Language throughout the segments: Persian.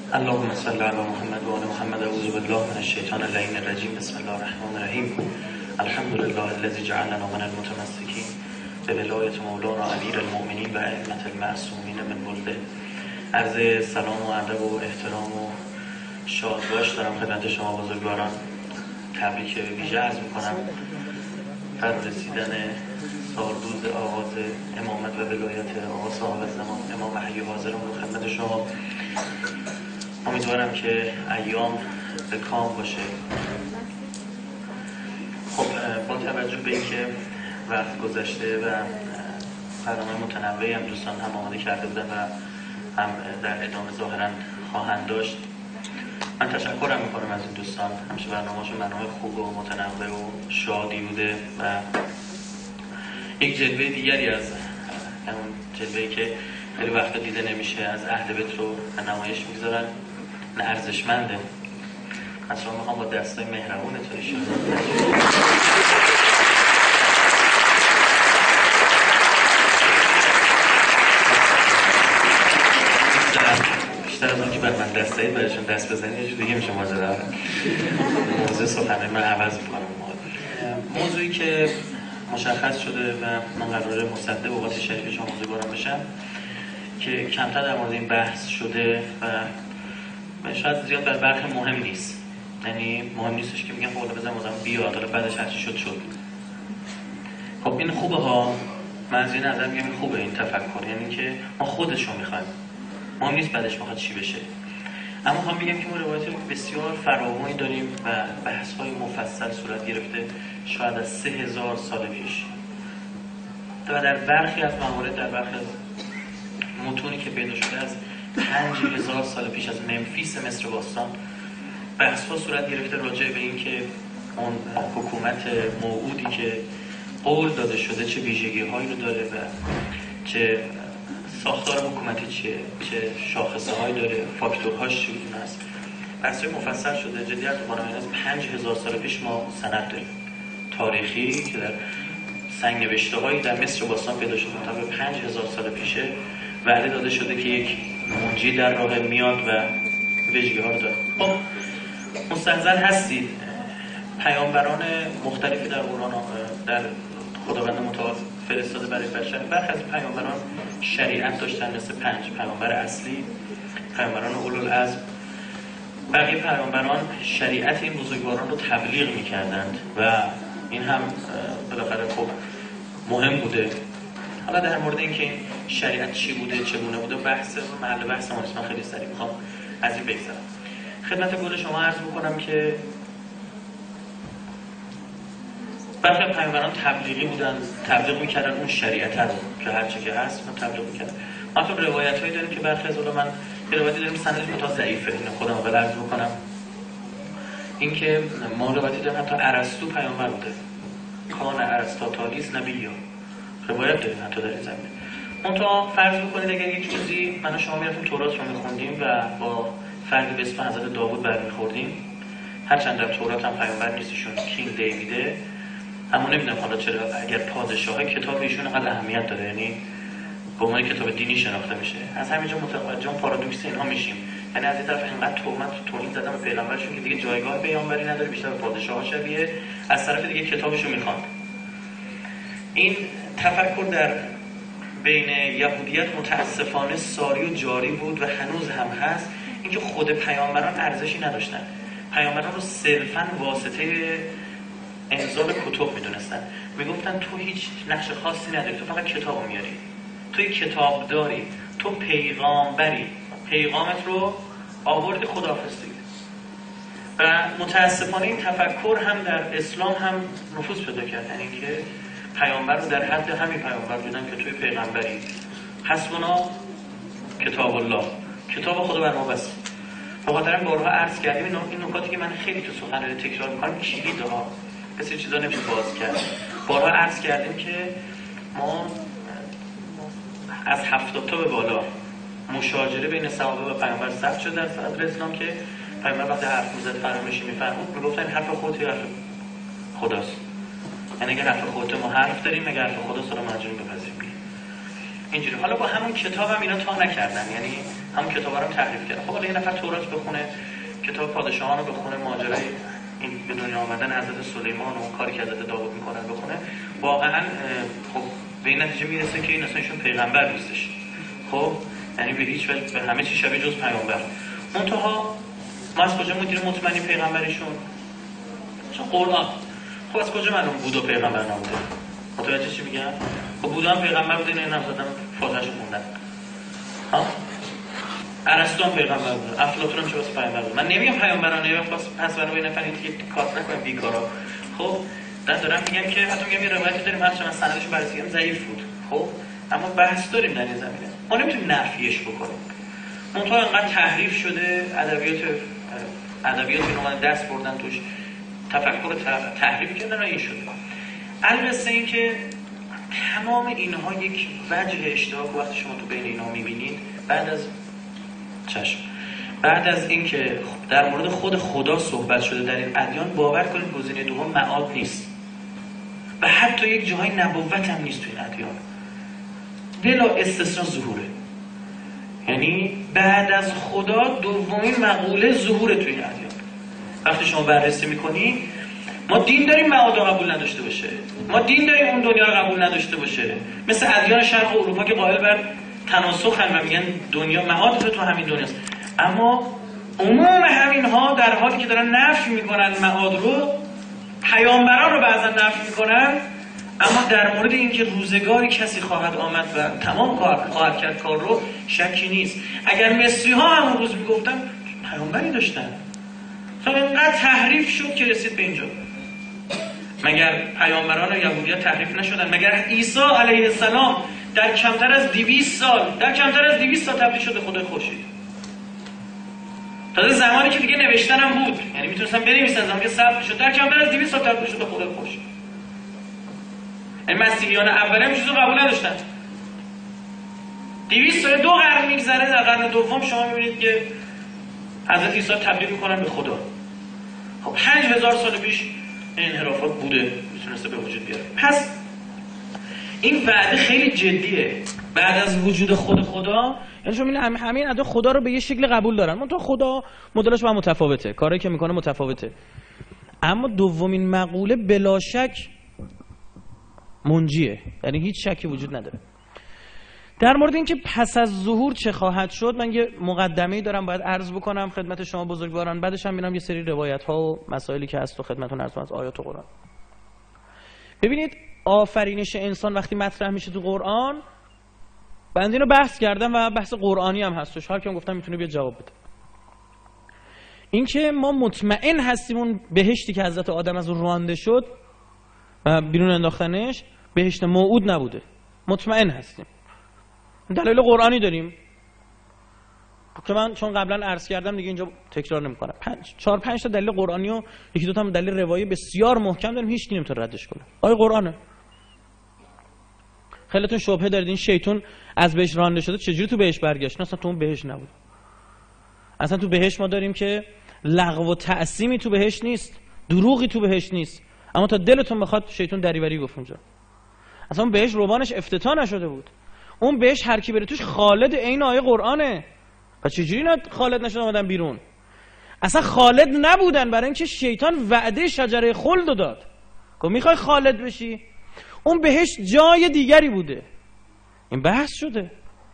اللهم صل علی محمد و آل محمد. اعوذ بالله من الشیطان اللعین الرجیم. بسم الله الرحمن الرحیم. الحمد لله الذی جعلنا من المتمسکین بولایت مولانا امیر المؤمنین و ائمة المعصومین من ولده. عرض سلام و ادب و احترام و شادباش دارم خدمت شما بزرگواران. تبریک ویژه عرض میکنم بر رسیدن سالروز آغاز امامت و ولایت آقا صاحب زمان امام حی حاضران رو خدمت شما. امیدوارم که ایام به کام باشه. خب با توجه به اینکه وقت گذشته و برنامه متنوعی هم دوستان هم آماده کرده بودن و هم در ادامه ظاهرا خواهند داشت، من تشکرم میکنم از این دوستان. همیشه برنامه‌شون برنامه خوب و متنوع و شادی بوده و یک جلوه دیگری از همون جلوه‌ای که خیلی وقت دیده نمیشه از اهل بیت رو نمایش میگذارن. نه ارزشمنده. از شما میخوام با دستای مهربونتون ایشون بیشتر از اون که بر من دست دهید برایشون دست بزنید یه جور دیگه میشه ماجرا. موضوع سخنرانی من عوض میکنم. موضوعی که مشخص شده و من قراره مصدق اوقات شریف شما بزرگواران بشم که کمتر در مورد این بحث شده و شاید زیاد بر برخی مهم نیست. یعنی مهم نیستش که میگم خب بزن مدام بیاد حالا بعدش هرچی شد. خب این خوبه ها. من از این نظر میگم این خوبه این تفکر، یعنی که ما خودشو میخوایم، مهم نیست بعدش میخواد چی بشه. اما میخوام بگم که ما روایت بسیار فراوانی داریم و بحث‌های مفصل صورت گرفته شاید از 3000 سال پیش و در برخی از موارد در برخی از متونی که پیدا شده از 5000 سال پیش از ممفیس مصر باستان بحث‌ها صورت گرفته راجع به این که اون حکومت موعودی که قول داده شده چه ویژگی‌هایی رو داره و چه ساختار حکومتی چه شاخصه‌هایی داره، فاکتورهاش چگونه است. بحث‌های مفصل شده. جدی از قانون از 5000 سال پیش ما سند داریم تاریخی که در سنگ نوشته‌هایی در مصر باستان پیدا شده تا به 5000 سال پیشه وعده داده شده که یک منجی در راه میاد و ویژگی‌ها رو داره. خب مستحضر هستید پیامبران مختلفی در قرآن در خداوند متعال فرستاده برای بشر. برخی از پیامبران شریعت داشتن مثل 5 پیامبر اصلی، پیامبران اولوالعزم. بقیه پیامبران شریعت این بزرگواران رو تبلیغ می‌کردند و این هم بالاخره خب مهم بوده. حالا در مورد اینکه این شریعت چی بوده چگونه بوده محل بحث ما نیست. من خیلی سریع میخوام از این بگذرم. خدمت گل شما عرض میکنم که برخی پیامبران تبلیغی بودن، تبلیغ میکردن اون شریعت رو که هر چه که هست من تبلیغ میکردن. ما تو روایتایی داریم که برخی از علما یه روایتی داریم سندش متأ ضعیفه. اینو خودم اول عرض میکنم. اینکه ما روایتی داریم حتی ارسطو پیامبر بوده. کان ارسطاطالیس نبیه. روایت داریم حتی در این زمینه. منتها فرض بکنید اگر یک روزی من و شما میرفتیم تورات رو میخوندیم و با فردی به اسم حضرت داوود برمیخوردیم، هرچند در تورات هم پیامبر نیستشون، کینگ دیویده، اما نمیدونم حالا چرا اگر پادشاه کتاب ایشون انقدر اهمیت داره، یعنی به عنوان کتاب دینی شناخته میشه. از همینجا متوجه پارادوکس اینها میشیم. یعنی از این طرف انقدر توهین زدن به پیغمبرشون که دیگه جایگاه پیامبری نداره، بیشتر به پادشاه شبیه، از طرف دیگه کتابشو میخوان. این تفکر در بین یهودیت متاسفانه ساری و جاری بود و هنوز هم هست. اینکه خود پیامبران ارزشی نداشتن. پیامبران رو صرفاً واسطه انزال کتب میدونستن. میگفتن تو هیچ نقش خاصی نداری، تو فقط کتابو میاری، تو کتاب داری، تو پیغامبری، پیغامت رو آوردی خداحافظی. و متاسفانه این تفکر هم در اسلام هم نفوذ پیدا کرد. یعنی اینکه پیامبر رو در حد همین پیامبر بودن که توی پیغمبری حسبنا کتاب الله، کتاب خدا بر ما بس. بخاطر این بارها عرض کردیم این نکاتی که من خیلی تو سخنرانی تکرار می‌کنم کلیده ها، کسی چیزا نمیشه باز کرد. بارها عرض کردیم که ما از 70 تا به بالا مشاجره بین صحابه و پیامبر ثبت شده در صدر اسلام که پیامبر وقتی حرف می‌زد فراموشی می‌فرمود، میگفتن حرف خودت یا حرف خداست. یعنی اگر حرف خودت ما حرف داریم، اگر حرف خدا سلام منظوریم بپذیریم. اینجوری. حالا با همون کتابم اینا تا نکردن، یعنی همون کتابا رو تحریف کردن. خب حالا یه نفر تورات بخونه، کتاب پادشاهان رو بخونه، ماجرای این به دنیا آمدن حضرت سلیمان و کاری که حضرت داوود میکنن بخونه، واقعا خب به این نتیجه میرسه که این اصلا ایشون پیغمبر نیستش. خب یعنی به هیچ وجه به همه چی شبیه جز پیامبر. منتها ما از کجا مدیر مطمئنی پیغمبرشون؟ چون قرآن. خب از کجا معلوم بود و پیغمبر نبوده؟ متوجه چی میگم؟ خب بودن پیغمبر بودن، اینا هم زدن فاتحه‌شو خوندن. ها؟ ارسطو هم پیغمبر بود، افلاطون هم چه واسه پیغمبر بود. من نمیگم پیامبرانه پس برای این نفر دیگه کار نکنیم بیکارا. خب دارم میگم که حتی میگم یه روایتی داریم هرچند من سندش رو بررسی کردم ضعیف بود. خب اما بحث داریم در این زمینه. ما نمیتونیم نفیش بکنیم. منتها انقدر تحریف شده، ادبیات اینا دست بردن توش، تفکر تحریف کردن و این شده. البته این که تمام اینها یک وجه اشتراک وقتی شما تو بین اینا میبینید، بعد از اینکه در مورد خود خدا صحبت شده در این ادیان، باور کنید گزینه دوم معاد نیست و حتی یک جای نبوت هم نیست تو این ادیان، بلا استثناء ظهوره. یعنی بعد از خدا دومین مقوله ظهور تو این ادیان. وقتی شما بررسی میکنی، ما دین داریم معاد رو قبول نداشته باشه، ما دین داریم اون دنیا رو قبول نداشته باشه، مثل ادیان شرق اروپا که قائل بر تناسخن و میگن دنیا معاد تو همین دنیاست. اما عموم همین ها در حالی که دارن نفی میکنن معاد رو، پیامبران رو بعضا نفی میکنن، اما در مورد اینکه روزگاری کسی خواهد آمد و تمام خواهد کرد کار رو، شکی نیست. اگر مصری ها همون روز میگفتن پیامبری داشتن، تا اینقدر تحریف شد که رسید به اینجا. مگر پیامبران یهودیت تحریف نشدن؟ مگر عیسی علیه السلام در کمتر از 200 سال تبدیل شده خدای خورشید؟ تازه زمانی که دیگه نوشتن هم بود، یعنی میتونستن بنویسن، زمانی که ثبت شد در کمتر از 200 سال تبدیل شده خدای خورشید. یعنی مسیحیان اولی هم چیزو قبول نداشتن. 200 سال، 2 قرن میگذره، در قرن دوم شما میبینید که حضرت عیسی تبدیل میکنن به خدا. خب 5000 سال پیش این انحرافات بوده، میتونسته به وجود بیاره. پس این وعده خیلی جدیه. بعد از وجود خدا، یعنی شما همین ادا خدا رو به یه شکل قبول دارن، منتها خدا مدلش با متفاوته، کاری که میکنه متفاوته. اما دومین مقوله بلا شک منجیه، یعنی هیچ شکی وجود نداره. در مورد اینکه پس از ظهور چه خواهد شد، من یه مقدمه‌ای دارم باید عرض بکنم خدمت شما بزرگواران، بعدش هم میرم یه سری روایت‌ها و مسائلی که هست تو خدمتتون عرض کنم از آیات قرآن. ببینید آفرینش انسان وقتی مطرح میشه تو قرآن، بنده اینو بحث کردم و بحث قرآنی هم هستش، هر کی گفتم میتونه بیا جواب بده. اینکه ما مطمئن هستیم اون بهشتی که حضرت آدم از اون رانده شد و بیرون انداختنش بهشت موعود نبوده، مطمئن هستیم. دلیل قرآنی داریم که من چون قبلا عرض کردم دیگه اینجا تکرار نمی‌کنم. 4-5 تا دلیل قرآنی و 1-2 تا دلیل روایی بسیار محکم داریم، هیچ کی نمیتونه ردش کنه. آیه قرآنه. خیلیتون شبهه دارید این شیطان از بهش رانده شده چجوری تو بهش برگشت؟ اصلا تو اون بهش نبود. اصلا تو بهش ما داریم که لغو و تعصیمی تو بهش نیست، دروغی تو بهش نیست، اما تا دلتون بخواد شیطان دریوری گفت اونجا. اصلا اون بهش روبانش افتتاح نشده بود. اون بهش هر کی بره توش خالد، عین آیه قرآنه. پس چجوری خالد نشدن اومدن بیرون؟ اصلا خالد نبودن، برای اینکه شیطان وعده شجره خلد داد. گفت میخوای خالد بشی؟ اون بهش جای دیگری بوده. این بحث شده.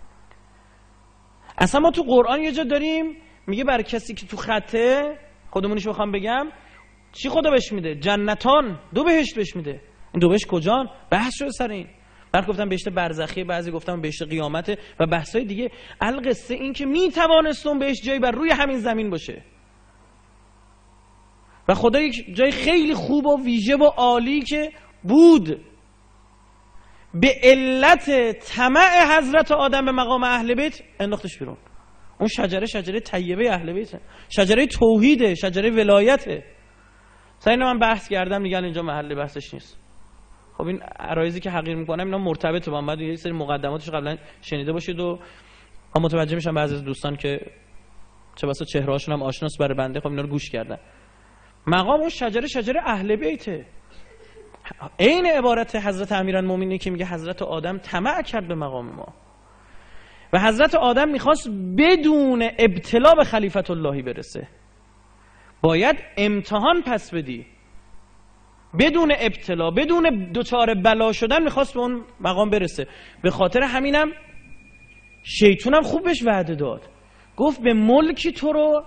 اصلا ما تو قرآن یه جا داریم میگه برای کسی که تو خطه، خودمونیشو بخوام بگم، چی خدا بهش میده؟ جنتان، 2 بهشت بهش میده. این 2 بهشت کجان؟ بحث شده سر این. بعد گفتم بهشت برزخی، بعضی گفتم بهشت قیامته و بحثای دیگه. القصه این که میتوانستون بهش جایی بر روی همین زمین باشه و خدا یک جای خیلی خوب و ویژه و عالی که بود، به علت طمع حضرت آدم به مقام اهل بیت انداختش بیرون. اون شجره طیبه اهل بیته، شجره توحیده، شجره ولایته. سعی من بحث کردم دیگه، اینجا محل بحثش نیست. خب این عرایضی که حقیر میکنم اینا مرتبطه با هم، بعد یه سری مقدماتش قبلا شنیده باشید و متوجه میشم بعضی از دوستان که چه بسا چهرهاشون هم آشناست برای بنده، خب اینا رو گوش کردن. مقام اون شجره اهل بیته. عین عبارت حضرت امیرالمومنین که میگه حضرت آدم طمع کرد به مقام ما و حضرت آدم میخواست بدون ابتلا به خلیفت اللهی برسه. باید امتحان پس بدی، بدون ابتلا، بدون دچار بلا شدن میخواست به اون مقام برسه. به خاطر همینم شیطونم خوب بهش وعده داد، گفت به ملکی تو رو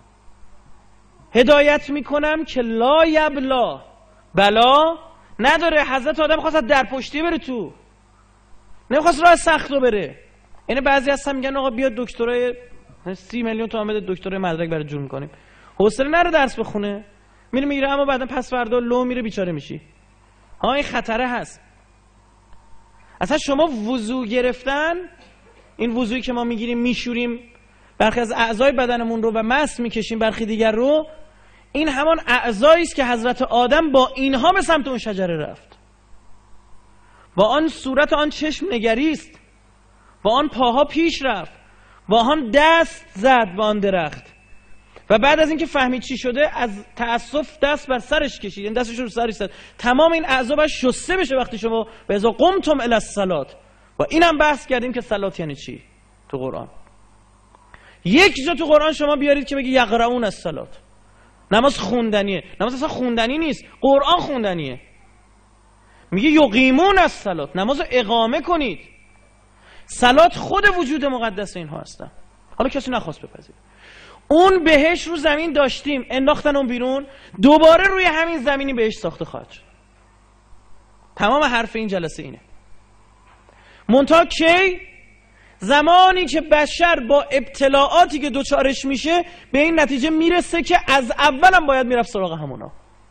هدایت میکنم که لا یبلا، بلا نداره. حضرت آدم خواست در پشتی بره تو، نمیخواست راه سخت رو بره. یعنی بعضی هستن میگن آقا بیا دکترای 30 میلیون تومان بده دکترای مدرک برای جور میکنیم، حوصله نره درس بخونه، میره اما بعدا پس فردا لو میره بیچاره میشی. ها این خطره هست. اصلا شما وضو گرفتن، این وضویی که ما میگیریم میشوریم برخی از اعضای بدنمون رو و مس میکشیم برخی دیگر رو، این همان اعضایی است که حضرت آدم با اینها به سمت اون شجره رفت، با آن صورت آن چشم نگریست، با آن پاها پیش رفت، با آن دست زد به آن درخت و بعد از اینکه فهمید چی شده از تأسف دست بر سرش کشید، این دستش رو سرش زد. تمام این اعضا باید شسته بشه وقتی شما به اذا قمتم الی الصلاة. و اینم بحث کردیم که صلات یعنی چی تو قرآن. یک جا تو قرآن شما بیارید که بگی یقرؤون الصلاة، نماز خوندنیه. نماز اصلا خوندنی نیست، قرآن خوندنیه. میگه یقیمون الصلاة، نماز رو اقامه کنید. صلات خود وجود مقدس اینها هستن. حالا کسی نخواست بپذیره. اون بهش رو زمین داشتیم، انداختن اون بیرون، دوباره روی همین زمینی بهش ساخته خواهد شد. تمام حرف این جلسه اینه. منتها کی؟ زمانی که بشر با ابتلاعاتی که دوچارش میشه به این نتیجه میرسه که از اولم باید میرفت سراغ همونا،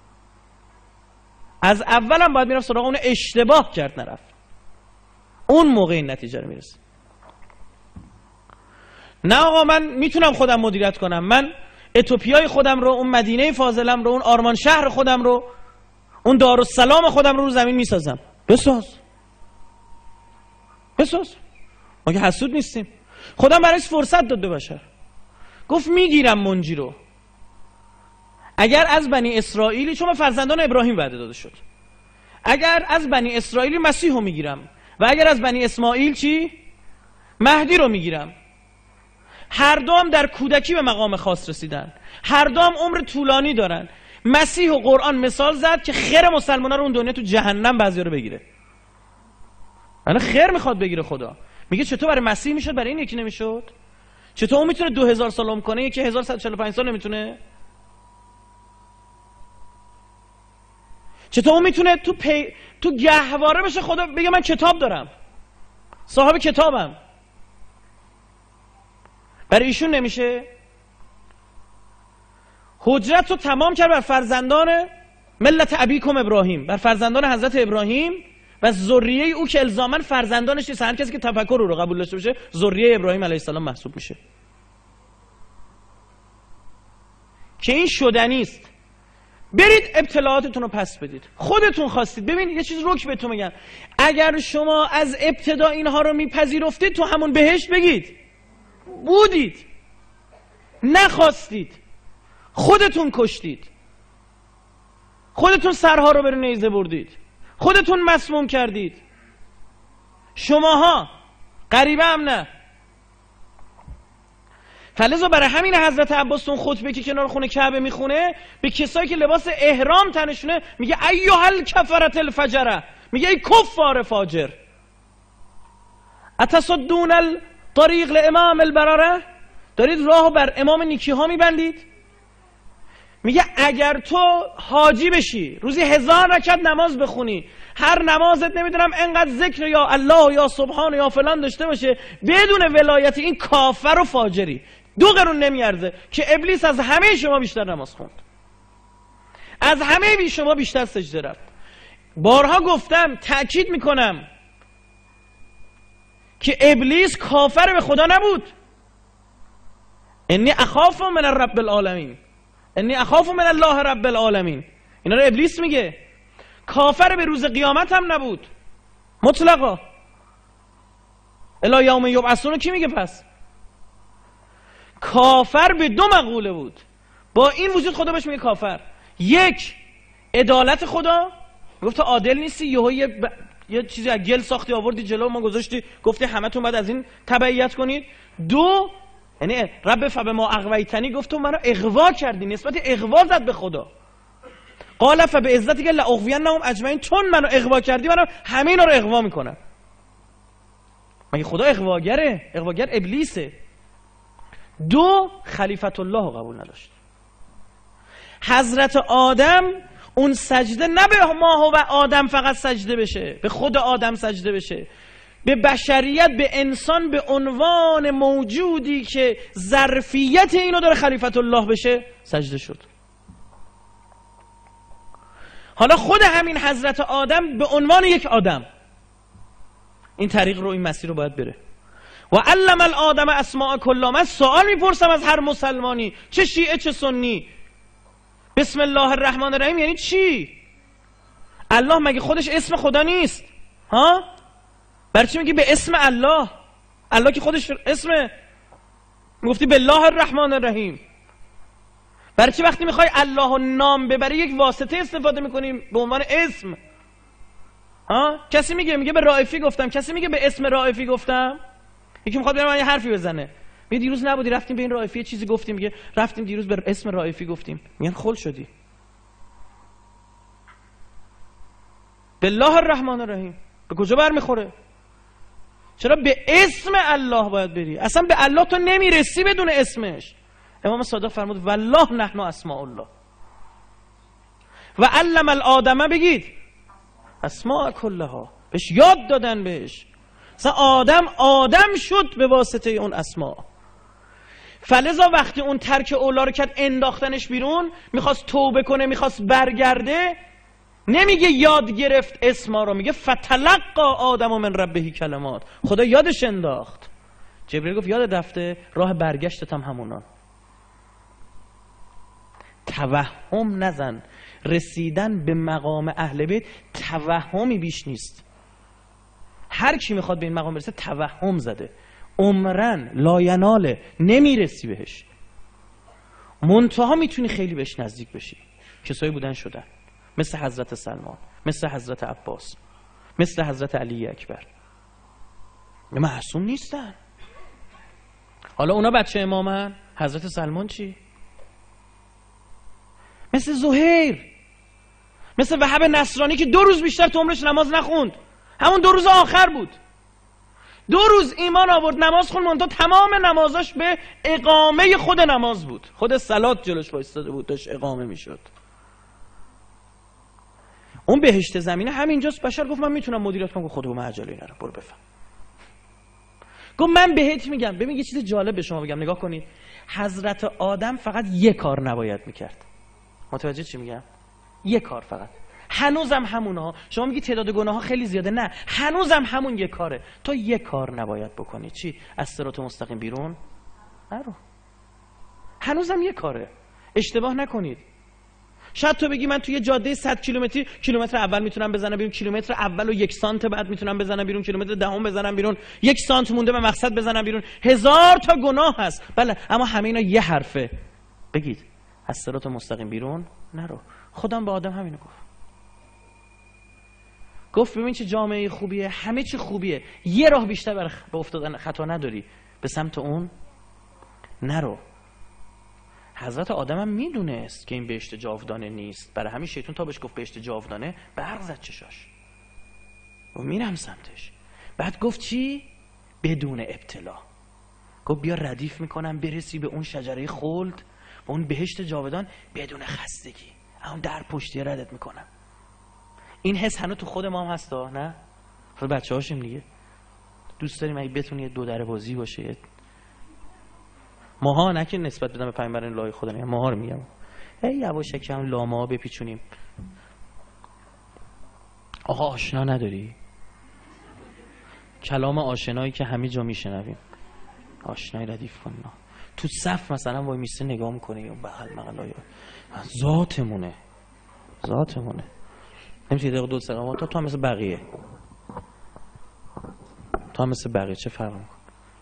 از اولم باید میرفت سراغ اون، اشتباه کرد نرفت. اون موقع این نتیجه رو میرسه. نه آقا من میتونم خودم مدیریت کنم، من اتوپیای خودم رو، اون مدینه فاضلم رو، اون آرمان شهر خودم رو، اون دارالسلام خودم رو زمین میسازم. بساز. ما که حسود نیستیم. خودم برایش فرصت داد به بشر، گفت میگیرم منجی رو. اگر از بنی اسرائیلی، چون فرزندان ابراهیم وعده داده شد، اگر از بنی اسرائیلی مسیح رو میگیرم و اگر از بنی اسماعیل چی؟ مهدی رو میگیرم. هر دو هم در کودکی به مقام خاص رسیدن، هر دو هم عمر طولانی دارن. مسیح و قرآن مثال زد که خیر مسلمان‌ها رو اون دنیا تو جهنم بعضیا رو بگیره. الان خیر میخواد بگیره خدا. میگه چطور برای مسیح میشد برای این یکی نمیشد؟ چطور اون میتونه 2000 سال عمر کنه یکی 1145 سال نمیتونه؟ چطور اون میتونه تو گهواره بشه خدا بگه من کتاب دارم، صاحب کتابم؟ برای ایشون نمیشه؟ حجت رو تمام کرد بر فرزندان ملت ابیکم ابراهیم، بر فرزندان حضرت ابراهیم و ذریه او که الزاماً فرزندانش نیست. هر کسی که تفکر رو قبول داشته باشه ذریه ابراهیم علیه السلام محسوب میشه، که این شدنی است. برید ابتلاعاتتون رو پس بدید، خودتون خواستید. ببین یه چیز رک بهتون میگم، اگر شما از ابتدا اینها رو میپذیرفتید تو همون بهشت بگید بودید، نخواستید، خودتون کشتید، خودتون سرها رو بر نیزه بردید، خودتون مسموم کردید. شماها، غریبه هم نه. فلذا برای همین حضرت عباس اون خطبه که کنار خونه کعبه میخونه به کسایی که لباس احرام تنشونه میگه ایها الکفرة الفجره، میگه ای کفار فاجر، اتصدون الطریق لامام البرره، دارید راهو بر امام نیکی ها میبندید. میگه اگر تو حاجی بشی روزی 1000 رکعت نماز بخونی، هر نمازت نمیدونم انقدر ذکر یا الله یا سبحان یا فلان داشته باشه، بدون ولایت این کافر و فاجری. 2 قرون نمیارزه که ابلیس از همه شما بیشتر نماز خوند، از همه شما بیشتر سجده رفت. بارها گفتم، تأکید میکنم که ابلیس کافر به خدا نبود. انی اخاف من رب العالمین، انی اخاف من الله رب العالمین، اینا رو ابلیس میگه. کافر به روز قیامت هم نبود مطلقا. الی یوم یبعثون کی میگه؟ پس کافر به 2 مقوله بود. با این وجود خدا بهش میگه کافر. 1 عدالت خدا میگفت تو عادل نیستی، یه چیزی از گل ساختی آوردی جلو ما گذاشتی، گفتی همتون باید از این تبعیت کنید. دو، یعنی رب فبما اغویتنی، گفت تو منو اغوا کردی، نسبت اغوا زد به خدا. قال فبعزتک لاغوینهم اجمعین، چون منو اغوا کردی منم همه اینا رو اغوا میکنم. مگه خدا اغواگره؟ اغواگر ابلیسه. دو، خلیفت الله رو قبول نداشت. حضرت آدم اون سجده نه به ما و آدم فقط سجده بشه، به خود آدم سجده بشه، به بشریت، به انسان به عنوان موجودی که ظرفیت اینو داره خلیفت الله بشه سجده شد. حالا خود همین حضرت آدم به عنوان یک آدم این طریق رو، این مسیر رو باید بره. و علم الآدم اسماء کلها. من سوال میپرسم از هر مسلمانی، چه شیعه چه سنی، بسم الله الرحمن الرحیم یعنی چی؟ الله مگه خودش اسم خدا نیست؟ ها؟ برای چی میگی به اسم الله؟ الله که خودش اسمه. گفتی بالله الرحمن الرحیم. برای چی وقتی میخوای الله و نام ببری یک واسطه استفاده میکنیم به عنوان اسم؟ ها؟ کسی میگه به رائفی گفتم، کسی میگه به اسم رائفی گفتم. یکی میخواد به من یه حرفی بزنه، میگه دیروز نبودی رفتیم به این رائفی یه چیزی گفتیم، میگه رفتیم دیروز به اسم رائفی گفتیم. میگن خل شدی. بالله الرحمن الرحیم به کجا برمیخوره؟ چرا به اسم الله باید بری؟ اصلا به الله تو نمیرسی بدون اسمش. امام صادق فرمود والله نحن اسماء الله. و علم الآدم، بگید اسماء کلها، بهش یاد دادن. بهش اصلا آدم شد به واسطه اون اسماء. فلذا وقتی اون ترک اولا رو کرد، انداختنش بیرون، میخواست توبه کنه، میخواست برگرده، نمیگه یاد گرفت اسما رو، میگه فتلقا آدم من ربه کلمات. خدا یادش انداخت. جبریل گفت یاد رفته، راه برگشتت هم همونان. توهم نزن. رسیدن به مقام اهل بیت توهمی بیش نیست. هر کی میخواد به این مقام برسه توهم زده، عمرن لایناله، نمیرسی بهش. منتها میتونی خیلی بهش نزدیک بشی. کسایی بودن شدن، مثل حضرت سلمان، مثل حضرت عباس، مثل حضرت علی اکبر. معصوم نیستن. حالا اونا بچه امامن. حضرت سلمان چی؟ مثل زهیر، مثل وهب نصرانی که 2 روز بیشتر تو عمرش نماز نخوند. همون 2 روز آخر بود. 2 روز ایمان آورد، نماز خوند، منتها تمام نمازاش به اقامه خود نماز بود. خود صلات جلوش وایستاده بود، داشت اقامه میشد. اون بهشت زمینه همینجاست. بشر گفت من میتونم مدیریت کنم. گفت خدا من عجله ندارم، برو بفهم. گفت من بهت میگم. ببین یه چیز جالب به شما بگم، نگاه کنید. حضرت آدم فقط 1 کار نباید میکرد. متوجه چی میگم؟ 1 کار فقط. هنوزم همونها. شما میگی تعداد گناه ها خیلی زیاده، نه، هنوزم همون 1 کاره. تو 1 کار نباید بکنی. چی؟ از صراط مستقیم بیرون نرو. هنوزم 1 کاره. اشتباه نکنید. شاید تو بگی من توی جاده 100 کیلومتری، کیلومتر اول میتونم بزنم بیرون، کیلومتر اول و 1 سانت بعد میتونم بزنم بیرون، کیلومتر دهم بزنم بیرون، 1 سانت مونده به مقصد بزنم بیرون. 1000 تا گناه هست. بله، اما همه اینا یه حرفه. بگید از صراط مستقیم بیرون نرو. خودم به آدم همینو گفت ببین چه جامعه خوبیه، همه چی خوبیه، یه راه بیشتر برای به افتادن خطا نداری، به سمت اون نرو. حضرت آدم هم میدونست که این بهشت جاودانه نیست، برای همین شیطان تا بهش گفت بهشت جاودانه برق زد چشاش و میرم سمتش. بعد گفت چی؟ بدون ابتلا. گفت بیا ردیف میکنم برسی به اون شجره خلد، به اون بهشت جاودان بدون خستگی، اون در پشتی ردت میکنم. این حس هنوز تو خود ما هم هستا، نه؟ خود بچه هاشیم دیگه دوست داریم اگه بتونی 2 در بازی باشه. ماها نه که نسبت بدم به پیامبران الهی خدا میگم، ماها رو میگم. هی یواشکی هم لامه ها بپیچونیم. آقا آشنا نداری؟ کلام آشنایی که همه جا میشنویم، آشنایی ردیف کن. تو صف مثلا وای میسته نگاه میکنه یا بغل مغلای ذاتمونه نمیشه 1 دقیقه 2 دقیقه تو هم مثل بقیه، تو هم مثل بقیه، چه فرق میکنه؟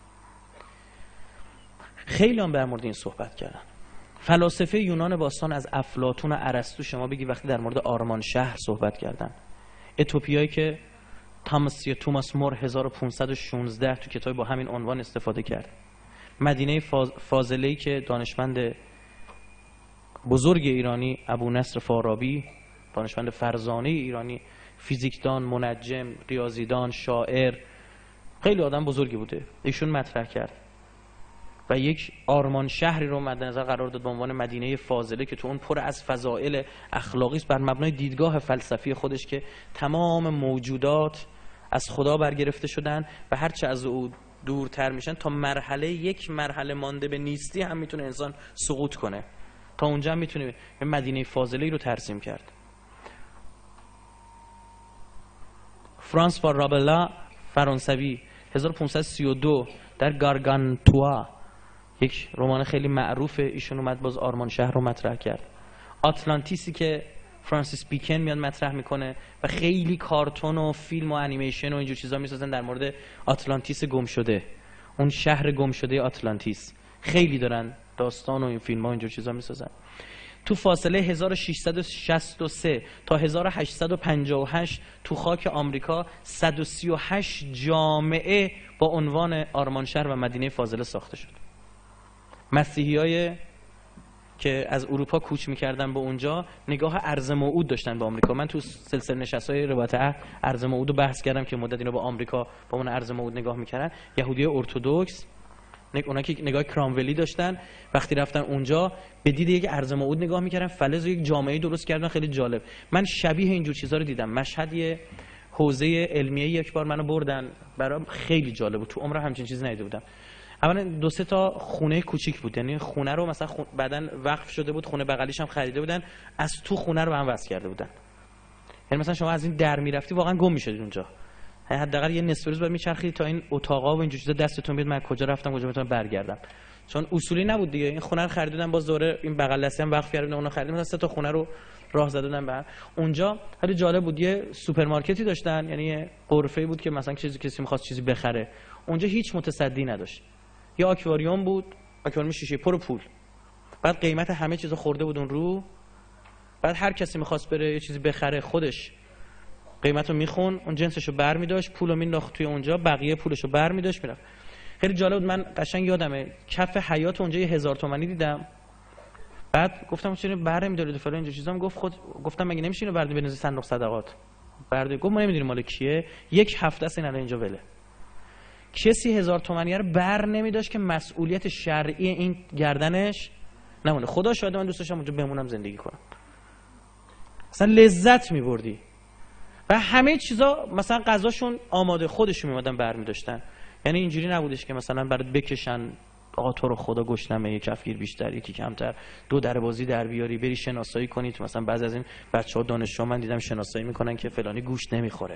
خیلی هم در مورد این صحبت کردن. فلاسفه یونان باستان از افلاطون و ارسطو شما بگی وقتی در مورد آرمان شهر صحبت کردن، اتوپیایی که توماس مور 1516 تو کتاب با همین عنوان استفاده کرد. مدینه فاضله‌ای که دانشمند بزرگ ایرانی ابو نصر فارابی، دانشمند فرزانه ایرانی، فیزیکدان، منجم، ریاضیدان، شاعر، خیلی آدم بزرگی بوده، ایشون مطرح کرد و یک آرمان شهری رو مد نظر قرار داد به عنوان مدینه فاضله که تو اون پر از فضائل اخلاقی است، بر مبنای دیدگاه فلسفی خودش که تمام موجودات از خدا برگرفته شدن و هرچه از او دورتر میشن تا یک مرحله مانده به نیستی هم میتونه انسان سقوط کنه. تا اونجا هم میتونه مدینه فاضله ای رو ترسیم کرد. فرانسوا رابلا فرانسوی 1532 در گارگانتوا، یک رمان خیلی معروفه، ایشون اومد باز آرمان شهر رو مطرح کرد. آتلانتیسی که فرانسیس بیکن میاد مطرح میکنه و خیلی کارتون و فیلم و انیمیشن و اینجور چیزا میسازن در مورد آتلانتیس گم شده، اون شهر گم شده آتلانتیس. خیلی دارن داستان و این فیلم ها اینجور چیزا میسازن. تو فاصله 1663 تا 1858 تو خاک آمریکا 138 جامعه با عنوان آرمانشهر و مدینه فاضله ساخته شد. مسیحیای که از اروپا کوچ میکردن به اونجا نگاه ارض موعود داشتن به آمریکا. من تو سلسله نشست‌های روایت ارض موعود رو بحث کردم که مدت اینا به آمریکا با اون ارض موعود نگاه میکردن. یهودیای ارتدوکس، اونا که نگاه کرامولی داشتن، وقتی رفتن اونجا به دید یک ارض موعود نگاه میکردن، فلز یک جامعه درست کردن. خیلی جالب. من شبیه اینجور چیزا رو دیدم. مشهد یه حوزه علمیه یک بار منو بردن، برام خیلی جالب بود. تو عمرم همچین چیزی ندیده بودم. اولا 2-3 تا خونه کوچیک بود، یعنی خونه رو مثلا بعدن وقف شده بود، خونه بغلیش هم خریده بودن، از تو خونه رو هم وصل کرده بودن. یعنی مثلا شما از این در میرفتی واقعا گم میشدید اونجا. حداقل یه نصف روز بعد میچرخیدید تا این اتاقا و اینجور چیزا دستتون بیاد من کجا رفتم کجا میتونم برگردم. چون اصولی نبود دیگه. این خونه رو خریدن باز دوره این بغل دستی هم وقف کردن، اونها خریدن مثلا 3 تا خونه رو راه زدن به اونجا. خیلی جالب بود. یه سوپرمارکتی داشتن، یعنی یه غرفه‌ای بود که مثلا کسی می‌خواست چیزی بخره، اونجا هیچ متصدی نداشت. یه آکواریوم بود، آکواریوم شیشه پر پول. بعد قیمت همه چیزو خورده بود اون رو. بعد هر کسی می‌خواست بره یه چیزی بخره خودش قیمتو میخون، اون جنسشو برمی‌داشت، پولو مینداخت توی اونجا، بقیه پولشو برمی‌داشت میرفت. خیلی جالب بود. من قشنگ یادمه کف حیاط اونجا 1000 تومانی دیدم. بعد گفتم چرا برمی‌دارید فلان اینجور چیزام. گفتم مگه نمیشه اینو بردی بنویسی صندوق صدقات؟ گفت ما نمیدونیم مال کیه، یک هفته است این الان اینجا وله. کسی 1000 تومانی رو بر نمی‌داشت که مسئولیت شرعی این گردنش نمونه. خدا شاهد من دوست داشتم اونجا بمونم زندگی کنم. مثلا لذت می‌بردی. و همه چیزا مثلا غذاشون آماده خودشون میمدن برمی‌داشتن. یعنی اینجوری نبودش که مثلا برات بکشن آقا تو رو خدا گشنمه، یک کفگیر بیشتر یکی کمتر، 2 در بازی در بیاری بری شناسایی کنی. تو مثلا بعضی از این بچه‌ها دانشجو من دیدم شناسایی میکنن که فلانی گوشت نمیخوره.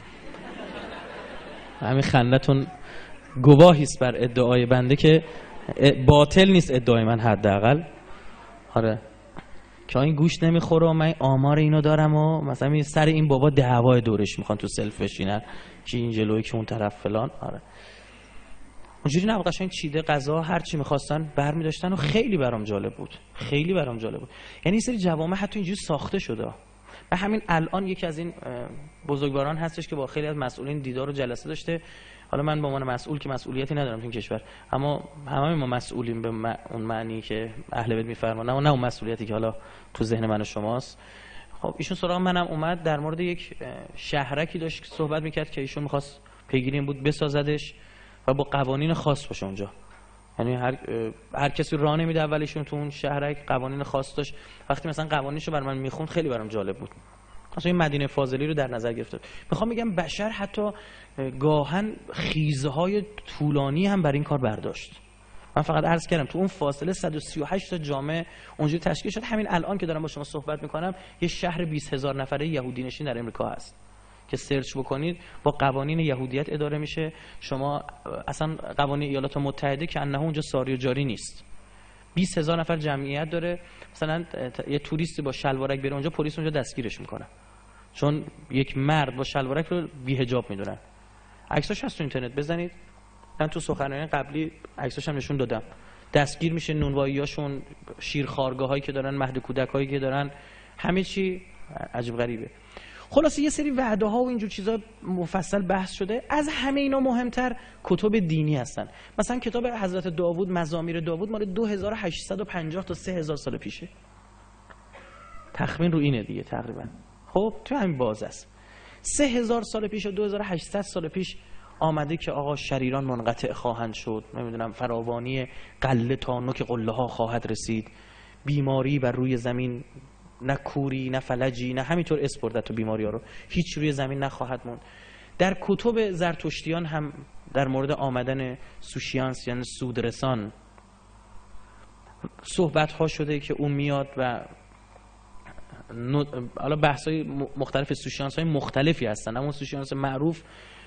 همین خندتون گواهی است بر ادعای بنده که باطل نیست ادعای من حداقل. آره که این گوشت نمیخوره و من آمار اینو دارم و مثلا سر این بابا دعوای دورش میخوان تو سلف بشینن که این جلوی که اون طرف فلان. آره اونجوری نه، قشنگ چیده غذا هر چی می‌خواستن برمی‌داشتن و خیلی برام جالب بود. خیلی برام جالب بود. یعنی این سری جوامع حتی اینجوری ساخته شده. و همین الان یکی از این بزرگواران هستش که با خیلی از مسئولین دیدار و جلسه داشته. حالا من به عنوان مسئول که مسئولیتی ندارم تو این کشور، اما همه ما مسئولیم به اون معنی که اهل بیت می‌فرمان، نه اون مسئولیتی که حالا تو ذهن من و شماست. خب ایشون سراغ منم اومد، در مورد یک شهرکی داشت صحبت می‌کرد که ایشون می‌خواست پیگیری بود بسازدش و با قوانین خاص باشه اونجا. یعنی هر کسی راه نمیده اولشون تو اون شهرک قوانین خاص داشت. وقتی مثلا قوانینشو بر من میخوند خیلی برام جالب بود. مثلا این مدینه فاضلی رو در نظر گرفته. میخوام بگم بشر حتی گاهن خیزهای طولانی هم برای این کار برداشت. من فقط عرض کردم تو اون فاصله 138 تا جامعه اونجوری تشکیل شد. همین الان که دارم با شما صحبت میکنم یه شهر 20000 نفره یهودی نشین در امریکا هست که سرچ بکنید، با قوانین یهودیت اداره میشه. شما اصلا قوانین ایالات متحده که انه اونجا ساری و جاری نیست. 20000 نفر جمعیت داره. مثلا یه توریستی با شلوارک بره اونجا، پلیس اونجا دستگیرش میکنه چون یک مرد با شلوارک رو بی‌حجاب میدونن. عکساش هست تو اینترنت بزنید. من تو سخنرانی قبلی عکساش هم نشون دادم. دستگیر میشه، نونواییاشون، شیرخوارگاهایی که دارن، مهد کودکایی که دارن، همه چی عجیب غریبه. خلاصه یه سری وعده ها و اینجور چیزا مفصل بحث شده. از همه اینا مهمتر کتب دینی هستن. مثلا کتاب حضرت داوود، مزامیر داوود، مال 2850 تا 3000 سال پیشه. تخمین رو اینه دیگه تقریبا. خب تو همین باز است. 3000 سال پیش و 2800 سال پیش آمده که آقا شریران منقطع خواهند شد، نمیدونم فراوانی قله تا نوک قله ها خواهد رسید، بیماری بر روی زمین، نه کوری نه فلجی نه همینطور اسپرده تو بیماری ها رو، هیچ روی زمین نخواهد موند. در کتب زرتشتیان هم در مورد آمدن سوشیانس یعنی سودرسان صحبت ها شده که اون میاد و حالا بحث های مختلف سوشیانس های مختلفی هستن، اما سوشیانس معروف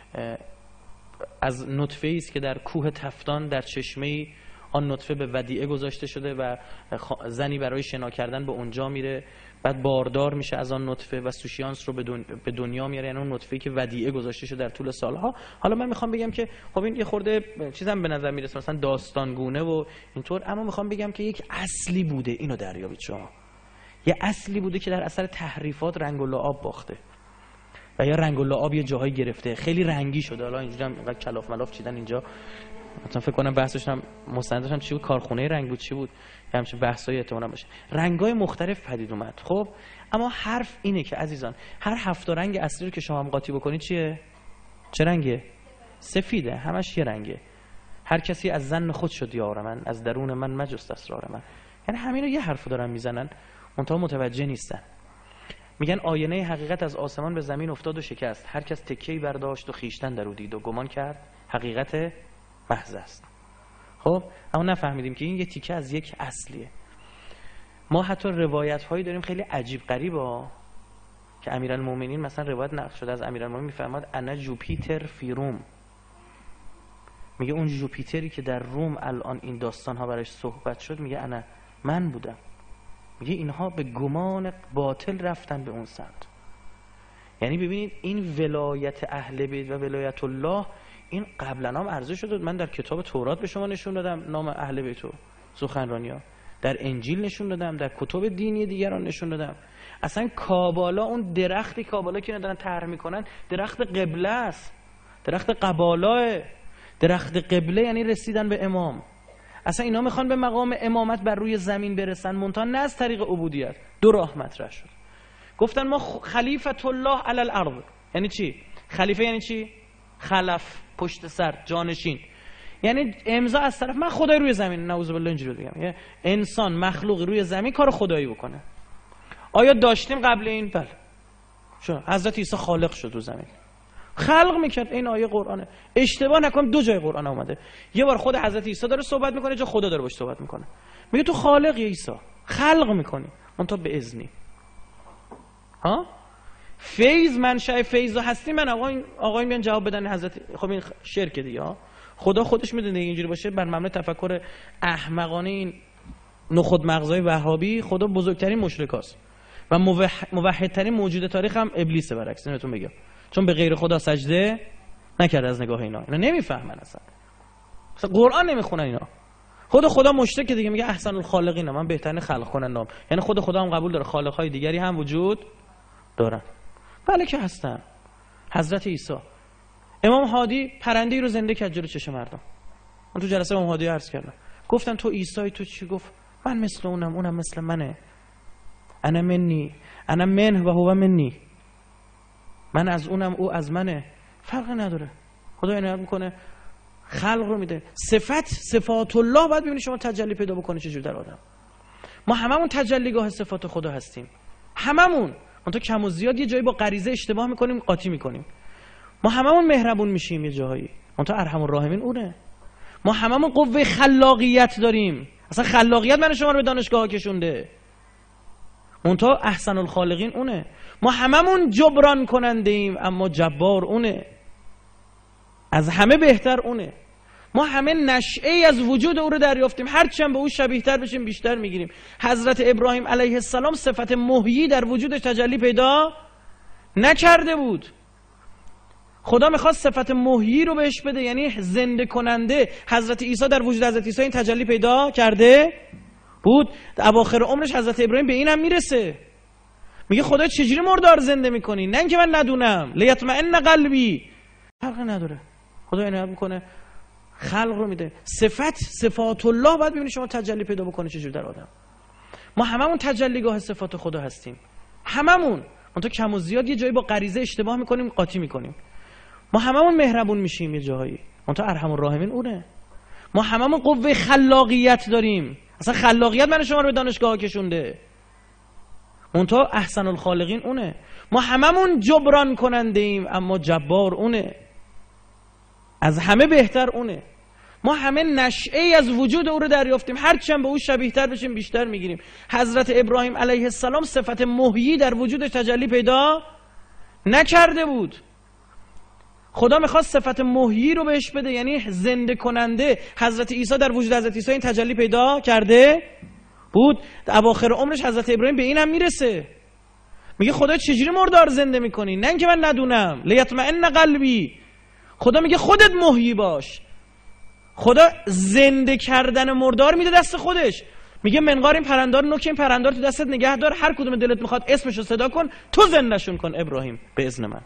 از نطفه‌ای است که در کوه تفتان در چشمه‌ای آن نطفه به ودیعه گذاشته شده و زنی برای شنا کردن به اونجا میره، بعد باردار میشه از آن نطفه و سوشیانس رو به دنیا میاره، یعنی اون نطفه‌ای که ودیعه گذاشته شده در طول سالها. حالا من میخوام بگم که خب این یه خورده چیزام به نظر میرسه مثلا داستانگونه و اینطور، اما میخوام بگم که یک اصلی بوده، اینو دریابید شما، یه اصلی بوده که در اثر تحریفات رنگ و لعاب باخته و یا رنگ و لعاب یه جاهایی گرفته، خیلی رنگی شده. حالا اینجوری هم اینقدر کلاف ملاف چیدن اینجا، مثلا فکر کنم بحثش هم مستندش هم چی بود، کارخونه رنگ بود چی بود، یه همچین بحثایی احتمالاً باشه. رنگای مختلف پدید اومد. خب اما حرف اینه که عزیزان هر 7 رنگ اصلی رو که شما هم قاطی بکنید چیه؟ چه رنگه؟ سفیده، همش یه رنگه. هر کسی از ظن خود شد یار من، از درون من مجست اسرار من. یعنی همین رو یه حرفو دارن میزنن، منتها متوجه نیستن. میگن آینه حقیقت از آسمان به زمین افتاد و شکست، هر کس تکه‌ای برداشت و خیشتن درو دید و گمان کرد حقیقت محض است. خب اما نفهمیدیم که این یه تیکه از یک اصلیه. ما حتی روایت هایی داریم خیلی عجیب غریبه که امیرالمومنین مثلا روایت نقل شده از امیرالمومنین میفرماد انا جوپیتر فی روم، میگه اون جوپیتری که در روم الان این داستان ها براش صحبت شد، میگه انا من بودم. میگه اینها به گمان باطل رفتن به اون سمت. یعنی ببینید این ولایت اهل بیت و ولایت الله این قبلا هم عرضه شده، من در کتاب تورات به شما نشون دادم نام اهل بیتو، سخنرانی‌ها در انجیل نشون دادم، در کتب دینی دیگران نشون دادم. اصلا کابالا، اون درختی کابالا که دارن طرح میکنن درخت قبله است، درخت قباله، درخت قبله یعنی رسیدن به امام. اصلا اینا میخوان به مقام امامت بر روی زمین برسن، منتها نه از طریق عبودیت. دو راه مطرح شد، گفتن ما خلیفت الله علی الارض. یعنی چی؟ خلیفه یعنی چی؟ خلف، پشت سر، جانشین، یعنی امضا از طرف من خدای روی زمین. نعوذ بالله اینجوری بگم یه انسان مخلوق روی زمین کار خدایی بکنه. آیا داشتیم قبل این؟ بله. چون حضرت عیسی خالق شد رو زمین، خلق میکرد. این آیه قرآنه، اشتباه نکنم دو جای قرآن اومده. یه بار خود حضرت عیسی داره صحبت میکنه، جا خدا داره باش صحبت میکنه. میگه تو خالقی عیسی، خلق میکنی منتها به اذنی. ها فیض، منشأ فیض هستی من. آقا میان جواب بدن حضرت، خب این شرک دیگه ها. خدا خودش میدونه اینجوری باشه، بر مبنای تفکر احمقانه این نخود مغزای وهابی خدا بزرگترین مشرکاست و موحدترین موجود تاریخ هم ابلیسه. برعکس بهتون بگم، چون به غیر خدا سجده نکرد از نگاه اینا نمیفهمن اصلا قرآن نمیخونن اینا. خدا مشرک دیگه، میگه احسن الخالقین، من بهترین خلق کنندم. یعنی خدا هم قبول داره خالق‌های دیگری هم وجود دارن. بله که هستن. حضرت عیسی، امام هادی پرنده‌ای رو زنده کرد جلوی چشم مردم. من تو جلسه امام هادی عرض کردم، گفتن تو عیسی، تو چی؟ گفت من مثل اونم مثل منه. انا منی انا منه و هو منی، من از اونم او از منه، فرق نداره. خدا عنایت میکنه، خلق رو میده. صفات الله باید ببینید شما تجلی پیدا بکنه چجوری در آدم. ما هممون تجلیگاه صفات خدا هستیم، هممون. من تو کم و زیاد یه جایی با غریزه اشتباه میکنیم، قاطی میکنیم. ما هممون مهربون میشیم یه جایی، من تو ارحم الراحمین اونه. ما هممون قوه خلاقیت داریم، اصلا خلاقیت من شما رو به دانشگاه ها کشونده، منتها احسن الخالقین اونه. ما هممون جبران کننده ایم، اما جبار اونه، از همه بهتر اونه. ما همه نشعه از وجود او رو دریافتیم، هرچند به او شبیه تر بشیم بیشتر میگیریم. حضرت ابراهیم علیه السلام صفت محیی در وجودش تجلی پیدا نکرده بود. خدا میخواست صفت محیی رو بهش بده، یعنی زنده کننده. حضرت عیسی در وجود حضرت عیسی این تجلی پیدا کرده بود. اواخر عمرش حضرت ابراهیم به این هم میرسه. میگه خدا چجوری مردار زنده میکنی؟ نه اینکه من ندونم. لیطمئن قلبی. فرقی نداره. خدا عنایت میکنه، خلق رو میده. صفات الله باید ببینید شما تجلی پیدا بکنه چجوری در آدم. ما هممون تجلیگاه صفات خدا هستیم، هممون. ما تو کم و زیاد یه جایی با غریزه اشتباه میکنیم، قاطی میکنیم. ما هممون مهربون میشیم یه جایی، ما تو ارحم الراحمین اونه. ما هممون قوه خلاقیت داریم. اصلا خلاقیت من شما رو به دانشگاه کشونده. منتها احسن الخالقین اونه. ما هممون جبران کننده ایم، اما جبار اونه. از همه بهتر اونه. ما همه نشعه از وجود او رو دریافتیم، هرچند به او شبیه تر بشیم بیشتر میگیریم. حضرت ابراهیم علیه السلام صفت محیی در وجودش تجلی پیدا نکرده بود. خدا میخواست صفت محیی رو بهش بده، یعنی زنده کننده. حضرت عیسی در وجود حضرت عیسی این تجلی پیدا کرده بود. اواخر عمرش حضرت ابراهیم به اینم میرسه، میگه خدا چجوری مردار زنده میکنی؟ نه اینکه من ندونم. لیطمئن قلبی. خدا میگه خودت محیی باش. خدا زنده کردن مردار میده دست خودش. میگه منقار این پرندار، نوک این پرندار تو دستت نگه دار، هر کدوم دلت میخواد اسمشو صدا کن، تو زندهشون کن ابراهیم به اذن من.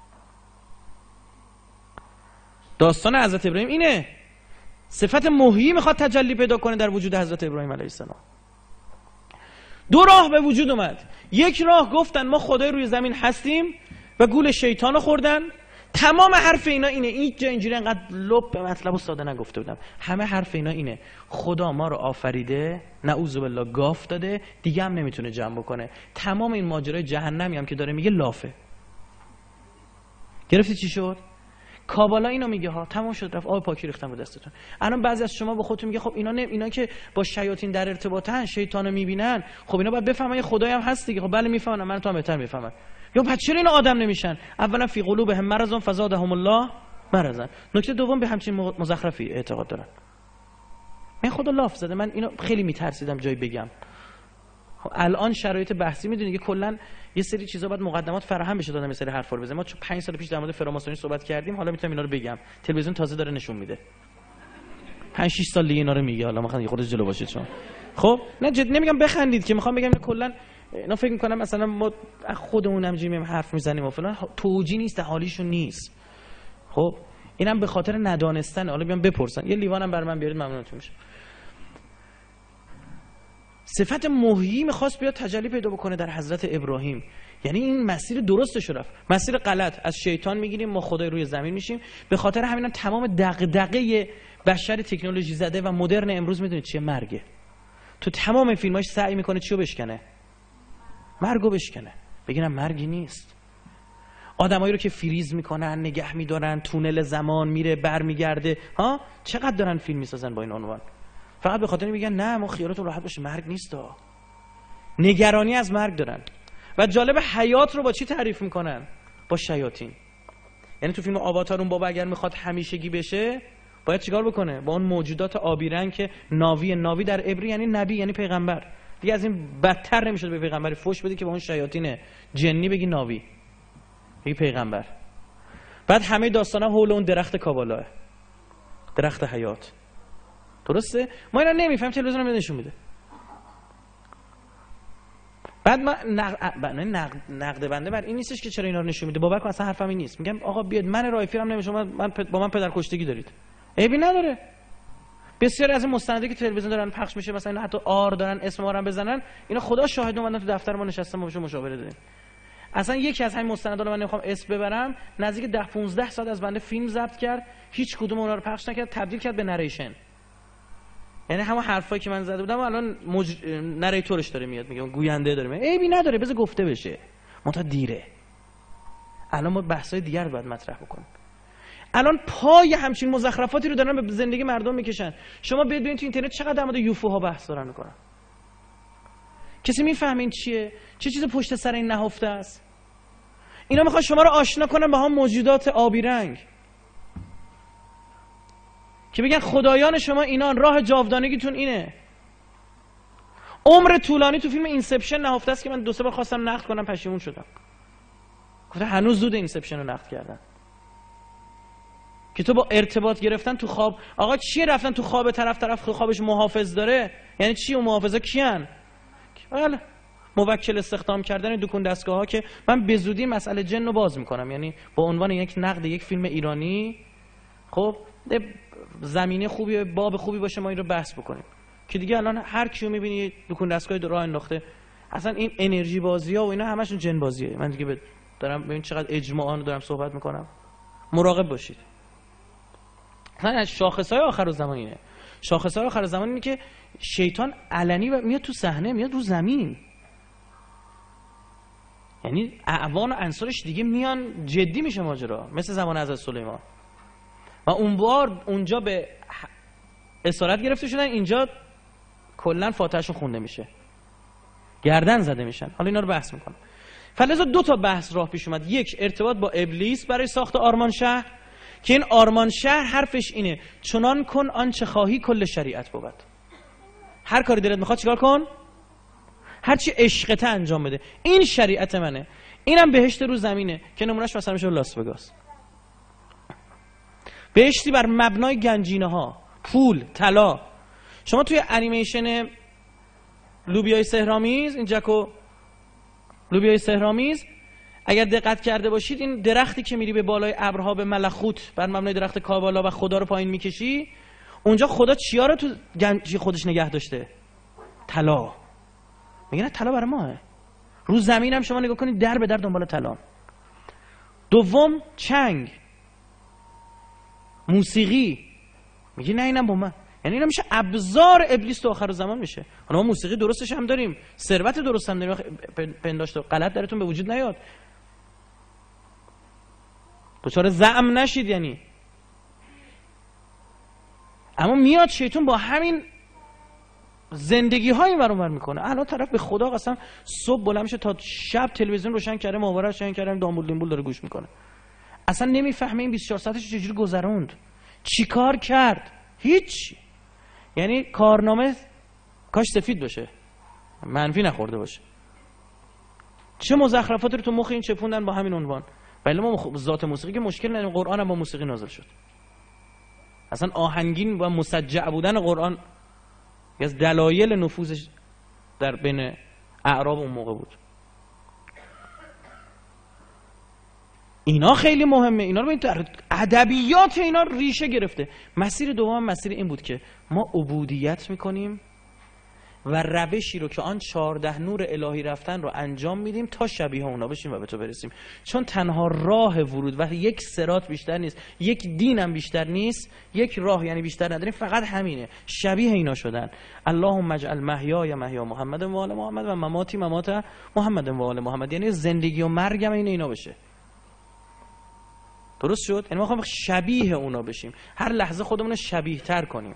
داستان حضرت ابراهیم اینه. صفت محیی میخواد تجلی پیدا کنه در وجود حضرت ابراهیم علیه السلام. دو راه به وجود اومد. یک راه گفتن ما خدای روی زمین هستیم و گول شیطانو خوردن. تمام حرف اینا اینه. این جا اینجوری انقدر لب به مطلب و ساده نگفته بودم. همه حرف اینا اینه. خدا ما رو آفریده، نعوذ بالله گاف داده، دیگه هم نمیتونه جمع بکنه. تمام این ماجرای جهنمی هم که داره میگه لافه. گرفتی چی شد؟ کابالا اینو میگه ها، تمام شد رفت، آب پاکی ریختم رو دستتون. الان بعضی از شما به خودتون میگه خب اینا که با شیاطین در ارتباطن، شیطانو میبینن، خب اینا باید بفهمن یه خدایی هم هست دیگه. خب بله میفهمن، من تو هم بهتر میفهمن. یا بچه چرا اینا آدم نمیشن؟ اولا فی قلوبهم مرض فزادهم الله مرضا. نکته دوم به همچین مزخرفی اعتقاد دارن. من خدا لاف زده، من اینو خیلی میترسیدم جایی بگم. الان شرایط بحثی میدونی که کلا یه سری چیزا باید مقدمات فراهم بشه دادم یه سری حرفا رو بزنیم. ما چون 5 سال پیش در مورد فراماسونی صحبت کردیم، حالا میتونم اینا رو بگم. تلویزیون تازه داره نشون میده. 5 6 سال دیگه اینا رو میگه. حالا میخوام یه خورده جلو باشید شما. خب نه جد نمیگم بخندید، که میخوام بگم کلا اینا فکر میکنم مثلا ما خودمون هم جیم حرف میزنیم و فلان، توجی نیست، حالیشون نیست. خب اینم به خاطر ندانستن. حالا بیام بپرسن، یه لیوانم بر من بیارید ممنونتون میشم. صفت محیی میخواست بیاد تجلی پیدا بکنه در حضرت ابراهیم. یعنی این مسیر درستش رفت. مسیر غلط از شیطان میگیریم، ما خدای روی زمین میشیم. به خاطر همین تمام دغدغه بشر تکنولوژی زده و مدرن امروز میدونید چیه؟ مرگه. تو تمام فیلماش سعی میکنه چیو بشکنه؟ مرگو بشکنه. بگینم مرگی نیست. آدمایی رو که فریز میکنن، نگه میدارن، تونل زمان میره برمیگرده، ها چقدر دارن فیلم میسازن با این عنوان. فقط به خاطر میگن نه ما خیالتون راحت باشه مرگ نیست ها. نگرانی از مرگ دارن. و جالب حیات رو با چی تعریف میکنن؟ با شیاطین. یعنی تو فیلم آواتار اون بابا اگر میخواد همیشگی بشه باید چیکار بکنه؟ با اون موجودات آبی رنگ که ناوی در عبری یعنی نبی، یعنی پیغمبر. دیگه از این بدتر نمیشه به پیغمبری فوش بدی که با اون شیاطین جنی بگی ناوی، بگی پیغمبر. بعد همه داستانا حول اون درخت کابالاه، درخت حیات. درسته؟ ما اینا نمیفهمیم، تلویزیون هم نشون میده. بعد ما نقد بنده بر این نیستش که چرا اینا رو نشون میده. بابک اصلا حرفم این نیست. میگم آقا بیاد من رایفیرم نمیشه، با من پدر کشتگی دارید. عیبی نداره. بسیاری از این مستندی که تلویزیون دارن پخش میشه، مثلا حتی آر دارن اسم ما رو بزنن، اینا خدا شاهد اومدن تو دفتر ما نشستن، ما بهشون مشاوره دادیم. اصلا یکی از همین مستندا رو من نمیخوام اسم ببرم، نزدیک 10 15 ساعت از بنده فیلم ضبط کرد، هیچ کدوم اونا رو پخش نکرد، تبدیل کرد به نریشن. یعنی همون حرفایی که من زده بودم الان نریتورش داره میاد میگه، گوینده داره میگه. عیبی نداره، بذار گفته بشه. منتها دیره. الان ما بحث‌های دیگر رو باید مطرح بکنیم. الان پای همچین مزخرفاتی رو دارن به زندگی مردم میکشن. شما ببینید تو اینترنت چقدر در مورد یوفوها بحث دارن میکنن. کسی میفهمه این چیه؟ چه چیز پشت سر این نهفته است؟ اینا میخوان شما رو آشنا کنن با هم موجودات آبی رنگ که بگن خدایان شما اینان، راه جاودانگیتون اینه. عمر طولانی تو فیلم اینسپشن نهفته است که من 2-3 بار خواستم نقد کنم، پشیمون شدم. گفتم هنوز زود اینسپشن رو نقد کردن. که تو با ارتباط گرفتن تو خواب، آقا چیه رفتن تو خواب طرف خوابش محافظ داره؟ یعنی چی اون محافظا کیان؟ بله موکل استخدام کردن دکون دستگاه ها که من به زودی مسئله جن رو باز میکنم، یعنی با عنوان یک نقد یک فیلم ایرانی خب زمینه خوبی باب خوبی باشه ما این رو بحث بکنیم که دیگه الان هر کیو میبینی دکون دستگاه راه انداخته. اصلا این انرژی بازی ها و اینا همشون جن بازیه. من دیگه دارم ببین چقدر اجماعان دارم صحبت میکنم، مراقب باشید. مثلا شاخصهای آخر الزمان اینه، شاخصهای آخر الزمان اینه که شیطان علنی میاد تو صحنه، میاد رو زمین، یعنی اعوان و انصارش دیگه میان جدی میشه ماجرا، مثل زمان حضرت سلیمان. و اون بار اونجا به اسارت گرفته شدن، اینجا کلا فاتحهشون خونده میشه، گردن زده میشن. حالا اینا رو بحث میکنم. فلذا دو تا بحث راه پیش اومد. یک، ارتباط با ابلیس برای ساخت آرمان شهر که این آرمان شهر حرفش اینه چنان کن آنچه خواهی کل شریعت بود. هر کاری دلت میخواد چیکار کن، هر چی عشقته انجام بده، این شریعت منه. اینم بهشت رو زمینه که نمونهش مثلا میشه لاس وگاس، بهشتی بر مبنای گنجینه ها، پول، طلا. شما توی انیمیشن لوبیای سحرآمیز، این جکو لوبیای سحرآمیز اگر دقت کرده باشید، این درختی که میری به بالای ابرها به ملخوت بر مبنای درخت کابالا و خدا رو پایین میکشی، اونجا خدا چیا رو تو گنجی خودش نگه داشته؟ طلا. میگه نه طلا برای ماه. رو زمین هم شما نگاه کنید در به در دنبال طلا. دوم، چنگ، موسیقی. میگه نه اینم با من، یعنی اینا میشه ابزار ابلیس تو آخر زمان میشه. ما موسیقی درستش هم داریم، ثروت درست هم داریم، پنداشت غلط درتون به وجود نیاد، دچار زعم نشید یعنی. اما میاد شیطان با همین زندگی های برامر میکنه. الان طرف به خدا قسم صبح بلند میشه تا شب تلویزیون روشن کرده، ماهواره روشن کرده، دامبول دیمبول داره گوش میکنه، اصلا نمیفهمه این 24 ساعتش چجوری گذروند، چیکار کرد، هیچ. یعنی کارنامه کاش سفید باشه، منفی نخورده باشه. چه مزخرفاتی رو تو مخ این چپوندن با همین عنوان. ولی ما ذات موسیقی که مشکل نداریم، قرآن هم با موسیقی نازل شد. اصلا آهنگین و مسجع بودن قرآن از دلایل نفوذش در بین اعراب اون موقع بود. اینا خیلی مهمه، اینا رو در ادبیات اینا ریشه گرفته. مسیر دوم مسیر این بود که ما عبودیت میکنیم و روشی رو که آن 14 نور الهی رفتن رو انجام میدیم تا شبیه اونا بشیم و به تو برسیم. چون تنها راه ورود و یک صراط بیشتر نیست، یک دین هم بیشتر نیست، یک راه یعنی بیشتر نداریم، فقط همینه، شبیه اینا شدن. اللهم اجعل محیای محیا محمد و آل محمد و مماتی ممات محمد و آل محمد، یعنی زندگی و مرگم اینا بشه. درست شد؟ یعنی ما میخوایم شبیه اونا بشیم، هر لحظه خودمون رو شبیه تر کنیم.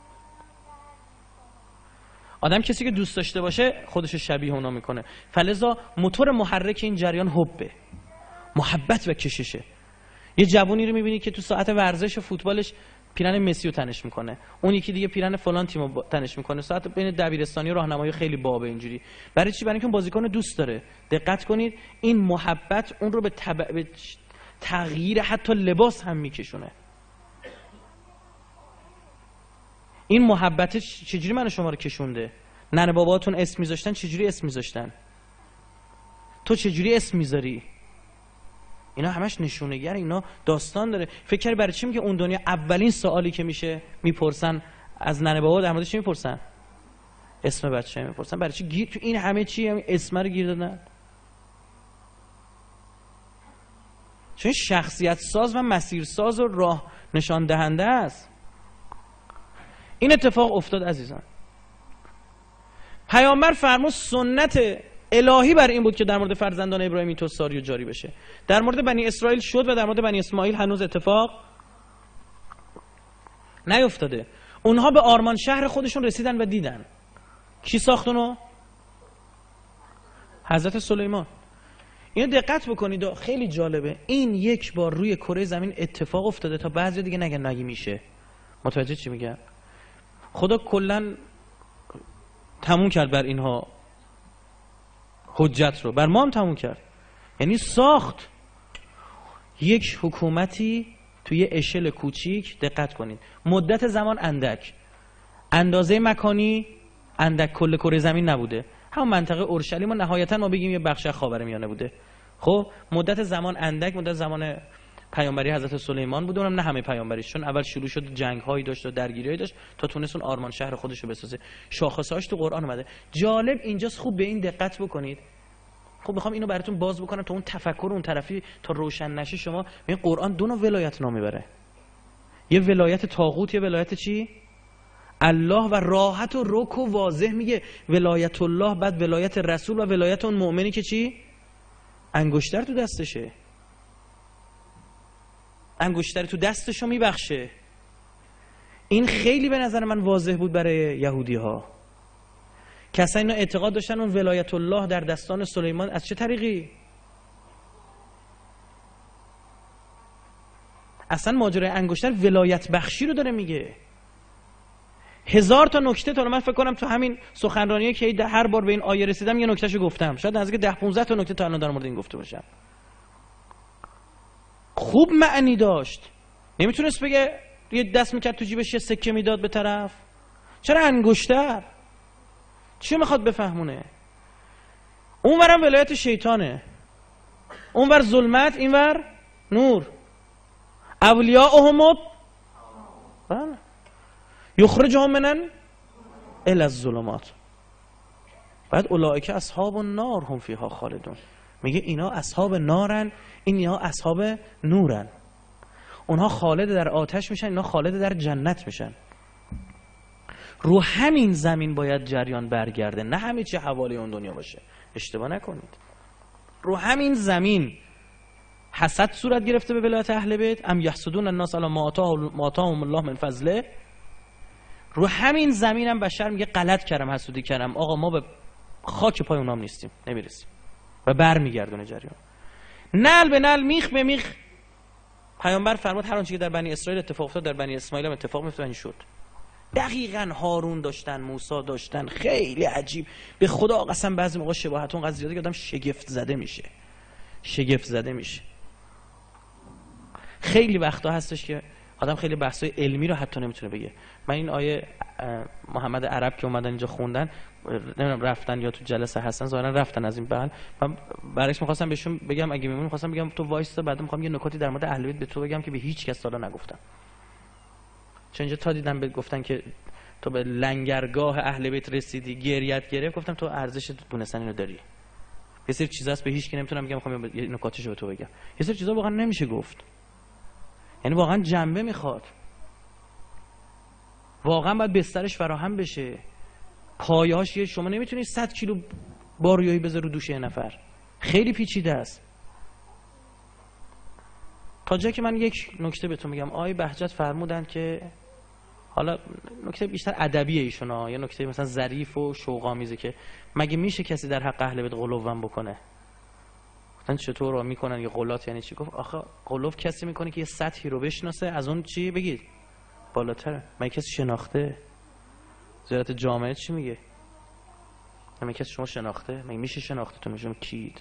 آدم کسی که دوست داشته باشه خودش رو شبیه اونا میکنه. فلذا موتور محرک این جریان حبه، محبت و کششه. یه جوونی رو میبینی که تو ساعت ورزش و فوتبالش پیرن مسی رو تنش میکنه، اون یکی دیگه پیرن فلان تیمو تنش میکنه، ساعت بین دبیرستانی و راهنمایی خیلی بابه اینجوری. برای چی؟ برای اینکه اون بازیکن دوست داره. دقت کنید این محبت اون رو به تغییر حتی لباس هم میکشونه. این محبت چجوری من شما رو کشونده؟ ننه باباتون اسم میذاشتن، چجوری اسم میذاشتن؟ تو چجوری اسم میذاری؟ اینا همش نشونگر، اینا داستان داره. فکر کردی برای چی میگه اون دنیا اولین سوالی که میشه میپرسن از ننه بابا در مورد چی میپرسن؟ اسم بچه میپرسن. برای چی گیر تو این همه چی اسم رو گیر دادن؟ چون شخصیت ساز و مسیر ساز و راه نشان دهنده است. این اتفاق افتاد عزیزان. پیامبر فرمود سنت الهی بر این بود که در مورد فرزندان ابراهیم اینطور ساری و جاری بشه. در مورد بنی اسرائیل شد و در مورد بنی اسماعیل هنوز اتفاق نیفتاده. اونها به آرمان شهر خودشون رسیدن و دیدن. کی ساخت اونو؟ حضرت سلیمان. اینو دقت بکنید، خیلی جالبه. این یک بار روی کره زمین اتفاق افتاده تا بعضی دیگه نگن نگی میشه. متوجه چی میگم؟ خدا کلا تموم کرد بر اینها حجت رو، بر ما هم تموم کرد. یعنی ساخت یک حکومتی توی اشل کوچیک. دقت کنید مدت زمان اندک، اندازه مکانی اندک، کل کره زمین نبوده، همون منطقه اورشلیم و نهایتا ما بگیم یه بخش خاورمیانه بوده. خب مدت زمان اندک، مدت زمان پیامبری حضرت سلیمان بود، اونم نه همه پیامبریش، چون اول شروع شد جنگ‌هایی داشت و درگیری‌هایی داشت تا تونست اون آرمان شهر خودش رو بسازه. شاخصه‌اش تو قرآن اومده. جالب اینجاست، خوب به این دقت بکنید. خب میخوام اینو براتون باز بکنم تا اون تفکر اون طرفی تا روشن نشه. شما این قرآن دو نوع ولایت نام میبره، یه ولایت طاغوت، یه ولایت چی؟ الله، و راحت و رک و واضح میگه ولایت الله، بعد ولایت رسول و ولایت اون مؤمنی که چی؟ انگشتر تو دستشه، انگشتر تو دستشو میبخشه. این خیلی به نظر من واضح بود برای یهودی ها که اصلا اینا اعتقاد داشتن اون ولایت الله در دستان سلیمان از چه طریقی؟ اصلا ماجرای انگشتر ولایت بخشی رو داره میگه. 1000 تا نکته تا من فکر کنم تو همین سخنرانیه که هر بار به این آیه رسیدم یه نکتهشو گفتم، شاید نزدیک 10-15 تا نکته تا الان در مورد این گفته باشم. خوب معنی داشت. نمیتونست بگه یه دست میکرد تو جیبش یه سکه میداد به طرف. چرا انگشتر؟ چی میخواد بفهمونه؟ اونورم ولایت شیطانه، اونور ظلمت، اینور نور. اولیاءهم بله یخرجهم من الی الظلمات. بعد اولئک اصحاب النار هم فیها خالدون. میگه اینا اصحاب نارن، اینا اصحاب نورن. اونها خالد در آتش میشن، اینا خالد در جنت میشن. رو همین زمین باید جریان برگرده، نه همه چی حوالی اون دنیا باشه. اشتباه نکنید. رو همین زمین حسد صورت گرفته به ولایت اهل بیت. ام یحسدون الناس علی ما آتاهم الله من فضله. رو همین زمین هم بشر میگه غلط کردم، حسودی کردم، آقا ما به خاک پای اونام نیستیم، نمیرسیم، و برمیگردونه جریان. نعل به نعل، میخ به میخ. پیامبر فرمود هر آنچه که در بنی اسرائیل اتفاق افتاد در بنی اسماعیل هم اتفاق میفته. این شد دقیقاً. هارون داشتن، موسی داشتن. خیلی عجیب. به خدا قسم بعضی موقع شباهت اونقدر زیاده که آدم شگفت زده میشه، شگفت زده میشه. خیلی وقتا هستش که آدم خیلی بحثای علمی رو حتی نمیتونه بگه. من این آیه محمد عرب که اومدن اینجا خوندن، نمیدونم رفتن یا تو جلسه هستن، ظاهرا رفتن از این بحث. من برعکس می‌خواستم بهشون بگم، اگه میمون می‌خواستم بگم تو وایسا، بعد می‌خوام یه نکاتی در مورد اهل بیت به تو بگم که به هیچ کس تا حالا نگفتم. چون اینجا تا دیدم به گفتن که تو به لنگرگاه اهل بیت رسیدی، گریت گرفت، گفتم تو ارزش دونستن اینو داری. یه سری چیزا هست به هیچ کی نمیتونم بگم، می‌خوام یه نکاتشو به تو بگم. یه سری چیزا واقعا نمیشه گفت. یعنی واقعا جنبه میخواد، واقعا باید بسترش فراهم بشه. پایه‌هاش شما نمیتونید 100 کیلو باریایی بذاری رو دوش یه نفر، خیلی پیچیده است. تا جایی که من یک نکته بهتون میگم، آقای بهجت فرمودن که حالا نکته بیشتر ادبیه ایشون، یه نکته مثلا ظریف و شوق‌آمیزه که مگه میشه کسی در حق اهل بیت غلوون بکنه؟ مثلا چطور رو میکنن یه غلات؟ یعنی چی؟ گفت آخه غلو کسی میکنه که یه سطحی رو بشناسه، از اون چی بگید بالاتره. مگه کسی شناخته؟ زیارت جامعه چی میگه؟ مگه کسی شما شناخته؟ مگه میشه شناختتون میشم کید؟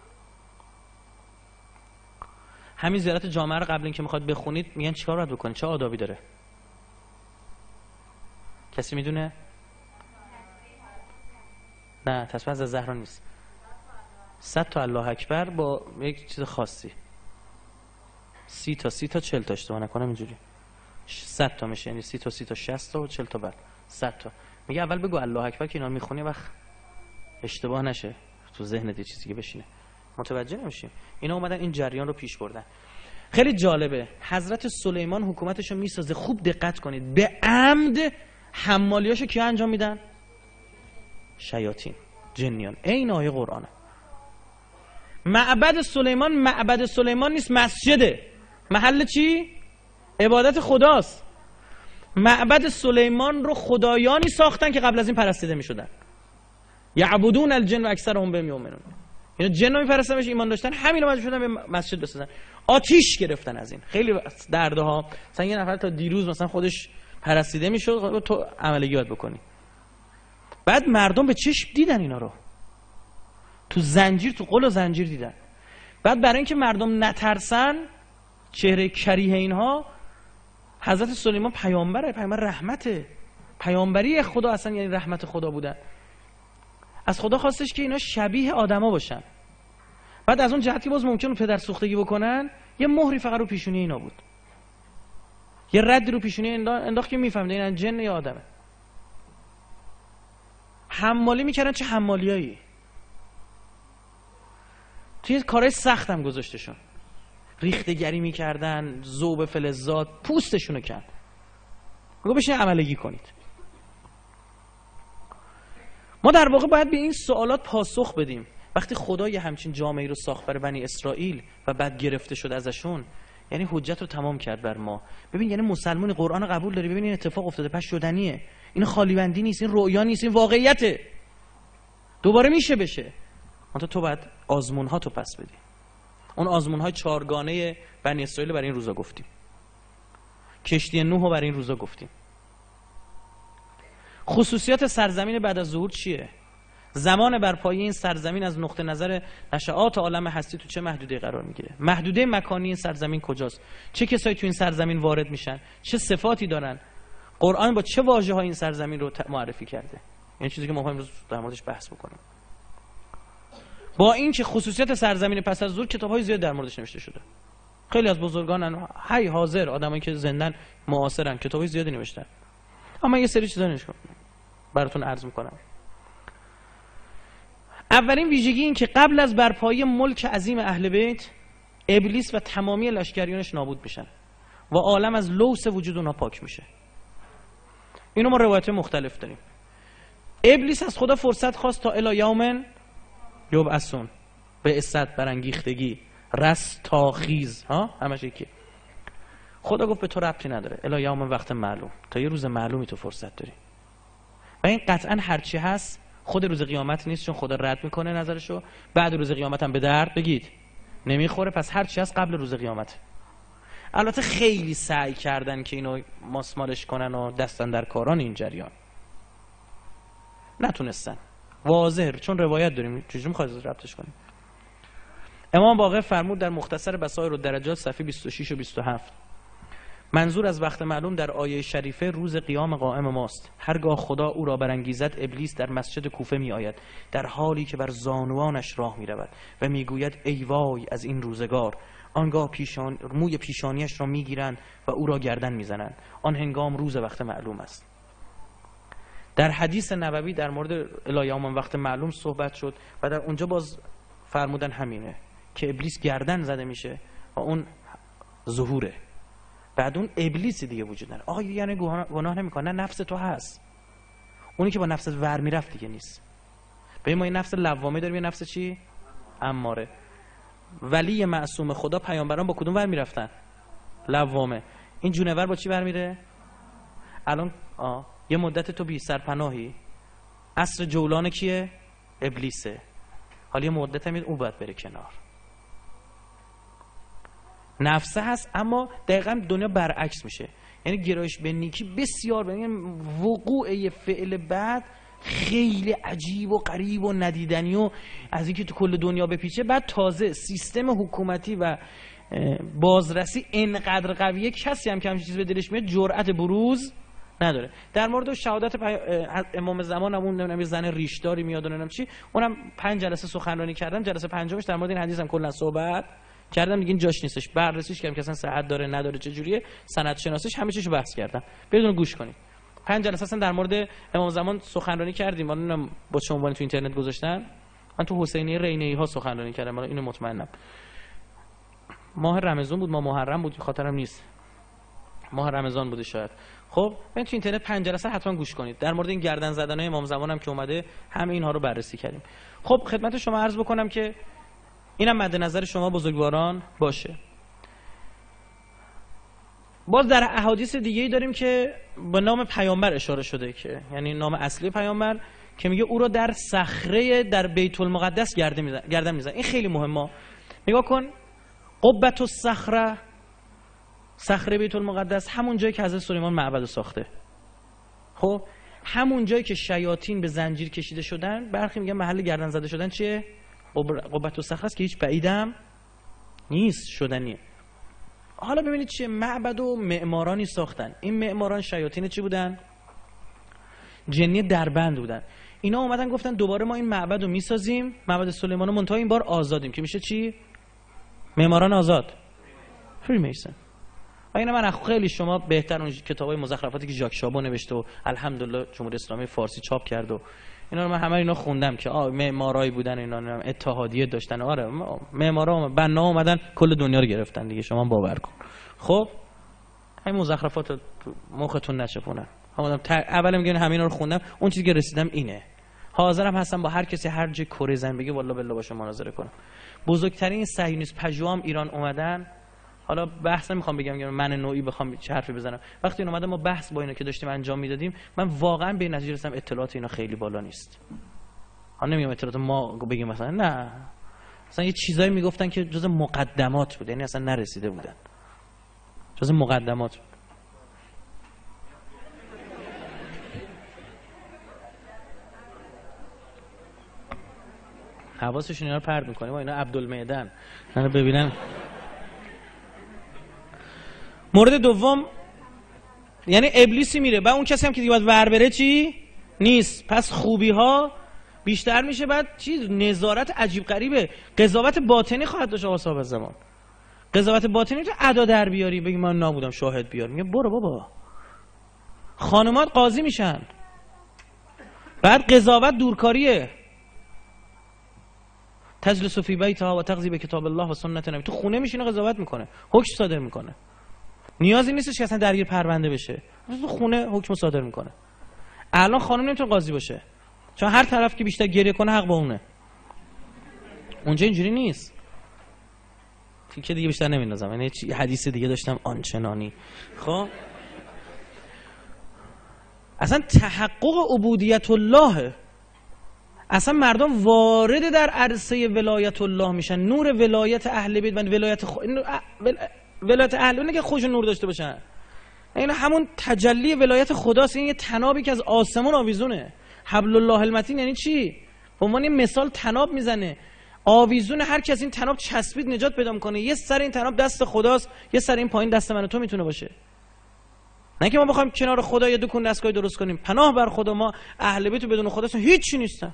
همین زیارت جامعه رو قبل اینکه میخواد بخونید میگن چیکار باید بکنید، چه آدابی داره؟ کسی میدونه؟ نه تصویر از زهرا نیست. 100 تا الله اکبر با یک چیز خاصی، 30 تا 40 تا اشتباه نکنم اینجوری 100 تا میشه، یعنی 30 تا 60 تا و 40 تا بعد 100 تا. میگه اول بگو الله اکبر که اینا میخونی وقت اشتباه نشه تو ذهنت یه چیزی که بشینه، متوجه نمیشیم. اینا اومدن این جریان رو پیش بردن. خیلی جالبه. حضرت سلیمان حکومتشو میسازه، خوب دقت کنید، به عمد حمالیاشو کیا انجام میدن؟ شیاطین، جنیان. این آیه قرآنه. معبد سلیمان نیست، مسجده. محل چی؟ عبادت خداست. معبد سلیمان رو خدایانی ساختن که قبل از این پرستیده میشدن. یعبدون الجن و اکثرهم بهم یؤمنون. اینا جن رو میپرستن، بهش ایمان داشتن، همین رو مجبور شدن به مسجد بسازن. آتیش گرفتن از این. خیلی دردها. مثلا یه نفر تا دیروز مثلا خودش پرستیده میشد، تو عملیات بکنی. بعد مردم به چشم دیدن اینا رو، تو زنجیر، تو قل و زنجیر دیدن. بعد برای اینکه مردم نترسن، چهره کریه اینها، حضرت سلیمان پیامبر رحمته. پیامبری خدا اصلا یعنی رحمت خدا بودن. از خدا خواستش که اینا شبیه آدما باشن. بعد از اون جهتی باز ممکنه پدر سوختگی بکنن، یه مهری فقط رو پیشونی اینا بود، یه ردی رو پیشونی انداخت که میفهمید اینا جن یا آدمه. حمالی میکردن، چه حمالیایی، توی کارهای سخت هم گذاشتشون، ریختگری میکردن، ذوب فلزات، پوستشونو کن. بگو بشین عملگی کنید. ما در واقع باید به این سوالات پاسخ بدیم. وقتی خدا یه همچین جامعه‌ای رو ساخت برای بنی اسرائیل و بعد گرفته شد ازشون، یعنی حجت رو تمام کرد بر ما. ببین یعنی مسلمان قرآن قبول داری، ببین این اتفاق افتاده، پس شدنیه، این خالی بندی نیست، این رؤیا نیست، این واقعیته، دوباره میشه بشه. تو باید آزمون ها تو پس بدی. اون آزمون های 4گانه بنی اسرائیل برای این روزا گفتیم، کشتی نوح رو برای این روزا گفتیم. خصوصیات سرزمین بعد از ظهور چیه؟ زمان برپایی این سرزمین از نقطه نظر نشأات عالم هستی تو چه محدوده قرار میگیره؟ محدوده مکانی این سرزمین کجاست؟ چه کسایی تو این سرزمین وارد میشن؟ چه صفاتی دارن؟ قرآن با چه واژه‌های این سرزمین رو معرفی کرده؟ این چیزی که ما امروز در موردش بحث بکنیم. با این که خصوصیات سرزمین پس از ظهور کتاب‌های زیاد در موردش نوشته شده، خیلی از بزرگان حی حاضر، آدمایی که زندن معاصرن، کتاب‌های زیادی نوشتن. اما یه سری چیزا براتون عرض می‌کنم. اولین ویژگی این که قبل از برپایی ملک عظیم اهل بیت، ابلیس و تمامی لشکریانش نابود میشن و عالم از لوث وجود اونها پاک میشه. اینو ما روایت مختلف داریم. ابلیس از خدا فرصت خواست تا الی یوم یبعثون، به عزت، برانگیختگی، رستاخیز، همش یکی. خدا گفت به تو ربطی نداره، الی یوم وقت معلوم، تا یه روز معلومی تو فرصت داری. و این قطعا هرچی هست خود روز قیامت نیست، چون خدا رد میکنه نظرشو، بعد روز قیامت هم به درد بگید نمیخوره، پس هرچی هست قبل روز قیامت. البته خیلی سعی کردن که اینو ماسمالش کنن و دستن در کاران این جریان، نتونستن. واضحه، چون روایت داریم، چجوری میخواید ربطش کنیم؟ امام باقر فرمود در مختصر بصائر الدرجات صفحه 26 و 27: منظور از وقت معلوم در آیه شریفه روز قیام قائم ماست. هرگاه خدا او را برانگیزد، ابلیس در مسجد کوفه می آید در حالی که بر زانوانش راه می رود و می گوید ای وای از این روزگار. آنگاه موی پیشانیش را می گیرند و او را گردن می زنند. آن هنگام روز وقت معلوم است. در حدیث نبوی در مورد الی یوم وقت معلوم صحبت شد و در اونجا باز فرمودن همینه که ابلیس گردن زده میشه و اون ظهوره. بعد اون ابلیسی دیگه وجود نداره. آقا یعنی گناه نمیکنه، نه، نفس تو هست. اونی که با نفست ور میرفت دیگه نیست. به ما این نفس لوامه داریم، یه نفس چی؟ اماره. ولی معصوم خدا پیامبران با کدوم ور میرفتن؟ لوامه. این جونور با چی ور میره؟ الان یه مدت تو بی سرپناهی، عصر جولان کیه؟ ابلیسه. حالا یه مدت هم او باید بره کنار. نفسه هست، اما دقیقا دنیا برعکس میشه. یعنی گرایش به نیکی بسیار، یعنی وقوع فعل بد خیلی عجیب و غریب و ندیدنی و از اینکه تو کل دنیا بپیچه. بعد تازه سیستم حکومتی و بازرسی اینقدر قویه کسی هم که همچین چیز به دلش میاد جرأت بروز نداره. در مورد شهادت امام زمان هم اون نمیدونم زن ریشداری میاد و نمیدونم چی، اونم 5 جلسه سخنرانی کردم، جلسه پنجمش در مورد این حدیث هم کلا صحبت کردم دیگه، این جاش نیستش، بررسیش کردم که اصلا صحت داره نداره چه جوریه، سند شناسیش، همه چیشو بحث کردم. بدون گوش کنید. 5 جلسه اصلا در مورد امام زمان سخنرانی کردیم. من نمیدونم با چه عنوانی تو اینترنت گذاشتن. من تو حسینیه رینه‌ای ها سخنرانی کردم، من اینو مطمئنم. ماه رمضان بود، ما محرم بود، خاطرم نیست. ماه رمضان بوده شاید. خب من تو اینترنت 5 جلسه حتما گوش کنید. در مورد این گردن زدنای امام زمان هم که اومده، همه اینها رو بررسی کردیم. خب خدمت شما عرض بکنم که اینم مد نظر شما بزرگواران باشه. باز در احادیث دیگه‌ای داریم که به نام پیامبر اشاره شده، که یعنی نام اصلی پیامبر، که میگه او را در صخره در بیت المقدس گردن میزنه. این خیلی مهمه. نگاه کن، قبة الصخره، صخره بیت المقدس، همون جایی که حضرت سلیمان معبد ساخته. خب همون جایی که شیاطین به زنجیر کشیده شدن، برخی میگن محل گردن زده شدن چیه؟ قبة الصخره است که هیچ بعیدم نیست، شدنیه. حالا ببینید چیه، معبد و معمارانی ساختن. این معماران شیاطین چی بودن؟ جنی دربند بودن. اینا اومدن گفتن دوباره ما این معبد رو میسازیم، معبد سلیمان رو، منتها این بار آزادیم که میشه چی؟ معماران آزاد، فری میسن. و اینا من خیلی شما بهتر اون کتابای مزخرفاتی که ژاک شابو نوشته و الحمدلله جمهوری اسلامی فارسی چاپ کرد و اینا رو من همه اینا خوندم که معمارایی بودن، اینا اتحادیه داشتن. آره معمارا بنا اومدن کل دنیا رو گرفتن دیگه، شما باور کن. خب این مزخرفات مختون نچپونن. اول میگن همین رو خوندم، اون چیزی که رسیدم اینه. حاضرم هستم با هر کسی هر جای کره زمین بگه والله بالله باشه مناظره کنم. بزرگترین صهیونیست پژوام ایران اومدن. حالا بحث نمیخوام بگم من نوعی بخوام چه حرفی بزنم. وقتی این اومدن ما بحث با اینا که داشتیم انجام میدادیم، من واقعا به نتیجه رسیدم اطلاعات اینا خیلی بالا نیست. ها نمیگم اطلاعات ما بگیم مثلا، نه مثلا یه چیزایی میگفتن که جز مقدمات بود، یعنی اصلا نرسیده بودن، جز مقدمات بود. حواسشون اینا رو پرت میکنه. با اینا عبدالمعدن منو ببینن. مورد دوم یعنی ابلیسی میره، بعد اون کسی هم که دیگه باید ور بره چی؟ نیست. پس خوبی ها بیشتر میشه، بعد چی؟ نظارت عجیب غریبه. قضاوت باطنی خواهد داشت آقا صاحب زمان. قضاوت باطنی تو ادا در بیاری بگی من نبودم شاهد بیار، میگه برو بابا. خانومات قاضی میشن. بعد قضاوت دورکاریه. تجلس فی بیتها و تقضی به کتاب الله و سنت نبی. تو خونه میشینه قضاوت میکنه، حکم صادر میکنه. نیازی نیستش که اصلا درگیر پرونده بشه، تو خونه حکم صادر میکنه. الان خانم نمیتونه قاضی باشه، چون هر طرف که بیشتر گریه کنه حق با اونه. اونجا اینجوری نیست. تیکه دیگه بیشتر نمیندازم، یعنی حدیث دیگه داشتم آنچنانی. خب اصلا تحقق عبودیت الله، اصلا مردم وارد در عرصه ولایت الله میشن. نور ولایت اهل بیت و ولایت اهل بیت که خوش نور داشته باشن، این همون تجلی ولایت خداست. این یه تنابی که از آسمون آویزونه. حبل الله المتین یعنی چی؟ به عنوان یه مثال تناب میزنه، آویزون. هر کس این تناب چسبید نجات پیدا میکنه. یه سر این تناب دست خداست، یه سر این پایین دست من و تو میتونه باشه. نه که ما بخوایم کنار خدا یه دکون دستگاهی درست کنیم. پناه بر خدا، ما اهل بیت بدون خدا هیچ چی نیستن.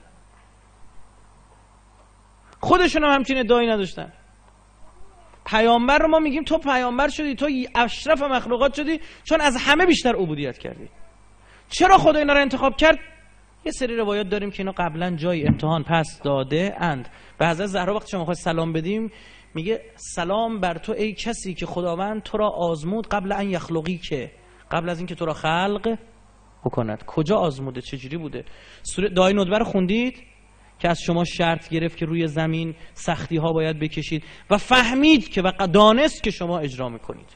خودشون هم همچین ادعایی نداشتن. پیامبر رو ما میگیم تو پیامبر شدی، تو اشرف مخلوقات شدی چون از همه بیشتر عبودیت کردی. چرا خدا اینا رو انتخاب کرد؟ یه سری روایات داریم که اینا قبلا جای امتحان پس داده اند. به حضرت زهرا وقتی شما میخواید سلام بدیم میگه سلام بر تو ای کسی که خداوند تو را آزمود قبل ان یخلقی، که قبل از اینکه تو را خلق بکند. کجا آزموده؟ چجوری بوده؟ سوره دعای ندبه رو خوندید که از شما شرط گرفت که روی زمین سختی ها باید بکشید و فهمید که و دانست که شما اجرا میکنید.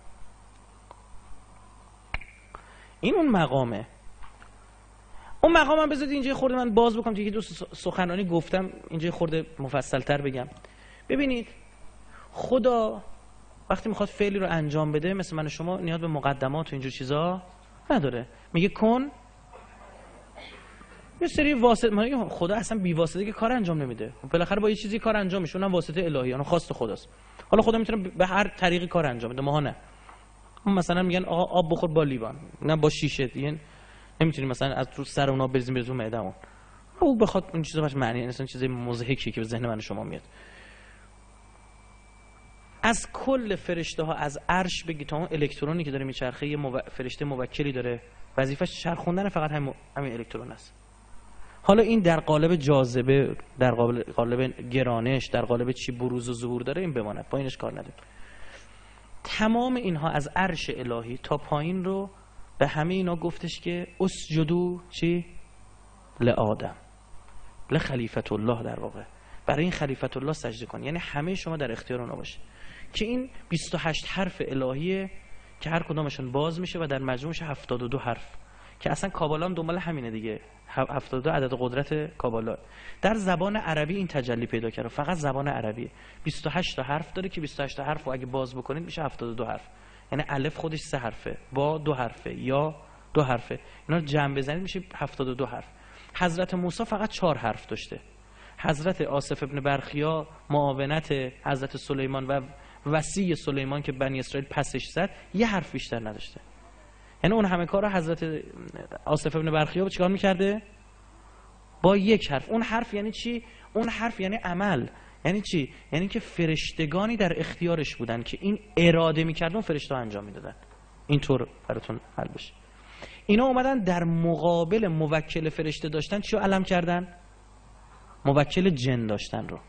این اون مقامه. اون مقام هم بذارید اینجا خورده من باز بکنم، دیگه دو سخنرانی گفتم، اینجا خورده مفصل تر بگم. ببینید خدا وقتی میخواد فعلی رو انجام بده، مثل من و شما نیاز به مقدمات و اینجور چیزا نداره. میگه کن، یه سری واسطه. خدا اصلا بی واسطه که کار انجام نمیده. بالاخره با یه چیزی کار انجام میشه، اونم واسطه الهی، اون خواست خداست. حالا خدا میتونه به هر طریقی کار انجام بده، ما نه. مثلا میگن آقا آب بخور با لیوان، نه با شیشه. دیگه نمیتونی مثلا از رو سر اونا بریزیم به معدهمون. او بخواد اون چیزا باش معنی نیست، اصلا چیزای مضحکی که به ذهن من و شما میاد. از کل فرشته ها از عرش بگی تا اون الکترونی که داره میچرخه، یه فرشته موکلی داره وظیفش چرخوندن فقط همین الکترون است. حالا این در قالب جاذبه، در قالب گرانش، در قالب چی بروز و ظهور داره، این بماند، پایینش کار نداره. تمام اینها از عرش الهی تا پایین رو به همه اینا گفتش که اسجدو چی؟ لآدم، لخلیفت الله. در واقع برای این خلیفت الله سجده کن، یعنی همه شما در اختیار اونا باشه. که این 28 حرف الهیه که هر کدامشون باز میشه و در مجموعش 72 حرف، که اصلا کابالا هم دنبال همینه دیگه. 72 عدد قدرت کابالا. در زبان عربی این تجلی پیدا کرده، فقط زبان عربی 28 تا حرف داره که 28 تا حرف رو اگه باز بکنید میشه 72 حرف. یعنی الف خودش 3 حرفه، با 2 حرفه، یا 2 حرفه، اینا رو جمع بزنید میشه 72 حرف. حضرت موسی فقط 4 حرف داشته. حضرت آصف ابن برخیا معاونت حضرت سلیمان و وصی سلیمان که بنی اسرائیل پسش زد، یه حرف بیشتر نداشته. یعنی اون همه کارا حضرت آصف ابن برخیا چیکار میکرده؟ با یک حرف. اون حرف یعنی چی؟ اون حرف یعنی عمل. یعنی چی؟ یعنی که فرشتگانی در اختیارش بودن که این اراده میکردن، اون فرشته ها انجام میدادن. اینطور براتون حل بشه. اینا اومدن در مقابل موکل فرشته داشتن چی رو علم کردن؟ موکل جن داشتن رو.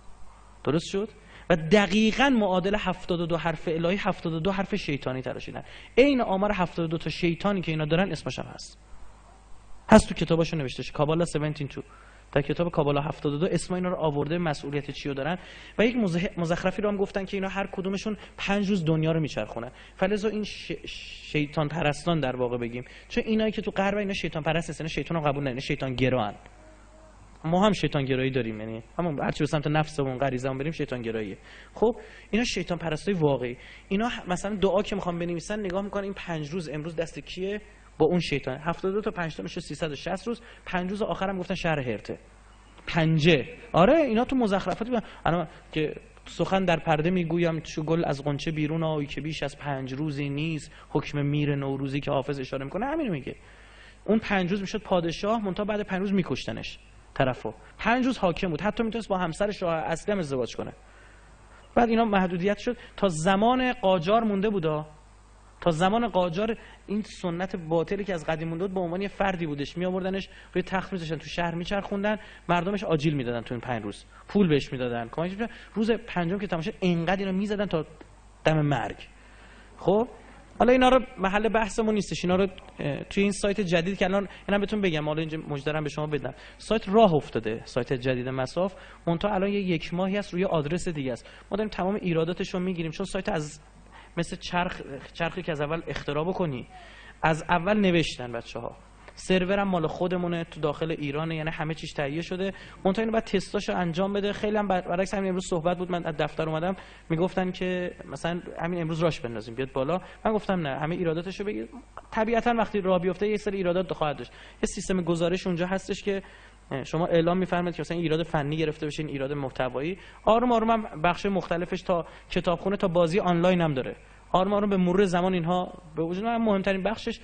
درست شد؟ و دقیقاً معادل 72 حرف الهی 72 حرف شیطانی تراشیدن. عین آمار 72 تا شیطانی که اینا دارن اسمش هم هست تو کتاباشون نوشته شه. کابالا 72 در کتاب کابالا 72 اسم اینا رو آورده، مسئولیت چی رو دارن. و یک مزخرفی رو هم گفتن که اینا هر کدومشون 5 روز دنیا رو میچرخونن. فلذا این شیطان پرستان در واقع بگیم، چون اینایی که تو غرب اینا شیطان پرست هستن، شیطان رو قبول ندارن، شیطان گران. ما هم شیطان گرایی داریم، یعنی همون هرچی به سمت نفسمون غریزمون بریم شیطان گراییه. خب اینا شیطان پرستای واقعی. اینا مثلا دعا که میخوام بنویسن نگاه میکنن این 5 روز امروز دست کیه؟ با اون شیطان. 72 تا 5 تا میشه 360 روز. 5 روز آخرم گفتن شهر هرته. پنجه. آره اینا تو مزخرفات الان که سخن در پرده میگویم چو گل از غنچه بیرون آیی که بیش از 5 روزی نیست، حکم میر نوروزی که حافظ اشاره میکنه همین میگه. اون 5 روز میشد پادشاه، منتها بعد 5 روز میکشتنش طرفو. 5 روز حاکم بود، حتی میتونست با همسرش راه اصلی هم ازدواج کنه. بعد اینا محدودیت شد تا زمان قاجار مونده بودا. تا زمان قاجار این سنت باطلی که از قدیم مونده بود به عنوان یه فردی بودش، می آوردنش روی تخت میذاشتن تو شهر میچرخوندن، مردمش آجیل میدادن تو این 5 روز، پول بهش میدادن. روز پنجم که تمام شد اینقدر اینا میزدن تا دم مرگ. خب حالا اینا رو محل بحثمون نیستش، اینا رو توی این سایت جدید که الان اینا بهتون بگم، حالا اینجا مجدرم به شما بدم، سایت راه افتاده، سایت جدید مساف، منتها الان یک ماهی است روی آدرس دیگه است. ما داریم تمام ایراداتش رو میگیریم، چون سایت از مثل چرخی که از اول اختراع بکنی، از اول نوشتن بچه‌ها. سرورم مال خودمونه تو داخل ایرانه، یعنی همه چیز تهیه شده، منتها اینو بعد تستاشو انجام بده. خیلی هم برعکس همین امروز صحبت بود، من از دفتر اومدم میگفتن که مثلا همین امروز راش بندازیم بیاد بالا، من گفتم نه همه ایراداتشو بگیر. طبیعتا وقتی راه بیفته یه سری ایرادات خواهد داشت. یه سیستم گزارش اونجا هستش که شما اعلام می‌فرمایید که مثلا ایراد فنی گرفته بشین، ایراد محتوایی. آروم آروم هم بخش مختلفش تا کتابخونه تا بازی آنلاین هم داره. آروم آروم به مرور زمان اینها به وجود میاد. مهمترین بخشش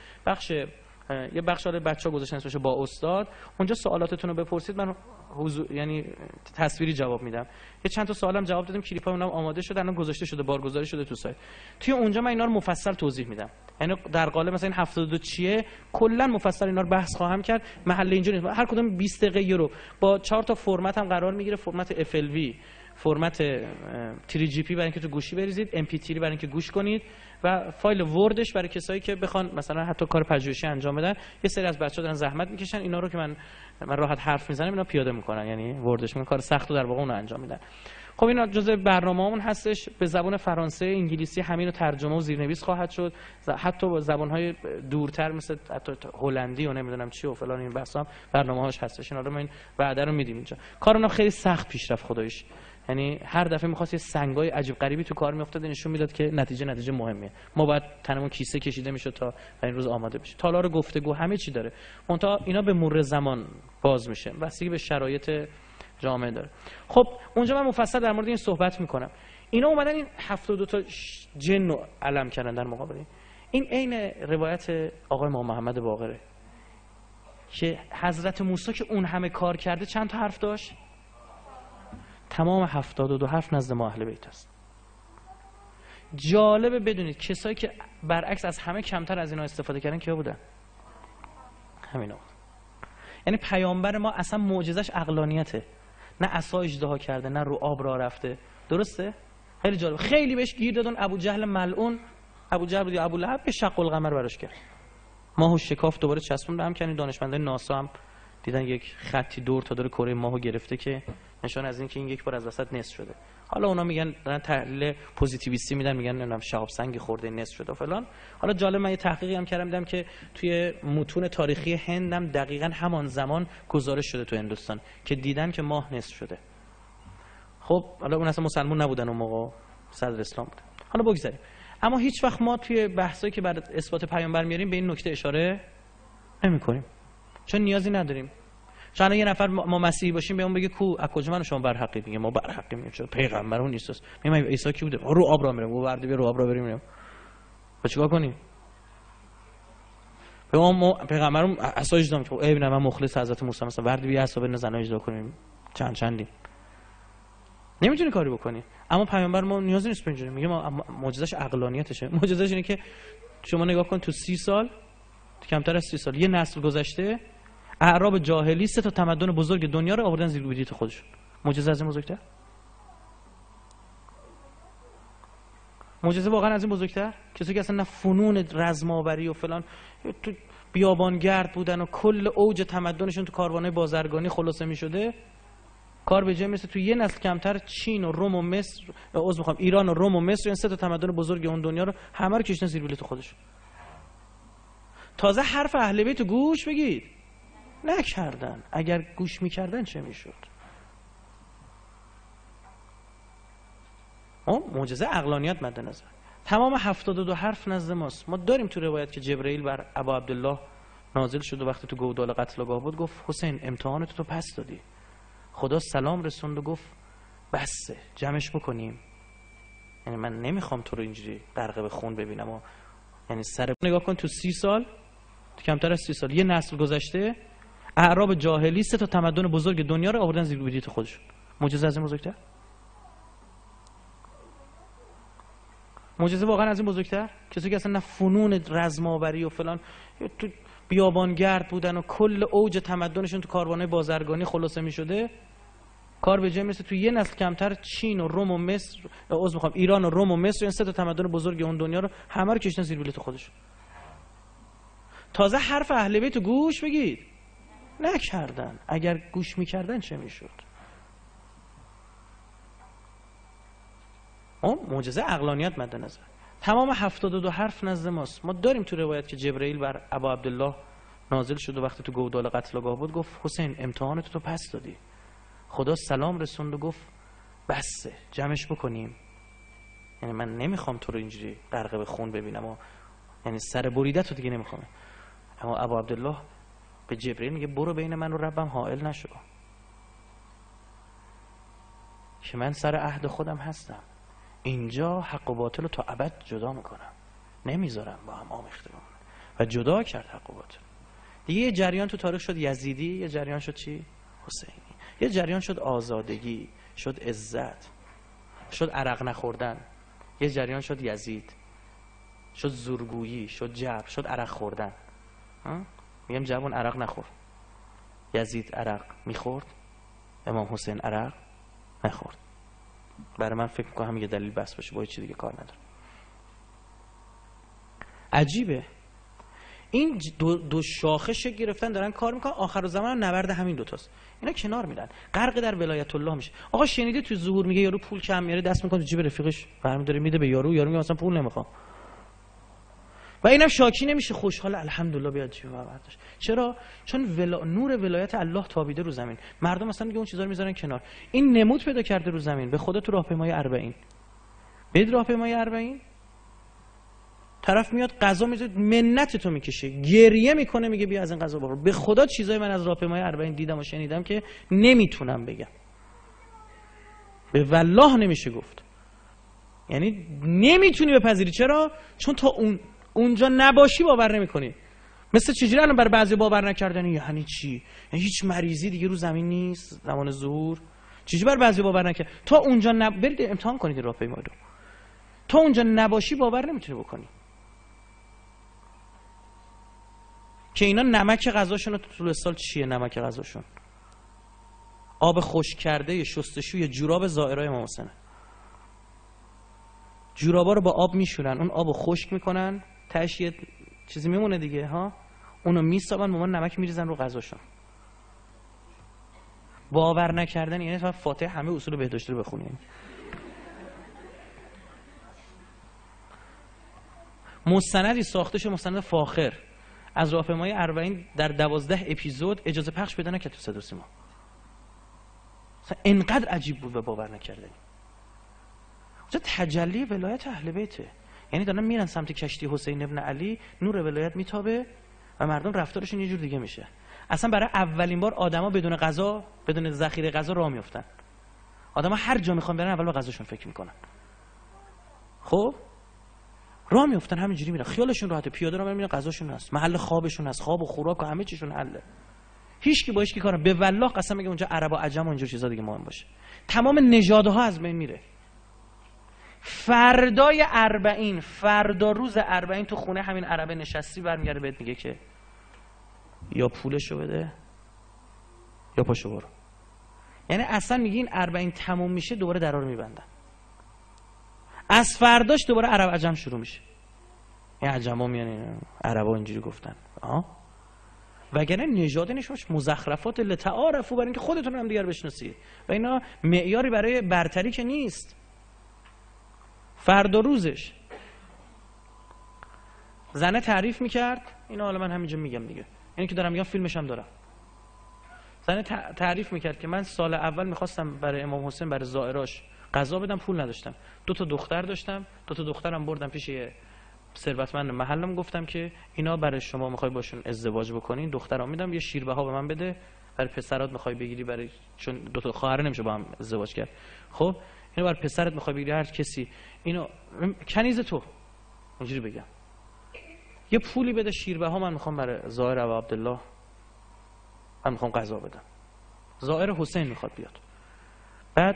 یه بخش حالا بچه‌ها گذاشتن اسمش با استاد، اونجا سوالاتتون رو بپرسید، من یعنی تصویری جواب میدم. یه چند تا سوالم جواب دادم، کلیپام اونم آماده شده، الان گذاشته شده، بارگذاری شده تو سایت. توی اونجا من اینا رو مفصل توضیح میدم، یعنی در قالب مثلا این 72 چیه کلا مفصل اینا رو بحث خواهم کرد. محل اینجا نیست، هر کدوم 20 دقیقه یورو با 4 تا فرمت هم قرار میگیره. فرمت FLV، فرمت 3GP برای اینکه تو گوشی بریزید، MP3 برای اینکه گوش کنید، و فایل وردش برای کسایی که بخوان مثلا حتی کار پژوهشی انجام بدن. یه سری از بچه‌ها دارن زحمت میکشن، اینا رو که من راحت حرف میزنم اینا پیاده میکنن، یعنی وردش میکنن، کار سخت رو در واقع اون انجام میدن. خب اینا جزء برنامه‌مون هستش. به زبان فرانسه، انگلیسی همین رو ترجمه و زیرنویس خواهد شد، حتی با زبان‌های دورتر مثل حتی هلندی و نمیدونم چی و فلان این بحثا برنامه‌هاش هستش. اینا رو ما این وعده رو میدیم اینجا. کارنا خیلی سخت پیش رفت خداییش، یعنی هر دفعه می‌خواست یه سنگای عجیب غریبی تو کار میافتاد، نشون میداد که نتیجه مهمیه. ما باید تنمون کیسه کشیده میشد تا این روز آماده بشه. تالار گفتگو همه چی داره، منتها اینا به مرور زمان باز میشه، بستگی به شرایط جامعه داره. خب اونجا من مفصل در مورد این صحبت میکنم. اینا اومدن این 72 تا جن رو علم کردن در مقابل این عین روایت آقای ما محمد باقره که حضرت موسی که اون همه کار کرده چند تا حرف داشت؟ تمام 72 حرف نزد ما اهل بیت است. جالبه بدونید کسایی که برعکس از همه کمتر از اینا استفاده کردن کیا بودن؟ همینا. یعنی پیامبر ما اصلا معجزش عقلانیته، نه عصا اژدها کرده، نه رو آب راه رفته. درسته؟ خیلی جالب. خیلی بهش گیر دادن. ابو جهل ملعون، ابو جهل یا ابو لهب به شق القمر براش کرد، ماهو شکاف دوباره چسبون به هم کنید. دانشمندان ناسا هم دیدن یک خطی دور تا دور کره ماهو گرفته که نشان از این که این یک بار از وسط نصف شده. حالا اونا میگن دارن تحلیل پوزیتیویستی میدن، میگن نمیدونم شهاب سنگ خورده نصف شده و فلان. حالا جالب، من یه تحقیقی هم کردم دیدم که توی متون تاریخی هند هم دقیقاً همان زمان گزارش شده تو هندوستان که دیدن که ماه نصف شده. خب حالا اون اصلا مسلمان نبودن اون موقع، صدر اسلام بود. حالا بگذاریم. اما هیچ وقت ما توی بحثایی که بعد اثبات پیامبر میاریم به این نکته اشاره نمی‌کنیم، چون نیازی نداریم. چون یه نفر ما مسیحی باشیم به اون بگه کو از کجا من شما برحقی میگه، ما برحقی میگیم چون پیغمبرون نیست. میگم عیسی کی بوده؟ رو آب را میریم، رو وردی به رو آب را بریم. با چیکار کنیم؟ به ما پیغمبرم اساج دادم که ای من مخلص حضرت موسی مثلا ورد بیا حساب نزنا اجرا کنیم چندین نمیتونی کاری بکنی. اما پیامبر ما نیازی نیست به اینجوری. میگه ما معجزش عقلانیتشه. معجزش اینه که شما نگاه کن تو 30 سال، کمتر از 30 سال، یه نسل گذشته اعراب جاهلی 3 تا تمدن بزرگ دنیا رو آوردن زیر وجود خودشون. معجزه از این بزرگتر؟ معجزه واقعا از این بزرگتر؟ کسی که اصلا نه فنون رزم‌آوری و فلان، تو بیابانگرد بودن و کل اوج تمدنشون تو کاروانای بازرگانی خلاصه می‌شده، کار به جای میرسه تو یه نسل کمتر چین و روم و مصر، ایران و روم و مصر، این 3 تا تمدن بزرگ اون دنیا رو همه رو کشیدن زیر بلیط خودشون. تازه حرف اهل بیت گوش بگید نکردن. اگر گوش میکردن چه میشد؟ معجزه عقلانیت مد نظر. تمام 72 حرف نزد ماست. ما داریم تو روایت که جبرئیل بر ابا عبدالله نازل شد و وقتی تو گودال قتلگاه بود گفت حسین امتحانت تو پس دادی. خدا سلام رسوند و گفت بسه جمعش بکنیم. یعنی من نمیخوام تو رو اینجوری غرق به خون ببینم و یعنی سر نگاه کن تو 30 سال، کمتر از 30 سال، یه نسل گذشته اعراب جاهلی 3 تا تمدن بزرگ دنیا رو آوردن زیر وجود خودشون. معجزه از این بزرگتر؟ معجزه واقعا از این بزرگتر؟ کسی که اصلا نه فنون رزم‌آوری و فلان، تو بیابانگرد بودن و کل اوج تمدنشون تو کاروانای بازرگانی خلاصه می‌شده، کار به جای میرسه تو یه نسل کمتر چین و روم و مصر، ایران و روم و مصر، این 3 تا تمدن بزرگ اون دنیا رو همه رو کشیدن زیر بلیط خودشون. تازه حرف اهل بیت گوش بگید نکردن. اگر گوش میکردن چه میشد؟ معجزه عقلانیت مد نظر. تمام 72 حرف نزد ماست. ما داریم تو روایت که جبرئیل بر ابا عبدالله نازل شد و وقتی تو گودال قتلگاه بود گفت حسین امتحانت تو پس دادی. خدا سلام رسوند و گفت بسه جمعش بکنیم. یعنی من نمیخوام تو رو اینجوری غرق به خون ببینم و یعنی سر بریدت رو دیگه نمیخوام. اما ابو عبدالله به جبرئیل میگه برو بین من و ربم حائل نشو که من سر عهد خودم هستم. اینجا حق و باطل رو تا ابد جدا میکنم، نمیذارم با هم آمیخته بمونن. و جدا کرد حق و باطل. دیگه یه جریان تو تاریخ شد یزیدی، یه جریان شد چی؟ حسینی. یه جریان شد آزادگی، شد عزت، شد عرق نخوردن. یه جریان شد یزید، شد زورگویی، شد جبر، شد عرق خوردن. میگم جوان عرق نخور. یزید عرق میخورد، امام حسین عرق نخورد. برای من فکر میکنم یه دلیل بس باشه، با چیز دیگه کار نداره. عجیبه این دو شاخه شکل گرفتن دارن کار میکنن. آخر زمان نبرد همین دوتاست. اینا کنار میدن، غرق در ولایت الله میشه. آقا شنیده تو ظهور میگه یارو پول کم میاره دست میکنه تو جیب رفیقش برمی‌داره میده به یارو میگه مثلا پول نمیخوام و اینم شاکی نمیشه، خوشحال الحمدلله بیاد جیب برداشت. چرا؟ چون نور ولایت الله تابیده رو زمین. مردم مثلا میگه اون چیزا رو میذارن کنار. این نمود پیدا کرده رو زمین. به خدا تو راهپیمای 40 بید راهپیمای 40 طرف میاد غذا میذاره منت تو میکشه، گریه میکنه، میگه بیا از این غذا بخور. به خدا چیزای من از راهپیمای 40 دیدم و شنیدم که نمیتونم بگم. به والله نمیشه گفت. یعنی نمیتونی بپذیری. چرا؟ چون تا اونجا نباشی باور نمیکنی. مثل چجوری الان برای بعضی باور نکردنی یعنی چی؟ یعنی هیچ مریضی دیگه رو زمین نیست زمان ظهور. چجوری برای بعضی باور نکرد؟ تا اونجا برید امتحان کنید راهپیما رو. تا اونجا نباشی باور نمیتونی بکنی که اینا نمک غذاشون تو طول سال چیه؟ نمک غذاشون آب خشک کرده شستشوی جوراب زائرای امام حسین. جورابا رو با آب میشورن، اون آبو خشک میکنن، تهش یه چیزی میمونه دیگه ها، اونو میسابن، مامان نمک میریزن رو غذاشون. باور نکردن یعنی تو فاتحه همه اصول بهداشتی رو بخونی. مستندی ساخته شده، مستند فاخر از راهپیمای 40 در 12 اپیزود اجازه پخش پیدا نکرد تو صدا و سیما. اینقدر عجیب بود و باور نکردنی. اونجا تجلی ولایت اهل بیته. یعنی دارن میرن سمت کشتی حسین ابن علی، نور ولایت میتابه و مردم رفتارشون یه جور دیگه میشه. اصلا برای اولین بار آدما بدون غذا، بدون ذخیره غذا راه میافتن. آدما هر جا میخوان برن اول به غذاشون فکر میکنن. خب راه میافتن همینجوری میرن، خیالشون راحته، پیاده رو میرن، غذاشون هست، محل خوابشون هست، خواب و خوراک و همه چیشون حله. هیچ کی با هیچ کی کار به والله قسم میگه اونجا عرب و عجم و اینجور چیزا دیگه مهم باشه. تمام نژادها از بین میره. فردای 40 فردا روز 40 تو خونه همین عربه نشستی برمیگرده بهت میگه که یا پولشو بده یا پاشو برو. یعنی اصلا میگه این 40 تموم میشه دوباره درا رو میبندن. از فرداش دوباره عرب عجم شروع میشه. این عجما میان عربا اینجوری گفتن. وگرنه نژاد نشوش مزخرفات لتعارفوا، برای اینکه خودتون هم دیگر بشناسید و اینا معیاری برای برتری که نیست. فردا روزش زنه تعریف میکرد، اینو حالا من همینجا میگم دیگه، اینی که دارم میگم فیلمش هم دارم. زنه تعریف میکرد که من سال اول میخواستم برای امام حسین برای زائراش غذا بدم، پول نداشتم، 2 تا دختر داشتم، 2 تا دخترم بردم پیش یه ثروتمند محلم، گفتم که اینا برای شما میخوای باشون ازدواج بکنین، دخترام میدم، یه شیربها به من بده، برای پسرات میخوای بگیری، برای چون 2 تا خواهر نمیشه با هم ازدواج کرد، خب اینو برای پسرت میخوای بگیری، هر کسی اینو کنیز تو اینجوری بگم، یه پولی بده شیربها، من میخوام برای زائر ابو عبدالله من میخوام غذا بدم، زائر حسین میخواد بیاد. بعد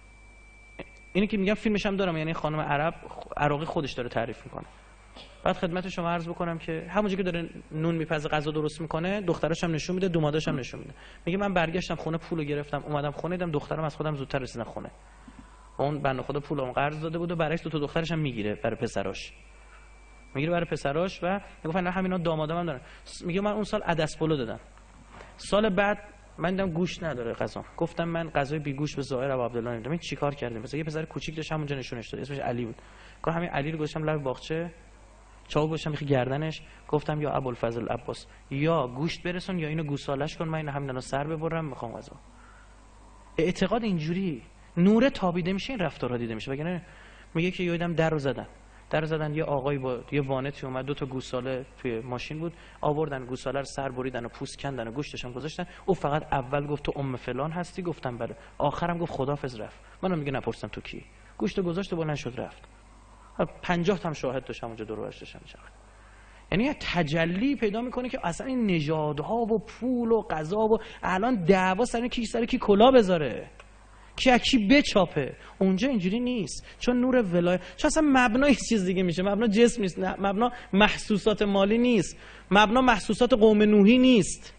اینی که میگم فیلمش هم دارم، یعنی خانم عراقی خودش داره تعریف میکنه. بعد خدمت شما عرض بکنم که همونجا که داره نون میپزه غذا درست میکنه، دختراش هم نشون میده، دوماداش هم نشون میده. میگه من برگشتم خونه، پولو گرفتم، اومدم خونه، دیدم دخترم از خودم زودتر رسیدن خونه. اون بنده خدا پولم قرض داده بود و برعکس 2 تا دخترش هم میگیره برای پسراش. میگیره برای پسراش و میگه فعلا همینا دامادام هم دارن. میگه من اون سال عدس پلو دادم. سال بعد من دیدم گوشت نداره غذا. گفتم من غذای بی گوشت به زائر ابو عبدالله نمیدم. این چیکار کردیم؟ مثلا یه پسر کوچیک داشت همونجا نشونش داد، اسمش علی بود. گفتم همین علی رو گذاشتم لب باغچه، چاقو گذاشتم میخی گردنش، گفتم یا ابوالفضل عباس یا گوشت برسون یا اینو گوسالش کن، من همینو سر ببرم، میخوام غذا. اعتقاد اینجوری نور تابیده میشه، این رفتارها دیده میشه. وگرنه میگه که یادم در رو زدن یه آقای با یه وانتی اومد، 2 تا گوساله توی ماشین بود، آوردن گوساله رو سر بریدن و پوست کندن و گوشتش هم گذاشتن. او فقط اول گفت تو ام فلان هستی، گفتم بله، آخرم گفت خداحافظ رفت. منم میگه نپرسیدم تو کی، گوشت گذاشت و بلند شد رفت. 50 تا هم شاهد داشتم اونجا دور و برش داشتن. یعنی تجلی پیدا میکنه که اصلا این نژادها و پول و غذا و الان دعوا سر کی سر کی کلا بذاره، کی بچاپه. اونجا اینجوری نیست، چون نور ولایت، چون اصلا مبنا یه چیز دیگه میشه. مبنا جسم نیست، مبنا محسوسات مالی نیست، مبنا محسوسات قوم نوحی نیست،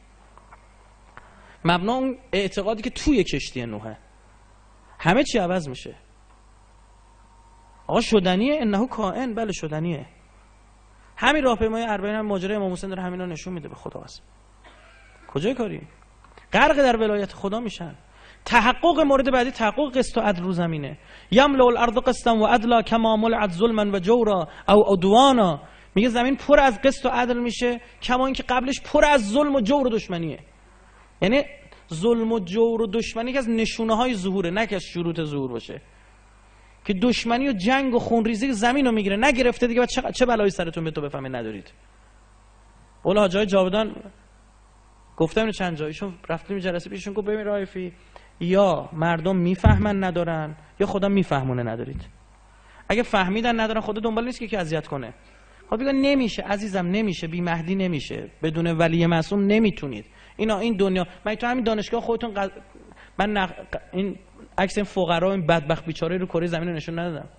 مبنا اون اعتقادی که توی کشتی نوحه. همه چی عوض میشه. آقا شدنیه، انه کائن، بله شدنیه. همین راهپیمای 40 هم ماجرای امام حسین داره همینا نشون میده. به خدا واسه کجای کاری غرق در ولایت خدا میشن. تحقق مورد بعدی تحقق قسط و عدل رو زمینه. یملأ الارض قسطا و عدلا کما ملئت ظلما و جورا او عدوانا. میگه زمین پر از قسط و عدل میشه کما اینکه قبلش پر از ظلم و جور و دشمنیه. یعنی ظلم و جور و دشمنی که از نشونه های ظهوره، نه که از شروط ظهور باشه. که دشمنی و جنگ و خونریزی زمین رو میگیره، نگرفته دیگه بعد چه بلایی سرتون به تو بفهمه ندارید. اولا جای جاودان گفتم اینو چند جایشون رفتیم جلسه پیششون گفت ببین رایفی، یا مردم میفهمن ندارن یا خدا میفهمونه ندارید. اگه فهمیدن ندارن خدا دنبال نیست که اذیت کنه. خب بگه نمیشه عزیزم، نمیشه، بی مهدی نمیشه، بدون ولی معصوم نمیتونید. این دنیا، من تو همین دانشگاه خودتون من این عکس این فقرا این بدبخت بیچاره رو کره زمین رو نشون ندادم.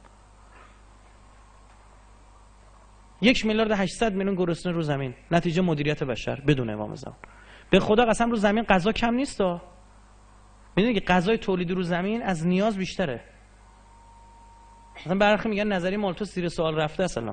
1,800,000,000 گرسنه رو زمین، نتیجه مدیریت بشر بدون امام زمان. به خدا قسم رو زمین غذا کم نیستا. میدونید که غذای تولیدی رو زمین از نیاز بیشتره. مثلا برخی میگن نظریه مالتوس زیر سوال رفته اصلا.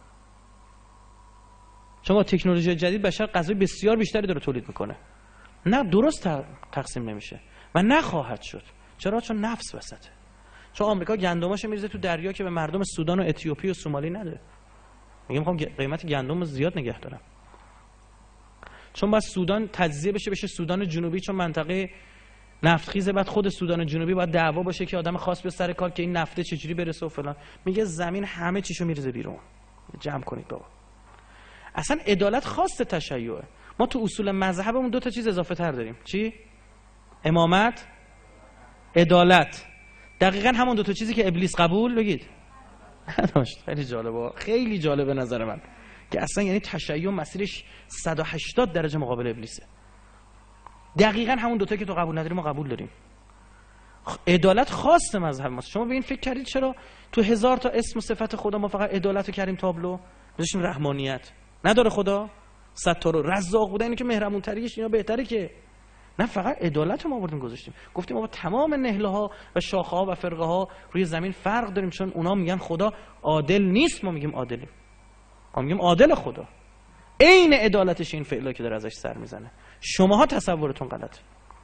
چون با تکنولوژی جدید بشر غذای بسیار بیشتری داره تولید میکنه. نه درست تقسیم نمیشه و نخواهد شد. چرا؟ چون نفس وسطه. چون آمریکا گندماشو میریزه تو دریا که به مردم سودان و اتیوپی و سومالی نده. میگم میخوام قیمت گندم رو زیاد نگه دارم. چون بعد سودان تجزیه بشه سودان جنوبی، چون منطقه نفتخیزه، بعد خود سودان جنوبی باید دعوا باشه که آدم خاص به سر کار که این نفته چجوری برسه و فلان. میگه زمین همه چیشو میریزه بیرون. جمع کنید بابا. اصلا عدالت خاص تشیعه. ما تو اصول مذهبمون 2 تا چیز اضافه تر داریم. چی؟ امامت، عدالت. دقیقاً همون 2 تا چیزی که ابلیس قبول بگید نداشت. خیلی جالبه، خیلی جالبه نظر من که اصلا یعنی تشیع مسیرش 180 درجه مقابل ابلیسه. دقیقاً همون دوتا که تو قبول نداری ما قبول داریم. عدالت خاص مذهب ماست. شما به این فکر کردید چرا تو 1000 تا اسم و صفت خدا ما فقط عدالت رو کردیم تابلو؟ گذاشتیم رحمانیت. نداره خدا؟ ستار و رزاق بوده، اینو که مهربون تریش اینا بهتره که نه، فقط عدالت رو ما آوردیم گذاشتیم. گفتیم ما با تمام نهله ها و شاخه ها و فرقه ها روی زمین فرق داریم، چون اونا میگن خدا عادل نیست، ما میگیم عادلیم. ما میگیم عادل خدا. عین عدالتش این فعلا که داره ازش سر میزنه. شماها تصورتون غلطه.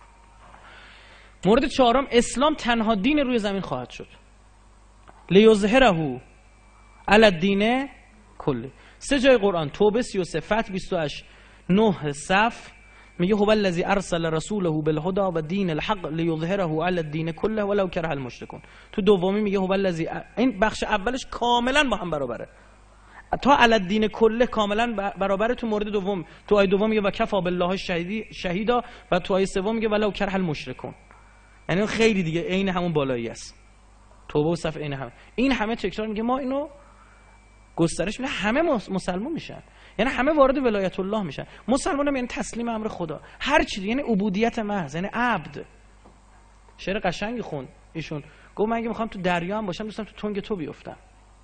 مورد چهارم، اسلام تنها دین روی زمین خواهد شد. لیظهره علی الدین کله. 3 جای قرآن، توبه 33، فتح 28، 9 صف میگه هو الذی ارسل رسوله بالهدى و دین الحق لیظهره علی الدین کله ولو کره المشرکون. تو دومی میگه هو الذی، این بخش اولش کاملا با هم برابره، تا علی الدین کله کاملا برابره. تو مورد دوم، تو آیه دوم میگه و کفا بالله شهیدا، و تو آیه سوم میگه ولو کره المشرکون. یعنی خیلی دیگه عین همون بالایی است. توبه و صف عین هم. این همه تکرار میگه ما اینو گسترش میده، همه مسلمان میشن، یعنی همه وارد ولایت الله میشن. مسلمان هم یعنی تسلیم امر خدا، هر چیزی، یعنی عبودیت محض، یعنی عبد. شعر قشنگی خون ایشون، گفت من اگه میخوام تو دریا هم باشم دوستم تو تنگ تو بیفتم.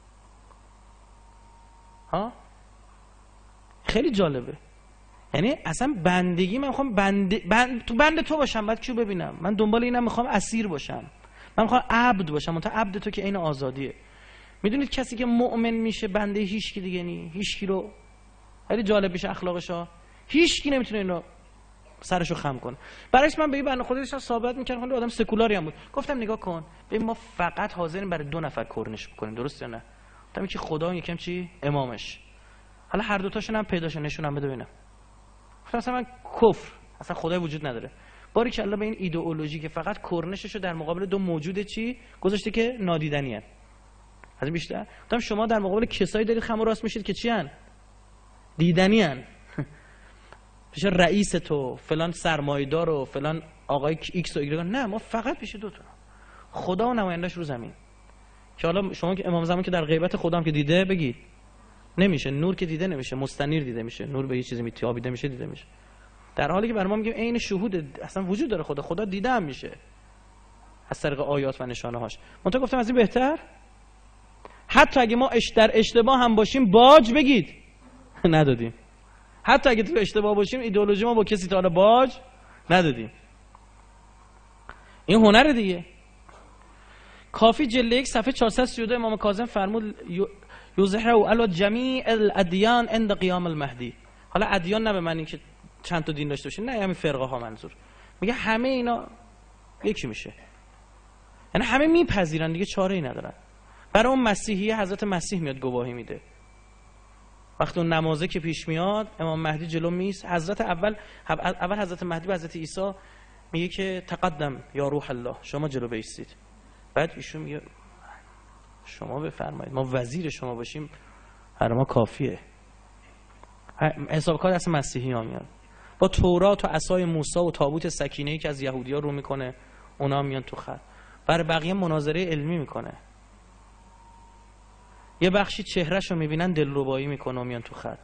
ها خیلی جالبه. یعنی اصلا بندگی، من میخوام تو بند تو باشم، بعد کیو ببینم؟ من دنبال اینم میخوام اسیر باشم، من میخوام عبد باشم، اون تا عبد تو که عین آزادیه. میدونید کسی که مؤمن میشه بنده هیچ کی دیگه نی، هیچ کی رو، خیلی جالب میشه اخلاقشا، هیچ کی نمیتونه اینو سرشو خم کنه. برایش من به این بنده خدا داشتم ثابت میکردم، خیلی آدم سکولاری هم بود. گفتم نگاه کن ببین، ما فقط حاضریم برای 2 نفر کرنش بکنیم، درست یا نه؟ گفتم که خدا یکم چی امامش، حالا هر دو تاشون هم پیداشون نشونم بده ببینم. گفتم اصلا من کفر، اصلا خدای وجود نداره. باری که الله به این ایدئولوژی که فقط کرنششو در مقابل 2 موجود چی گذاشته که نادیدنی ان. از این بیشتر گفتم شما در مقابل کسایی دارید خم و راست میشید که چی ان؟ دیدنی ان. پیش رئیس تو، فلان سرمایه‌دار و فلان آقای ایکس و ایگرگ. نه، ما فقط پیش 2 تا، خدا و نماینده‌اش رو زمین. که حالا شما که امام زمان که در غیبت خدا هم که دیده بگید نمیشه، نور که دیده نمیشه، مستنیر دیده میشه، نور به یه چیزی میتابیده میشه دیده میشه. در حالی که برای ما میگیم عین شهود اصلا وجود داره خدا دیده هم میشه از طریق آیات و نشانه هاش. منتها گفتم از این بهتر حتی اگه ما در اشتباه هم باشیم باج بگید ندادیم. حتی اگه تو اشتباه باشیم ایدئولوژی ما با کسی تا حالا باج ندادیم. این هنر دیگه. کافی جلد 1 صفحه 432 امام کاظم فرمود یظهره علی جمیع الادیان عند قیام المهدی. حالا ادیان نه به معنی که چند تا دین داشته باشین، نه، همین فرقه ها منظور. میگه همه اینا یکی میشه، یعنی همه میپذیرن دیگه، چاره ای ندارن. برای اون مسیحی حضرت مسیح میاد گواهی میده. وقتی اون نمازه که پیش میاد امام مهدی جلو میست، حضرت اول حضرت مهدی به حضرت عیسی میگه که تقدم یا روح الله، شما جلو بایستید. بعد ایشون میگه شما بفرمایید، ما وزیر شما باشیم برای ما کافیه. حساب کار اصلا مسیحی ها میان با تورات و عصای موسی و تابوت سکینه‌ای که از یهودی‌ها رو میکنه، اونا میان تو خط. برای بقیه مناظره علمی میکنه. یه بخشی چهرهشو میبینن دلربایی میکنه و میان تو خط.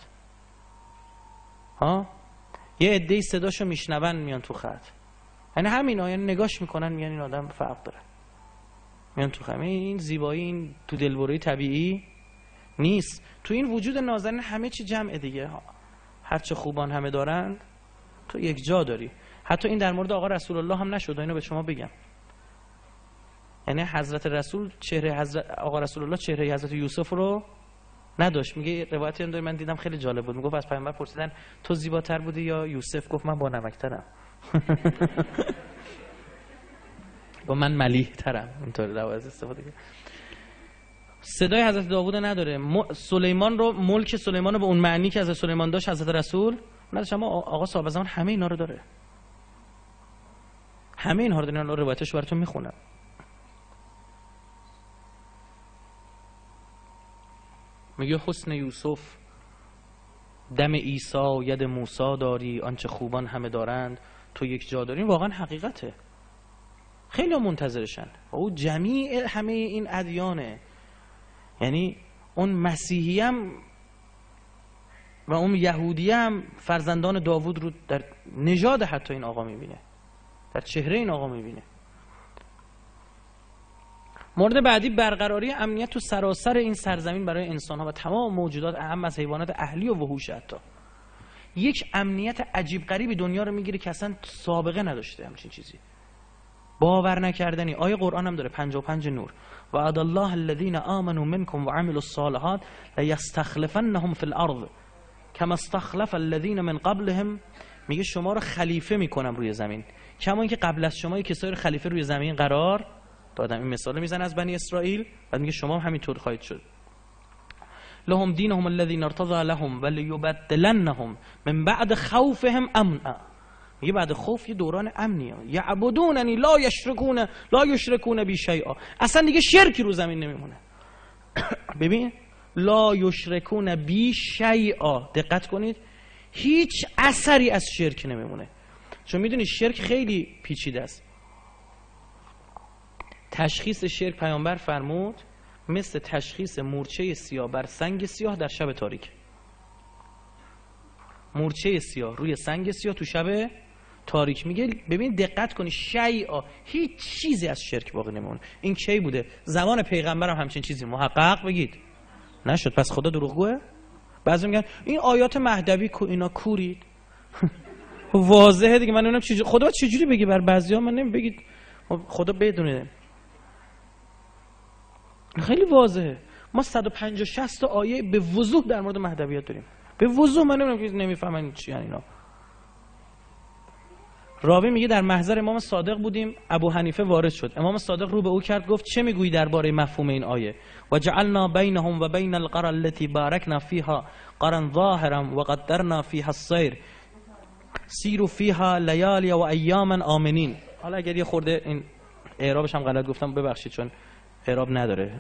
ها یه عده‌ای صداشو میشنون میان تو خط. یعنی همینا، یعنی نگاش میکنن میگن این آدم فرق داره، میان تو خط. این زیبایی، این تو دلبری طبیعی نیست. تو این وجود نازنین همه چی جمع دیگه. هر چه خوبان همه دارند تو یک جا داری. حتی این در مورد آقا رسول الله هم نشد، اینو به شما بگم. یعنی حضرت رسول آقا رسول الله چهره حضرت یوسف رو نداشت. میگه روایتی هم داره، من دیدم خیلی جالب بود. میگفت از پیامبر پرسیدن تو زیباتر بودی یا یوسف؟ گفت من با نمکترم. گفت من ملیح ترم. اینطور روایت استفاده کرد. صدای حضرت داوود نداره. سلیمان رو، ملک سلیمان رو به اون معنی که حضرت سلیمان داشت حضرت رسول نداشت. اما آقا صاحب زمان همه اینا رو داره. همه اینها رو داره. الان روایتش براتون میخونم. میگه حسن یوسف دم عیسی ید موسی داری، آنچه خوبان همه دارند تو یک جا داری. واقعا حقیقته. خیلی منتظرشن. او جمیع همه این ادیانه. یعنی اون مسیحی هم و اون یهودی هم فرزندان داوود رو در نژاد حتی این آقا میبینه، در چهره این آقا میبینه. مورد بعدی برقراری امنیت تو سراسر این سرزمین برای انسان ها و تمام موجودات، اهم از حیوانات اهلی و وحوش. حتی یک امنیت عجیب غریبی دنیا رو میگیره که اصلا سابقه نداشته همچین چیزی، باور نکردنی. آیه قرآن هم داره 55 نور: وعد الله الذين آمنوا منكم وعملوا الصالحات ليستخلفنهم في الارض كما استخلف الذين من قبلهم. میگه شما رو خلیفه میکنم روی زمین، کما اینکه قبل از شما کسایی رو خلیفه روی زمین قرار دادم. این مثال میزنه از بنی اسرائیل، بعد میگه شما هم همینطور خواهید شد. لهم دینهم الذی ارتضى لهم وليبدلنهم من بعد خوفهم امنا. میگه بعد خوف یه دوران امنیه. یعبدوننی لا یشرکون بی شیئا. اصلا دیگه شرکی رو زمین نمیمونه. ببین لا یشرکون بی شیئا، دقت کنید، هیچ اثری از شرک نمیمونه. چون میدونی شرک خیلی پیچیده است. تشخیص شرک پیامبر فرمود مثل تشخیص مورچه سیاه بر سنگ سیاه در شب تاریک. مورچه سیاه روی سنگ سیاه تو شب تاریک. میگه ببین دقت کنی، شیئا، هیچ چیزی از شرک باقی نمیمونه. این کی بوده؟ زمان پیغمبرم همچین چیزی محقق بگید نشد. پس خدا دروغگوه؟ بعضی میگن این آیات مهدوی اینا کورید. واضحه دیگه. من نمیدونم چجوری خدا چجوری بگی بر بعضیا، من نمیدونم بگید خدا بدونه. خیلی واضحه. ما 150 60 تا آیه به وضوح در مورد مهدویت داریم، به وضوح. من نمیدونم که نمیفهمن چی یعنی اینا. راوی میگه در محضر امام صادق بودیم، ابو حنیفه وارد شد. امام صادق رو به او کرد گفت چه میگویی درباره مفهوم این آیه؟ و جعلنا بینهم و بین القرى التي باركنا فيها قرا ظاهرا و قدرنا فيها السير سیروا فيها لیالی و ایاما آمنین. حالا اگر یه خورده این اعرابش هم غلط گفتم ببخشید، چون اعراب نداره.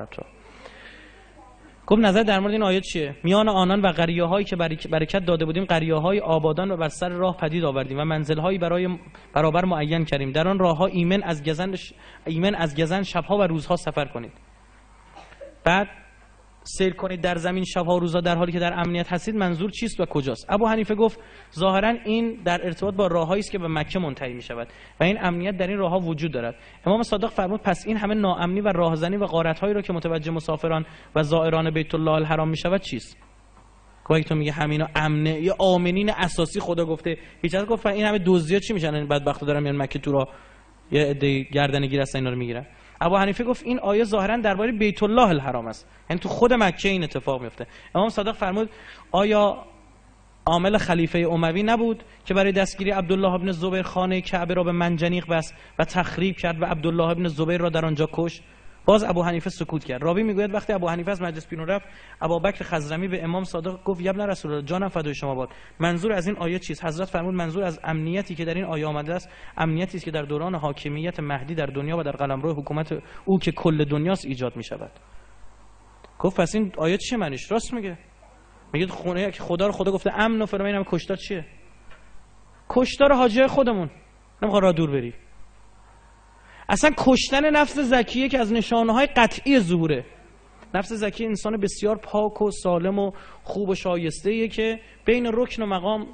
گفت نظر در مورد این آیه چیه؟ میان آنان و قریه‌هایی که برکت داده بودیم قریه‌های آبادان رو بر سر راه پدید آوردیم و منزل‌هایی برابر معین کردیم. در آن راه‌ها ایمن از گزند شب‌ها و روزها سفر کنید. بعد سیر کنید در زمین شب‌ها و روزها در حالی که در امنیت هستید. منظور چیست و کجاست؟ ابو حنیفه گفت ظاهراً این در ارتباط با راه‌هایی است که به مکه منتهی می‌شود و این امنیت در این راه‌ها وجود دارد. امام صادق فرمود پس این همه ناامنی و راهزنی و غارت‌هایی را که متوجه مسافران و زائران بیت الله الحرام می‌شود چیست؟ گاهی تو میگه همینا امنه، یا آمنین اساسی خدا گفته هیچ از گفت این همه دزدیا چی میشن؟ این بدبختا دارن میان مکه تو را یه عده گردنگیر هستن اینا رو میگیرن. ابو حنیفه گفت این آیه ظاهرا درباره بیت الله الحرام است، یعنی تو خود مکه این اتفاق میفته. امام صادق فرمود آیا عامل خلیفه اموی نبود که برای دستگیری عبدالله ابن زبیر خانه کعبه را به منجنیق بست و تخریب کرد و عبدالله ابن زبیر را در آنجا کشت؟ باز ابو حنیفه سکوت کرد. راوی میگوید وقتی ابو حنیفه از مجلس بیرون رفت، ابوبکر خضرمی به امام صادق گفت یا ابن رسول الله، جانم فدای شما باد، منظور از این آیه چیست؟ حضرت فرمود منظور از امنیتی که در این آیه آمده است امنیتی است که در دوران حاکمیت مهدی در دنیا و در قلمرو حکومت او که کل دنیاست ایجاد میشود. گفت پس این آیه چی معنیش؟ راست میگه. میگه خونه که خدا رو خدا گفته امن و فرمان، اینم کشتار چیه؟ کشتار حاجیای خودمون. نمیخواد راه دور بری. اصلا کشتن نفس زکیه که از نشانه‌های قطعی ظهوره. نفس زکی انسان بسیار پاک و سالم و خوب و شایسته‌ایه که بین رکن و مقام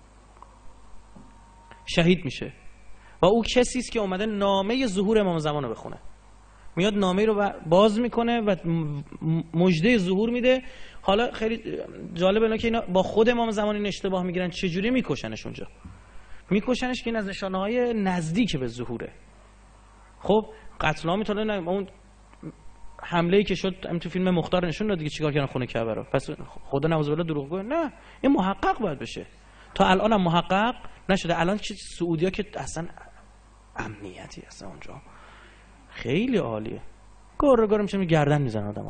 شهید میشه و او کسی است که اومده نامه ظهور امام زمان رو بخونه. میاد نامه رو باز میکنه و مژده ظهور میده. حالا خیلی جالب اینه که اینا با خود امام زمان این اشتباه میگیرن. چجوری میکشنش اونجا؟ میکشنش که این از نشانه‌های نزدیک به ظهوره. خب قتل عام تا اون حمله‌ای که شد تو فیلم مختار نشون داد دیگه چیکار کردن خونه کعبه رو. پس خدا نعوذ بالله دروغگو؟ نه، این محقق باید بشه. تا الان هم محقق نشده. الان چه سعودی‌ها که اصلا امنیتی اصلا اونجا خیلی عالیه. گور میشه گردن میزنن آدم‌ها.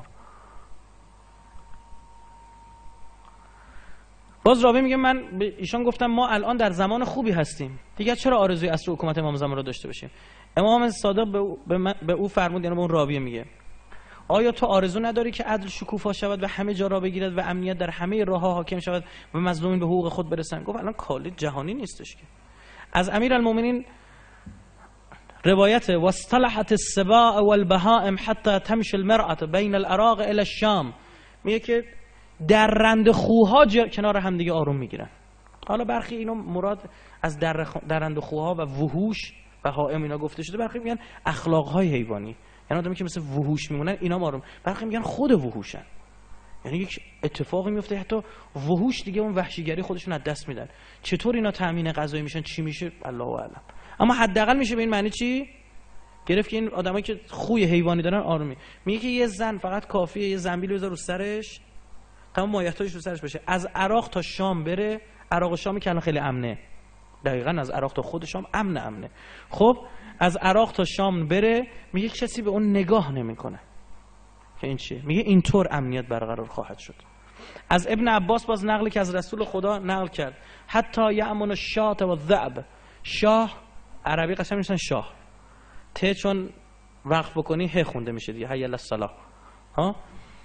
باز راوی میگه من به ایشان گفتم ما الان در زمان خوبی هستیم، دیگه چرا آرزوی عصر حکومت امام زمان رو داشته باشیم؟ امام صادق به او فرمود، یعنی به اون راوی میگه آیا تو آرزو نداری که عدل شکوفا شود و همه جا را بگیرد و امنیت در همه راه‌ها حاکم شود و مظلومین به حقوق خود برسن؟ گفت الان کالی جهانی نیستش که. از امیرالمومنین روایت واصطلحت السباع والبهائم حتی تمشي المرأة بین العراق الى الشام، میگه که درنده خوها کنار هم دیگه آروم میگیرن. حالا برخی اینو مراد از درنده خوها و وحوش بهائم اینا گفته شده، برخی میگن اخلاقهای حیوانی، یعنی آدمی که مثل وحوش میمونن اینا آروم، برخی میگن خود وحوشن، یعنی یک اتفاقی میفته حتی وحوش دیگه اون وحشیگری خودشون از دست میدن. چطور اینا تامین غذایی میشن، چی میشه، الله اعلم. اما حداقل میشه به این معنی چی گرفت که این آدمایی که خوی حیوانی دارن آرومی. میگه که یه زن فقط کافیه یه زنبیل بذاره رو سرش، تمام مایحتاجش رو سرش باشه، از عراق تا شام بره. عراق و شامی که الان خیلی امنه، دقیقاً از عراق تا خود شام امنه. خب از عراق تا شام بره، میگه کسی به اون نگاه نمیکنه که این چیه. میگه اینطور امنیت برقرار خواهد شد. از ابن عباس باز نقلی که از رسول خدا نقل کرد، حتی یأمن الشاة و الذئب. شاه عربی قشنگ میشن شاه، ته چون وقف بکنی ه خونده میشه دیگه، حی علی الصلاة. ها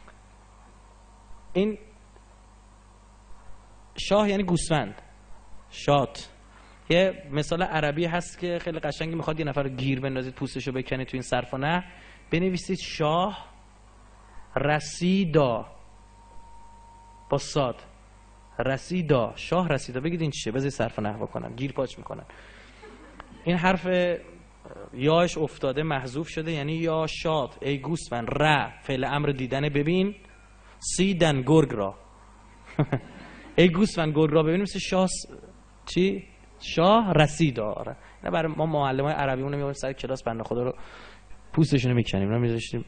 این شاه یعنی گوسفند، شات. یه مثال عربی هست که خیلی قشنگی، میخواد یه نفر رو گیر بندازید پوستشو بکنید تو این صرف و نه، بنویسید شاه رسیدا با صاد، رسیدا، شاه رسیدا، بگید این چیه، بذاری صرف و نحو بکنن، گیر پاچ میکنن. این حرف یاش افتاده محذوف شده، یعنی یا شاد ای گوسفند، ر فعل امر دیدن ببین، سیدن گرگ را ای گوسفند گرگ را ببینیم، مثل شاه چی؟ شاه رسیدا. آره اینا برای ما معلمای عربی اون میاریم سر کلاس، بنده خدا رو پوستشون رو میکنیم، اینا میذاشتیم.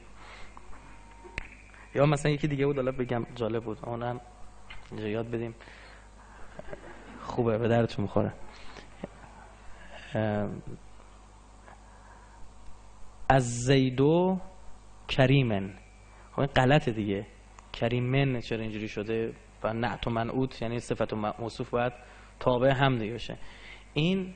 یا مثلا یکی دیگه بود حالا بگم جالب بود، اونم اینجا یاد بدیم، خوبه به درتون میخوره. از زیدو کریمن، خب این غلطه دیگه، کریمن چرا اینجوری شده و نعت و منعوت یعنی صفت و موصوف باید تابع هم دیگه باشه. این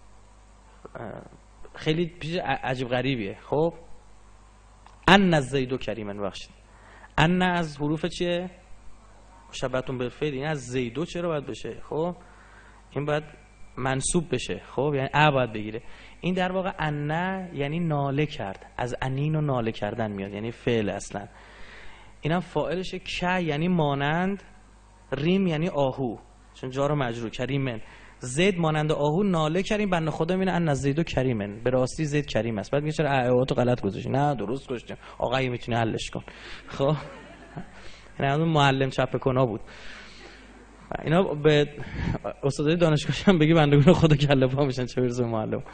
خیلی پیش عجیب غریبیه. خب ان از زیدو کریمن، بخشید ان از حروف چیه؟ مشبهتون بالفعل، این از زیدو چرا باید بشه؟ خب این باید منصوب بشه، خب یعنی ا باید بگیره. این در واقع ان یعنی ناله کرد، از انین و ناله کردن میاد، یعنی فعل اصلا. اینم فاعلشه. ک یعنی مانند، ریم یعنی آهو، چون جار و مجرور، کریمن. زید مانند آهو ناله کردیم، بنده خدا میونه ان زیدو کریمن، به راستی زید کریم است. بعد میگه چرا اعواتو غلط گذاشتی؟ نه درست گذاشتیم، آقا میتونه حلش کن. خب اینا اون معلم چپه کنا بود. اینا به استادای دانشگاهش هم بگی بندگان خدا کله پا میشن، چه برسه معلم.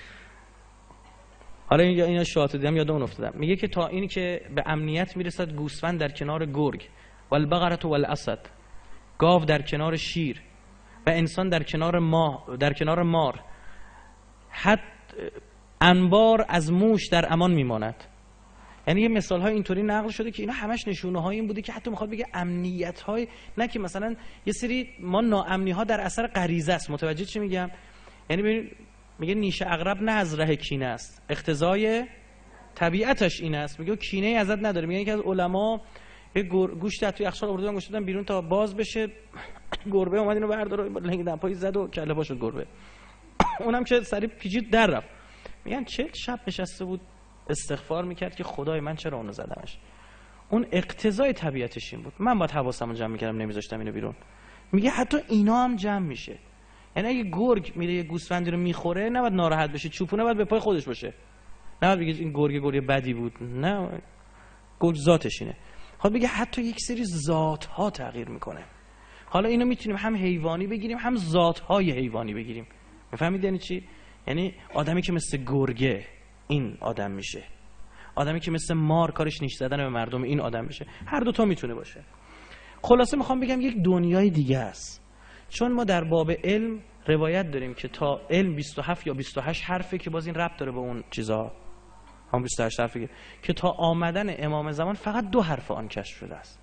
حالا اینا شاطر دیدم یادم افتادم، میگه که تا این که به امنیت میرسد گوسفند در کنار گرگ، والبقره والاسد، گاو در کنار شیر و انسان در کنار مار، حتی انبار از موش در امان میماند. یعنی یه مثال های اینطوری نقل شده که اینا همش نشونه های این بوده که حتی میخواد بگه امنیت های، نه که مثلا یه سری ما ناامنی ها در اثر غریزه است. متوجه چی میگم؟ یعنی ببین میگه نیش عقرب نه از ره کینه است، اقتضای طبیعتش این است. میگه کینه ای ازت نداره. میگه یکی از علما یه گوشت توی یخچال آوردن گذاشتن بیرون تا باز بشه، گربه اومد اینو برداره لنگ دمپایی زد و کله پا شد گربه. اونم که سریع پیچید در رفت. میگن 40 شب نشسته بود استغفار میکرد که خدای من چرا اونو زدمش. اون اقتضای طبیعتش این بود، من باید حواسمو جمع میکردم نمیذاشتم اینو بیرون. میگه حتی اینا هم جمع میشه. یعنی اگه گرگ میره یه گوسفندی رو میخوره نباید ناراحت بشه، چوپونه باید به پای خودش باشه، نباید بگه این گرگ بدی بود، نه گرگ ذاتش اینه. حالا بگه حتی یک سری ذات ها تغییر میکنه. حالا اینو میتونیم هم حیوانی بگیریم هم ذات های حیوانی بگیریم. میفهمید یعنی چی؟ یعنی آدمی که مثل گرگه این آدم میشه، آدمی که مثل مار کارش نیش زدن به مردم این آدم میشه. هر دو تا میتونه باشه. خلاصه میخوام بگم یک دنیای دیگه است. چون ما در باب علم روایت داریم که تا علم 27 یا 28 حرفه که باز این ربط داره به اون چیزا، هم 28 حرفه که تا آمدن امام زمان فقط 2 حرف آن کشف شده است.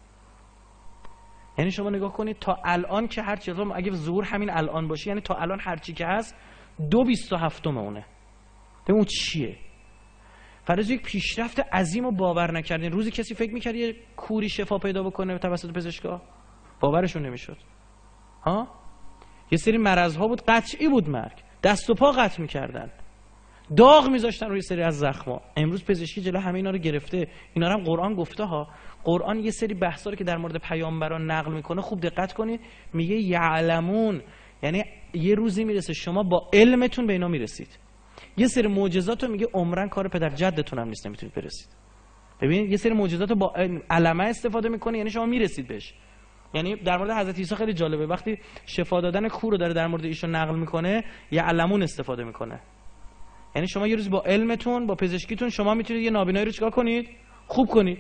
یعنی شما نگاه کنید تا الان که هر چیزا اگه ظهور همین الان باشه، یعنی تا الان هر چی که هست 2/27 اونه. اون چیه؟ فرض یک پیشرفت عظیم رو باور نکردین. روزی کسی فکر می‌کرد یه کوری شفا پیدا بکنه توسط پزشکا؟ باورشون نمیشد. ها؟ یه سری مرض‌ها بود قطعی بود مرگ، دست و پا قطع می‌کردن. داغ میذاشتن روی سری از زخما. امروز پزشکی جلو همه اینا رو گرفته. اینا رو هم قرآن گفته ها. قرآن یه سری بحثا رو که در مورد پیامبران نقل میکنه خوب دقت کنید، میگه یعلمون، یعنی یه روزی میرسه شما با علمتون به اینا میرسید. یه سری معجزات رو میگه عمرن کار پدر جدتون هم نیست نمیتونید برسید. ببینید یه سری معجزات رو با علمه استفاده میکنه، یعنی شما میرسید بهش. یعنی در مورد حضرت عیسی خیلی جالبه، وقتی شفا دادن کور رو داره در مورد ایشون نقل میکنه یعلمون استفاده میکنه. یعنی شما یه روز با علمتون با پزشکیتون شما میتونید یه نابینایی رو چیکار کنید؟ خوب کنید.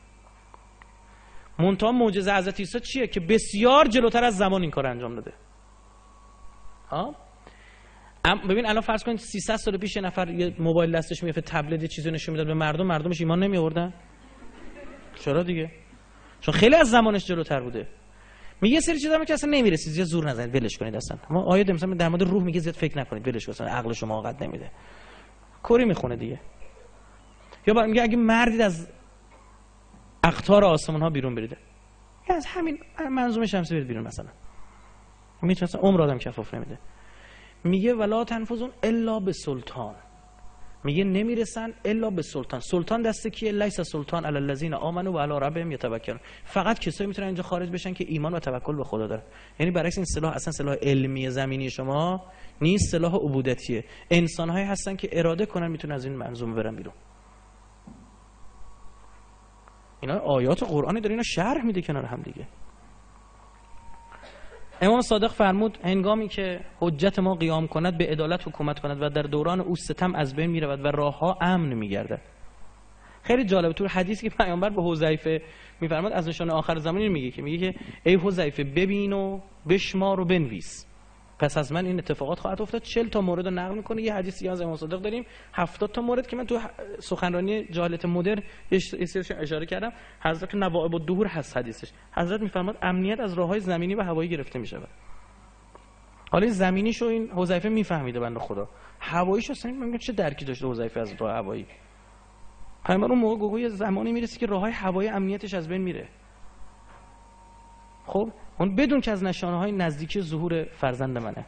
منتها معجزه حضرت عیسی چیه که بسیار جلوتر از زمان این کار انجام داده. ها؟ ببین الان فرض کنید 300 سال پیش یه نفر یه موبایل دستش میگرفت، تبلت یه چیزی نشون میداد به مردم، مردمش ایمان نمی آوردن. چرا دیگه؟ چون خیلی از زمانش جلوتر بوده. میگه سری چیزا که اصلا نمیرسید، زیاد زور نزنید، ولش کنید اصلا. ما آیه مثلا در مورد روح میگه زیاد فکر نکنید، ولش کنید، عقل شما قد نمیده. کوری میخونه دیگه. یا میگه اگه مردید از اقطار آسمان ها بیرون برید، یا از همین منظومه شمسی برید بیرون مثلا. میتونه اصلا عمر آدم کفاف نمیده. میگه ولا تنفذون الا به سلطان، میگه نمیرسن الا به سلطان. سلطان دست کیه؟ لیس سلطان علی الذین آمنوا و علی ربهم یتوکلون. فقط کسایی میتونن اینجا خارج بشن که ایمان و توکل به خدا دارن. یعنی برعکس این سلاح اصلا سلاح علمی زمینی شما نیست، سلاح عبودتیه. انسان‌هایی هستن که اراده کنن میتونن از این منظومه برن بیرون. اینا آیات قرآنی داره، اینا شرح میده کنار هم دیگه. امام صادق فرمود هنگامی که حجت ما قیام کند به عدالت حکومت کند و در دوران او ستم از بین میرود و راه ها امن میگردد. خیلی جالبه تو حدیثی که پیامبر به حذیفه میفرماد از نشانه آخر زمان میگه که ای حذیفه ببین و بشمار و بنویس، پس از من این اتفاقات خواهد افتاد. 40 تا مورد رو نقل میکنه. یه حدیثی از امام صادق داریم 70 تا مورد که من تو سخنرانی جاهلیت مدرن اشاره کردم. حضرت نوائب الدهور هست حدیثش. حضرت میفرماد امنیت از راههای زمینی و هوایی گرفته میشود. حالا زمینیشو این حذیفه میفهمیده بنده خدا، هواییشو اصلا میگم چه درکی داشته حذیفه از راه هوایی. پیامبر اون موقع گویا زمانی میرسه که راههای هوایی امنیتش از بین میره. خب اون بدون که از نشانه‌های نزدیکی ظهور فرزند منه.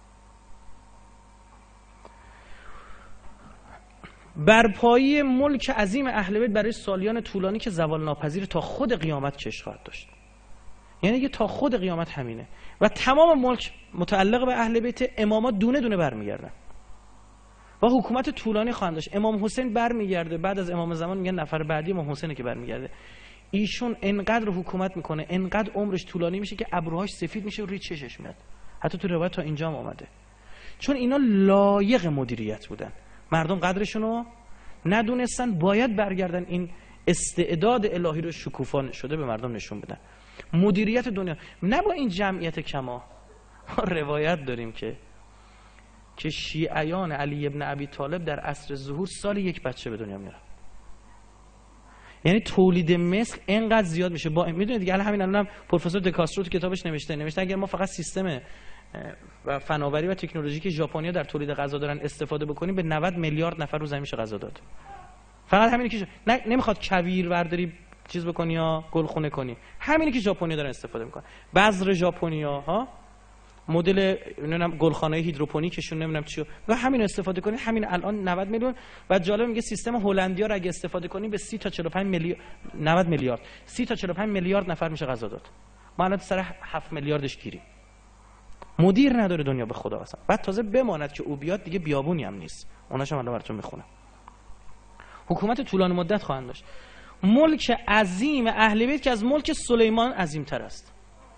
برپایی ملک عظیم اهل بیت برای سالیان طولانی که زوال ناپذیر تا خود قیامت چش خواهد داشت. یعنی که تا خود قیامت همینه و تمام ملک متعلق به اهل بیت. امامات دونه دونه برمیگردن و حکومت طولانی خواهند داشت. امام حسین برمیگرده، بعد از امام زمان میگن نفر بعدی امام حسینه که برمیگرده. ایشون انقدر حکومت میکنه، انقدر عمرش طولانی میشه که ابروهاش سفید میشه و روی چشش میاد. حتی تو روایت تا اینجا هم اومده. چون اینا لایق مدیریت بودن، مردم قدرشونو ندونستن، باید برگردن این استعداد الهی رو شکوفا شده به مردم نشون بدن. مدیریت دنیا نه با این جمعیت کما. ما روایت داریم که شیعیان علی ابن ابی طالب در عصر ظهور سال یک بچه به دنیا میارن. یعنی تولید مثل اینقدر زیاد میشه. با میدونید دیگه همین الانم پروفسور دکاسترو تو کتابش نوشته اگر ما فقط سیستم و فناوری و تکنولوژی که ژاپنیا در تولید غذا دارن استفاده بکنیم به 90 میلیارد نفر رو زمین میشه غذا داد. فقط همینی که نمیخواد کویر برداری چیز بکنی یا گلخونه کنی، همینی که ژاپنیا دارن استفاده میکنن. بذر ژاپنیا ها مدل نمیدونم گلخانه هیدروپونیکشون نمیدونم چیو و همین استفاده کنید. همین الان 90 میلیون. و جالب میگه سیستم هلندیا رو اگه استفاده کنی به 30 تا 45 میلیارد 90 میلیارد 30 تا 45 میلیارد نفر میشه غذا داد. ما الان سر 7 میلیاردش گیریم. مدیر نداره دنیا به خدا اصلا. بعد تازه بماند که او بیاد دیگه بیابونی هم نیست. اوناشم الان براتون میخونم. حکومت طولانی مدت خواهند داشت. ملک عظیم اهل بیت که از ملک سلیمان عظیم‌تر است.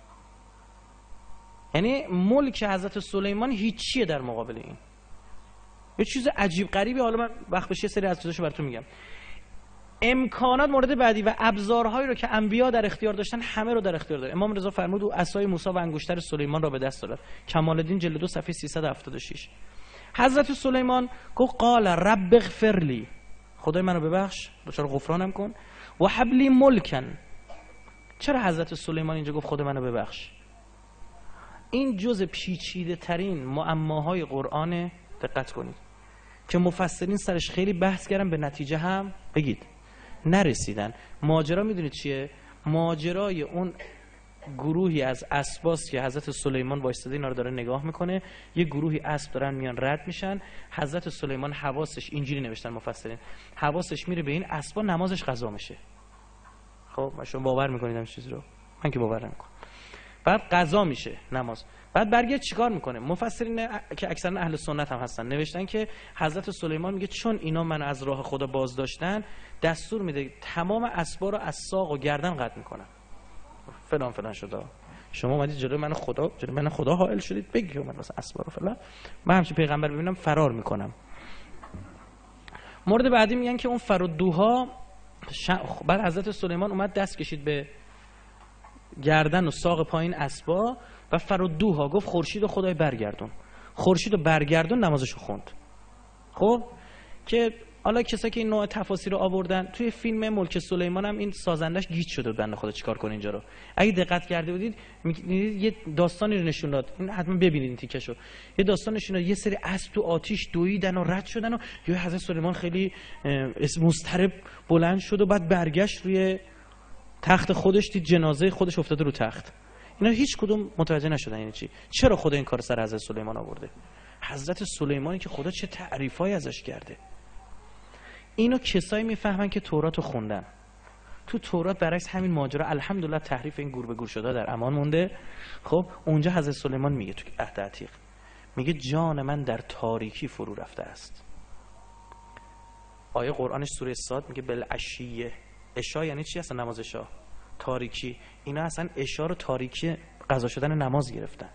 یعنی ملک حضرت سلیمان هیچیه در مقابل این. یه چیز عجیب غریبی. حالا من وقت بشه یه سری از چیزاشو براتون میگم. امکانات مورد بعدی و ابزارهایی رو که انبیا در اختیار داشتن همه رو در اختیار داره. امام رضا فرمود او عصای موسی و انگشتر سلیمان را به دست داد. کمال الدین جلد 2 صفحه 376. حضرت سلیمان گفت قال رب اغفر لی، خدای منو ببخش، دچار غفرانم کن، و هب لی ملکن. چرا حضرت سلیمان اینجا گفت خدای منو ببخش؟ این جزء پیچیده ترین معماهای قرآن. دقت کنید که مفسرین سرش خیلی بحث کردن، به نتیجه هم بگید نرسیدن. ماجرا میدونید چیه؟ ماجرای اون گروهی از اسباست که حضرت سلیمان وایستاده اینا رو داره نگاه میکنه، یه گروهی اسب دارن میان رد میشن. حضرت سلیمان حواسش، اینجوری نوشتن مفسرین، حواسش میره به این اسبا، نمازش قضا میشه. خب شما باور میکنید این چیز رو؟ من که باور نمیکنم. بعد قضا میشه نماز. بعد برگرد چیکار میکنه؟ مفسرین که اکثرا اهل سنت هم هستن نوشتن که حضرت سلیمان میگه چون اینا من از راه خدا باز داشتن، دستور میده تمام اسبا رو از ساق و گردن قطع میکنن. فلان فلان شده. شما اومدید جلوی من خدا حائل شدید بگی من واسه اسبا رو فلان، من همچین پیغمبر ببینم فرار میکنم. مورد بعدی میگن که اون فرودوها بعد حضرت سلیمان اومد دست کشید به گردن و ساق پایین اسبا و فرودوها گفت خورشید و خدای برگردون. خورشید و برگردون نمازشو خوند. خب که حالا کسایی که این نوع تفاسیر رو آوردن توی فیلم ملک سلیمان هم این سازندش گیج شده بود بنده خدا چیکار کنه اینجا رو. اگه دقت کرده بودید یه داستانی رو نشون داد، این حتما ببینید این تیکشو. یه داستان نشون داد، یه سری اسب تو آتیش دویدن و رد شدن و یه حضرت سلیمان خیلی مضطرب بلند شد و بعد برگشت روی تخت خودش، دید جنازه خودش افتاده رو تخت. اینا هیچ کدوم متوجه نشدن یعنی چی، چرا خدا این کار سر حضرت سلیمان آورده. حضرت سلیمانی که خدا چه تعریفایی ازش کرده. اینو کسایی میفهمن که تورات رو خوندن. تو تورات برعکس همین ماجرا الحمدلله تحریف این گور به گور شده در امان مونده. خب اونجا حضرت سلیمان میگه تو عهد عتیق، میگه جان من در تاریکی فرو رفته است. آیه قرآنش سوره صاد میگه بالعشیه. عشا یعنی چی اصلا؟ نماز عشا. تاریکی. اینا اصلا عشا رو تاریکی قضا شدن نماز گرفتن.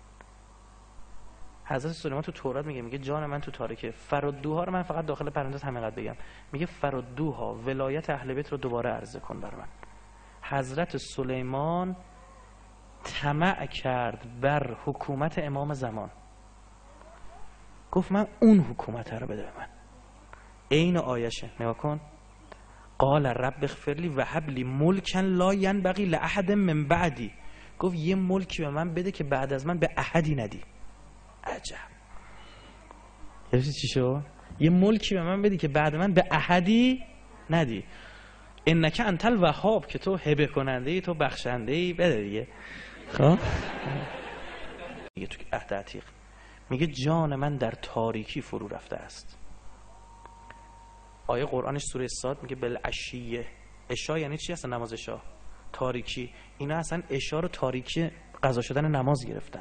حضرت سلیمان تو تورات میگه جان من تو تاریکه. فرودوها رو من فقط داخل پرانتز همینقدر بگم، میگه فرودوها ولایت اهل بیت رو دوباره عرضه کن بر من. حضرت سلیمان طمع کرد بر حکومت امام زمان، گفت من اون حکومت رو بده به من. عین آیشه نگاه کن، قال رب اغفر لی و هب لی ملکا لا ینبغی لاحد من بعدی. گفت یه ملکی به من بده که بعد از من به احدی ندی. عجب. یعنی چی شو؟ یه ملکی به من بدی که بعد من به احدی ندی. انک انت الوهاب، که تو هبه کننده ای، تو بخشنده ای، بده دیگه. خب میگه تو عهد عتیق، میگه جان من در تاریکی فرو رفته است. آیه قرآنش سوره صاد میگه بالعشیه. عشا یعنی چی اصلا؟ نماز عشا. تاریکی. اینا اصلا عشا رو تاریکی قضا شدن نماز گرفتن.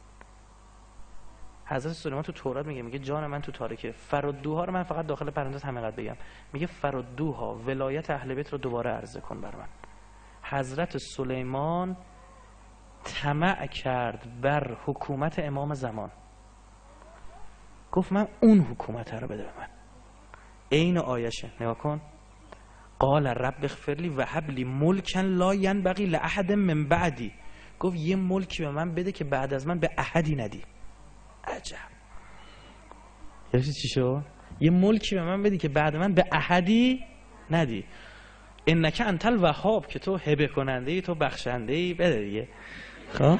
حضرت سلیمان تو تورات میگه جان من تو تاریکه. فرودوها رو من فقط داخل پرانتز همینقدر بگم، میگه فرودوها ولایت اهل بیت رو دوباره عرضه کن بر من. حضرت سلیمان طمع کرد بر حکومت امام زمان، گفت من اون حکومت رو بده به من. عین آیشه نگاه کن، قال رب اغفر لی و هب لی ملکا لا ینبغی لاحد من بعدی. گفت یه ملکی به من بده که بعد از من به احدی ندی. عجب. یعنی چی شو؟ یه ملکی به من بدی که بعد من به احدی ندی. انک انت الوهاب، که تو هبه کننده ای، تو بخشنده ای، بده دیگه. خب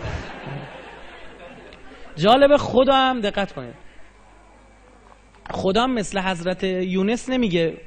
جالب، خدا هم دقت کنید، خدا هم مثل حضرت یونس نمیگه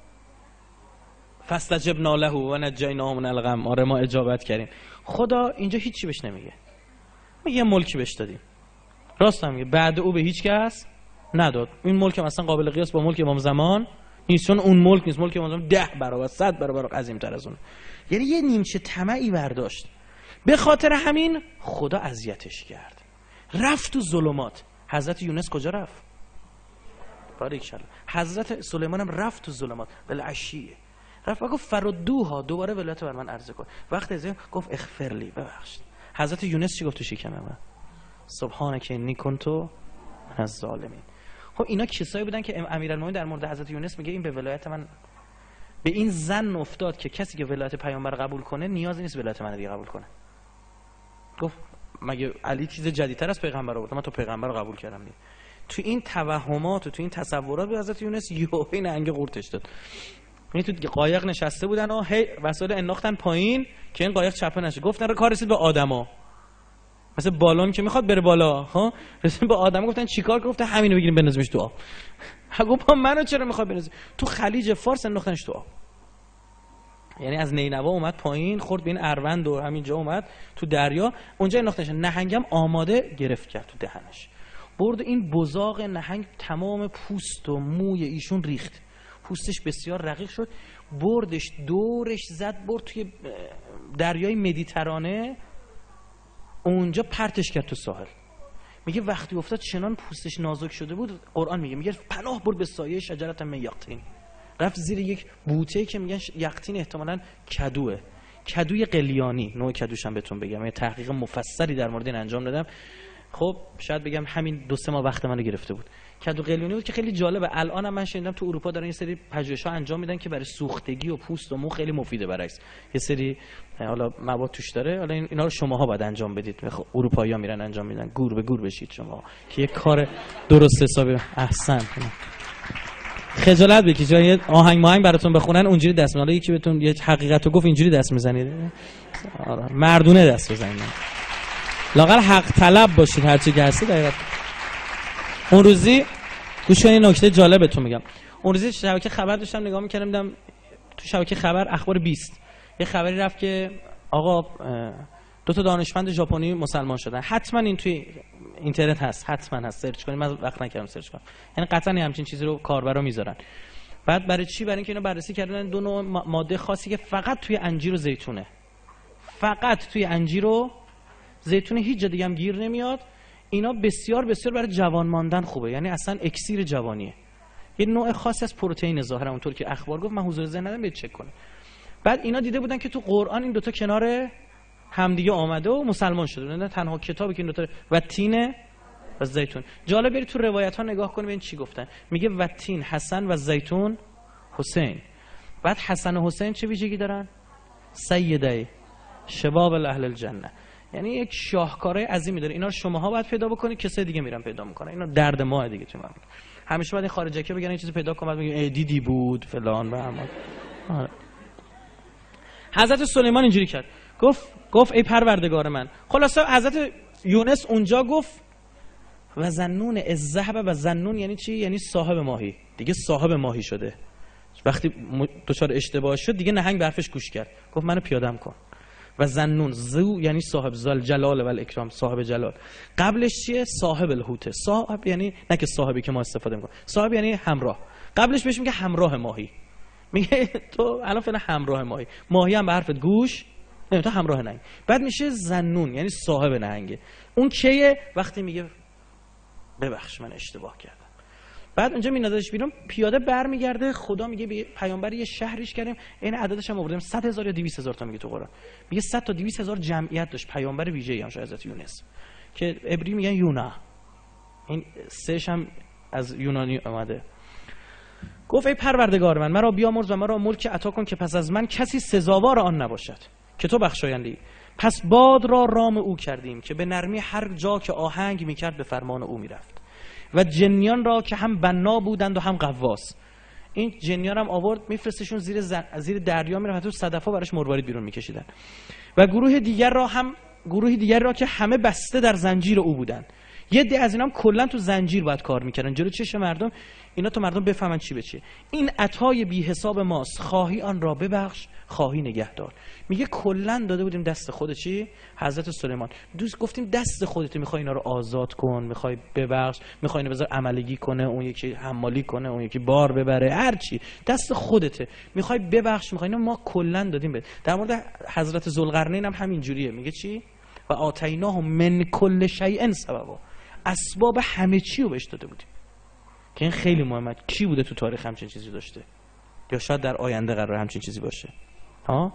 فاستجبنا له و نجیناه من الغم، آره ما اجابت کردیم. خدا اینجا هیچی بهش نمیگه، میگه ملکی بهش دادیم. راست هم میگه بعد او به هیچ کس نداد. این ملک مثلا قابل قیاس با ملک امام زمان نیست، چون اون ملک نیست، ملک امام زمان 10 برابر 100 برابر عظیم‌تر از اون. یعنی یه نیمچه طمعی برداشت. به خاطر همین خدا اذیتش کرد، رفت تو ظلمات. حضرت یونس کجا رفت؟ باریکالله. حضرت سلیمان هم رفت تو ظلمات. بالعشیه رفت و گفت فرودوها، دوباره ولایت بر من عرضه کن. وقتی از این گفت اغفر لی، ببخشید. حضرت یونس چی گفت تو شکم من؟ سبحانک انی کنت من الظالمین. خب اینا کسایی بودن که امیرالمومنین در مورد حضرت یونس میگه این به ولایت من، به این ظن افتاد که کسی که ولایت پیامبر قبول کنه نیازی نیست ولایت من دیگه قبول کنه. گفت مگه علی چیز جدیدتر از پیغمبر آورد، من تو پیغمبر رو قبول کردم دیگه. تو این توهمات و تو این تصورات به حضرت یونس یهویی ننگ قورتش داد. یعنی تو قایق نشسته بودن و هی وسایل انداختن پایین که این قایق چپه نشه. گفتن رو کار رسید به آدما، مثل بالون که میخواد بره بالا، ها رسید به آدم. گفتن چیکار؟ گفت همینو بگیریم بندازیمش تو آب. گفت منو چرا میخواد بندازی تو خلیج فارس؟ انداختنش تو آب. یعنی از نینوا اومد پایین، خورد به این اروند و همینجا اومد تو دریا، اونجا انداختش. نهنگم آماده گرفت کرد تو دهنش، برد این بزاق نهنگ تمام پوست و موی ایشون ریخت، پوستش بسیار رقیق شد، بردش دورش زد، برد توی دریای مدیترانه، اونجا پرتش کرد تو ساحل. میگه وقتی افتاد چنان پوستش نازک شده بود، قرآن میگه پناه برد به سایه شجرة من یقطین، رفت زیر یک بوته که میگن یقطین احتمالاً کدوه، کدوی قلیانی، نوع کدوش هم بهتون بگم، یعنی تحقیق مفصلی در مورد این انجام دادم. خب شاید بگم همین 2-3 ماه وقت منو گرفته بود. کدو قلیانی بود که خیلی جالبه، الان هم من شنیدم تو اروپا دارن یه سری پژوهش‌ها انجام میدن که برای سوختگی و پوست و مو خیلی مفیده. برعکس یه سری حالا مواد توش داره، حالا اینا رو شماها باید انجام بدید، اروپایی‌ها میرن انجام میدن، گور به گور بشید شما که یه کار درست حسابی. احسن. خجالت بکشید، یه آهنگ براتون بخونن اونجوری دست میزنید، یکی بهتون یه حقیقتو گفت اینجوری دست میزنید. آره مردونه دست بزنید، لااقل حق طلب باشید هر چی که هستید. دقیقاً اون روزی گوش کنید نکته جالبتون میگم. اون روزی شبکه خبر داشتم نگاه میکردم، دیدم تو شبکه خبر اخبار 20 یه خبری رفت که آقا 2 تا دانشمند ژاپنی مسلمان شدن. حتما این توی اینترنت هست، حتما هست، سرچ کنید، من وقت نکردم سرچ کنم، یعنی قطعا همچین چیزی رو کاربرا میذارن. بعد برای چی؟ برای اینکه اینا بررسی کردن 2 نوع ماده خاصی که فقط توی انجیر و زیتونه، فقط توی انجیر و زیتون، هیچ جا دیگه هم گیر نمیاد. اینا بسیار بسیار برای جوان ماندن خوبه، یعنی اصلا اکسیر جوانیه. یه نوع خاصی از پروتئین ظاهرا اونطور که اخبار گفت، من حضور ذهن ندارم، برید چک کنید. بعد اینا دیده بودن که تو قرآن این 2 تا کنار همدیگه آمده و مسلمان شده. نه تنها کتابی که این 2 تا و تین و زیتون. جالب برید تو روایت ها نگاه کنید ببین چی گفتن. میگه و تین حسن و زیتون حسین. بعد حسن و حسین چه ویژگی دارن؟ سیدای شباب اهل الجنه، یعنی یک شاهکارای عظیمی داره. اینا رو شماها باید پیدا بکنید، کسای دیگه میرن پیدا میکنن. اینا درد ما دیگه تو مملکت. همیشه باید این خارجی‌ها بگن این چیزو پیدا کن، بعد میگن دیدی بود فلان و همان. حضرت سلیمان اینجوری کرد، گفت ای پروردگار من. خلاصه حضرت یونس اونجا گفت و ظنون الذهب، و ظنون یعنی چی؟ یعنی صاحب ماهی، دیگه صاحب ماهی شده. وقتی دچار اشتباه شد دیگه نهنگ به حرفش گوش کرد، گفت منو پیادم کن. و ظنون ذو یعنی صاحب، ذل جلال و الاکرام، صاحب جلال. قبلش چیه؟ صاحب الحوت. صاحب یعنی نه که صاحبی که ما استفاده میکنیم، صاحب یعنی همراه. قبلش بهش میگه همراه ماهی، میگه تو الان فعلا همراه ماهی، ماهی هم به حرفت گوش نه، تو همراه نهنگ. بعد میشه ظنون یعنی صاحب نهنگه. اون کیه؟ وقتی میگه ببخش من اشتباه کردم. بعد اونجا میندازش بیرون، پیاده برمیگرده. خدا میگه به پیامبر یه شهریش کردیم، این عددش هم آوردیم 100,000 یا 200,000 تا میگه تو قرآن. میگه 100 تا 200,000 جمعیت داشت پیامبر ویژه‌ای هم حضرت یونس، که عبری میگن یونا، این سه‌ش هم از یونانی اومده. گفت ای پروردگار من، مرا بیامرز و مرا ملک عطا کن که پس از من کسی سزاوار آن نباشد که تو بخشاینده‌ای. پس باد را رام او کردیم که به نرمی هر جا که آهنگ میکرد به فرمان او میرفت، و جنیان را که هم بنا بودند و هم غواص. این جنیان هم آورد میفرستشون زیر دریا، میرفت تو صدفا براش مروارید بیرون میکشیدن. و گروه دیگر را که همه بسته در زنجیر او بودند. یه دی از اینا هم کلا تو زنجیر باید کار میکردن جلو چشم مردم، اینا تو مردم بفهمن چی به چیه. این عطای بی حساب ماست، خواهی آن را ببخش، خواهی نگهدار. میگه کلا داده بودیم دست خود چی؟ حضرت سلیمان. دوست گفتیم دست خودت، میخوای اینا رو آزاد کن، میخوای ببخش، میخوای اینو بذار عملگی کنه، اون یکی حمالی کنه، اون یکی بار ببره، هر چی دست خودته، میخوای ببخش، میخوای اینو ما کلا دادیم بهت. در مورد حضرت ذوالقرنین هم همین جوریه، میگه چی؟ و آتیناه من کل شیء سببا، اسباب همه چی رو بهش داده بودیم. که این خیلی مهمه، کی بوده تو تاریخ همچین چیزی داشته، یا شاید در آینده قرار همچین چیزی باشه. ها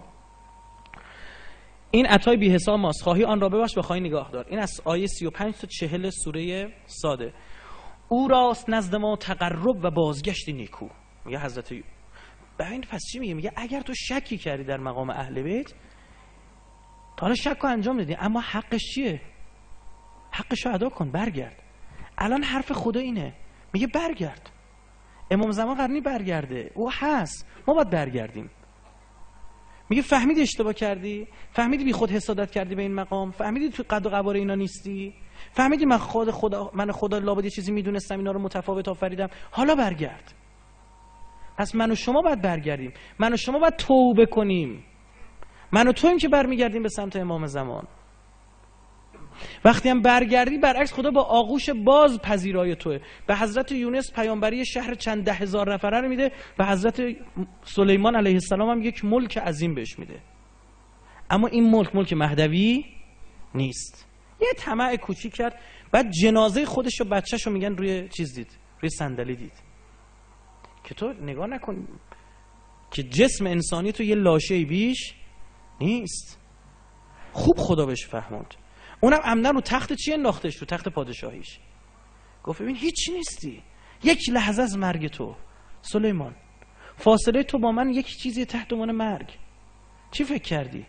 این عطای بی حساب ماست، خواهی آن را ببخش و خواهی نگاه دار. این از آیه 35 تا 40 سوره صاده. او راست نزد ما تقرب و بازگشت نیکو. میگه حضرت به این پس چی میگه؟ اگر تو شکی کردی در مقام اهل بیت، تا حالا شک رو انجام دادی، اما حقش چیه؟ حقش رو ادا کن، برگرد. الان حرف خدا اینه، میگه برگرد. امام زمان قرنی برگرده، او هست، ما باید برگردیم. میگه فهمیدی اشتباه کردی؟ فهمیدی بی خود حسادت کردی به این مقام؟ فهمیدی تو قد و قواره اینا نیستی؟ فهمیدی من خدا لابد یه چیزی میدونستم، اینا رو متفاوت آفریدم؟ حالا برگرد. پس من و شما باید برگردیم، من و شما باید توبه کنیم. من و توییم که برمیگردیم به سمت امام زمان. وقتی هم برگردی برعکس خدا با آغوش باز پذیرای توه. به حضرت یونس پیامبری شهر چند 10,000 نفره رو میده، به حضرت سلیمان علیه السلام هم یک ملک عظیم بهش میده. اما این ملک مهدوی نیست. یه طمع کوچیک کرد، بعد جنازه خودش و بچه‌شو میگن روی چیز دید، روی صندلی دید. که تو نگاه نکن که جسم انسانی تو یه لاشه‌ای بیش نیست. خوب خدا بهش فهموند. اونم عمدن رو تخت چی انداختش؟ رو تخت پادشاهیش. گفت ببین هیچی نیستی، یک لحظه از مرگ تو سلیمان، فاصله تو با من یک چیزی تحت عنوان مرگ. چی فکر کردی؟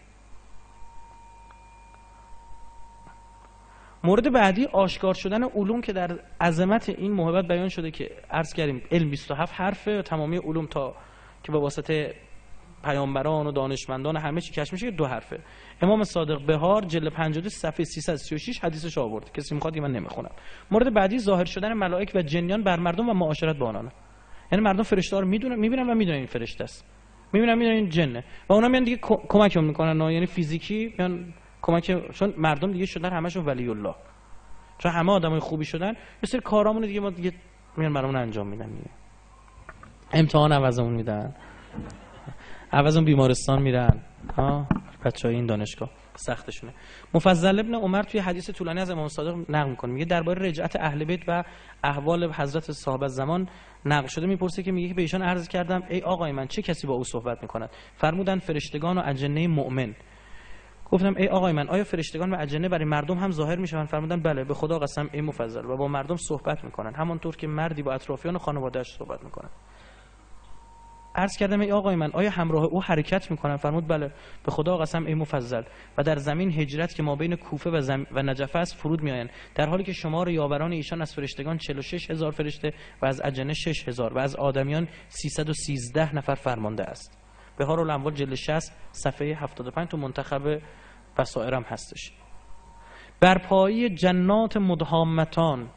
مورد بعدی آشکار شدن علوم که در عظمت این موهبت بیان شده که عرض کردیم علم 27 حرفه، تمامی علوم تا که به واسطه پیامبران و دانشمندان همه چی کشف میشه 2 حرفه. امام صادق بهار جلد 52 صفحه 336 حدیثش آورد، کسی میخواد من نمیخونم. مورد بعدی ظاهر شدن ملائک و جنیان بر مردم و معاشرت با آنها. یعنی مردم فرشته رو میبینن و میدونن این فرشته است، میبینن این جنه و اونا میان دیگه کمکم میکنن، یعنی فیزیکی میان کمک، چون مردم دیگه شدن همشون ولی الله، چون همه آدمای خوبی شدن، یه سری کارامون دیگه ما دیگه میان برامون انجام میدن دیگه. امتحان عوضمون میدن، عوضم بیمارستان میرن، بچهای این دانشگاه سختشونه. مفضل ابن عمر توی حدیث طولانی از امام صادق نقل میکنه، میگه درباره رجعت اهل بیت و احوال حضرت صاحب زمان نقل شده. میپرسه که میگه که به ایشان عرض کردم ای آقای من چه کسی با او صحبت میکند؟ فرمودن فرشتگان و اجنه مؤمن. گفتم ای آقای من آیا فرشتگان و اجنه برای مردم هم ظاهر میشن؟ فرمودن بله، به خدا قسم ای مفضل، و با مردم صحبت میکنن همانطور که مردی با اطرافیان و خانواده‌اش صحبت میکنه. عرض کردم ای آقای من آیا همراه او حرکت میکنن؟ فرمود بله، به خدا قسم ای مفضل، و در زمین هجرت که ما بین کوفه و نجف است فرود میآیند، در حالی که شمار یاوران ایشان از فرشتگان 46,000 فرشته و از اجنه 6,000 و از آدمیان 313 نفر فرمانده است. بهار الاموال جلد 60 صفحه 75 تو منتخب بصائرم هستش. برپایی جنات مدهامتان،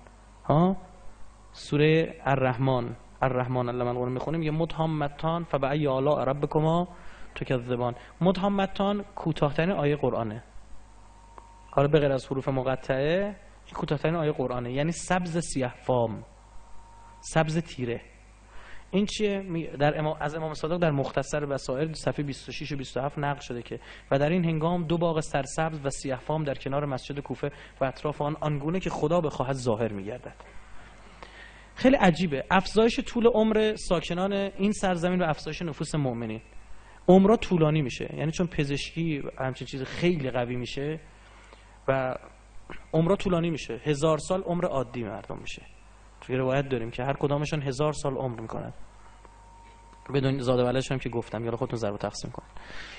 سوره الرحمن علم القرآن میخونیم، یه مدهامتان فبأی آلاء ربکما تکذبان. مدهامتان کوتاه‌ترین آیه قرآنه، حالا به غیر از حروف مقطعه این کوتاه‌ترین آیه قرآنه، یعنی سبز سیاه فام، سبز تیره. این چیه؟ از امام صادق در مختصر بصائر صفحه 26 و 27 نقل شده که و در این هنگام 2 باغ سرسبز و سیاه فام در کنار مسجد کوفه و اطراف آن آنگونه که خدا بخواهد ظاهر می‌گردد. خیلی عجیبه افزایش طول عمر ساکنان این سرزمین و افزایش نفوس مؤمنین. عمرها طولانی میشه، یعنی چون پزشکی همچین چیز خیلی قوی میشه و عمرها طولانی میشه، 1000 سال عمر عادی مردم میشه. توی روایت داریم که هر کدامشون 1000 سال عمر میکنن، بدون زاده ولدش هم که گفتم، یالا خودتون ضرب تقسیم کن.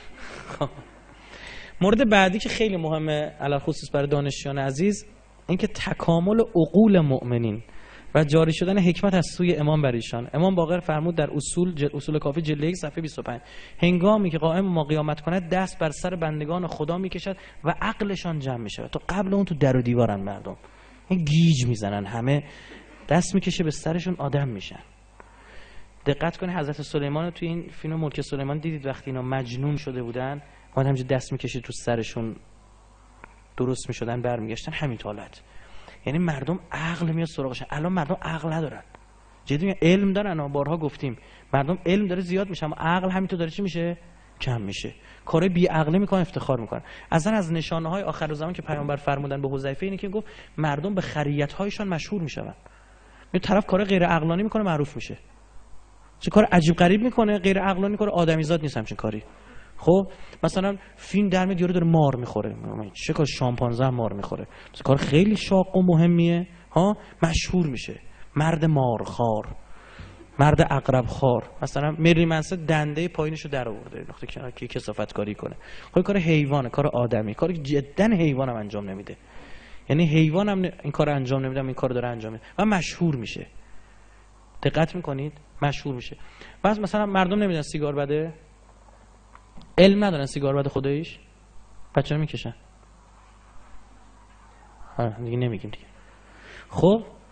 مورد بعدی که خیلی مهمه علی خصوص برای دانشجویان عزیز، این که تکامل عقول مؤمنین و جاری شدن حکمت از سوی امام بر ایشان. امام باقر فرمود در اصول کافی جلد 1 صفحه 25 هنگامی که قائم ما قیامت کند دست بر سر بندگان خدا میکشد و عقلشان جمع میشه. تا قبل اون تو در و دیوارن مردم، این گیج میزنن، همه دست میکشه به سرشون آدم میشن. دقت کنید حضرت سلیمان توی این فیلم ملک سلیمان دیدید وقتی اینا مجنون شده بودن بعد همینجوری دست میکشید تو سرشون درست میشدن برمیگشتن همین حالت. یعنی مردم عقل میاد سراغشون. الان مردم عقل ندارن، جدی علم دارن، اما بارها گفتیم مردم علم داره زیاد میشه اما عقل همینطور داره چی میشه؟ کم میشه. کارهای بی عقلی میکنن، افتخار میکنن. اصلا از نشانه های آخر زمان که پیامبر فرمودن به حذیفه اینه که گفت مردم به خریت هایشان مشهور میشن. یه طرف کار غیر عقلانی میکنه معروف میشه، چه کار عجیب غریب میکنه غیر عقلانی میکنه، آدمیزاد نیست همچین کاری. خب مثلا فیلم در میاد یارو داره مار میخوره، چه کار شامپانزه مار میخوره، چه کار خیلی شاق و مهمیه، مشهور میشه. مرد مارخوار، مرد عقرب خوار. مثلا مری منصور دنده پایینشو در آورده نقطه کنار که کثافت کاری کنه. خب کار حیوانه، کار آدمی، کاری جدا حیوانم انجام نمیده. یعنی حیوانم این کارو انجام نمیده، این کارو داره انجام میده و مشهور میشه. دقت میکنید؟ مشهور میشه. بعض مثلا مردم نمیدونن سیگار بده، علم ندارن سیگار بده خداییش، بچه‌ها میکشن. دیگه نمیگیم دیگه. خب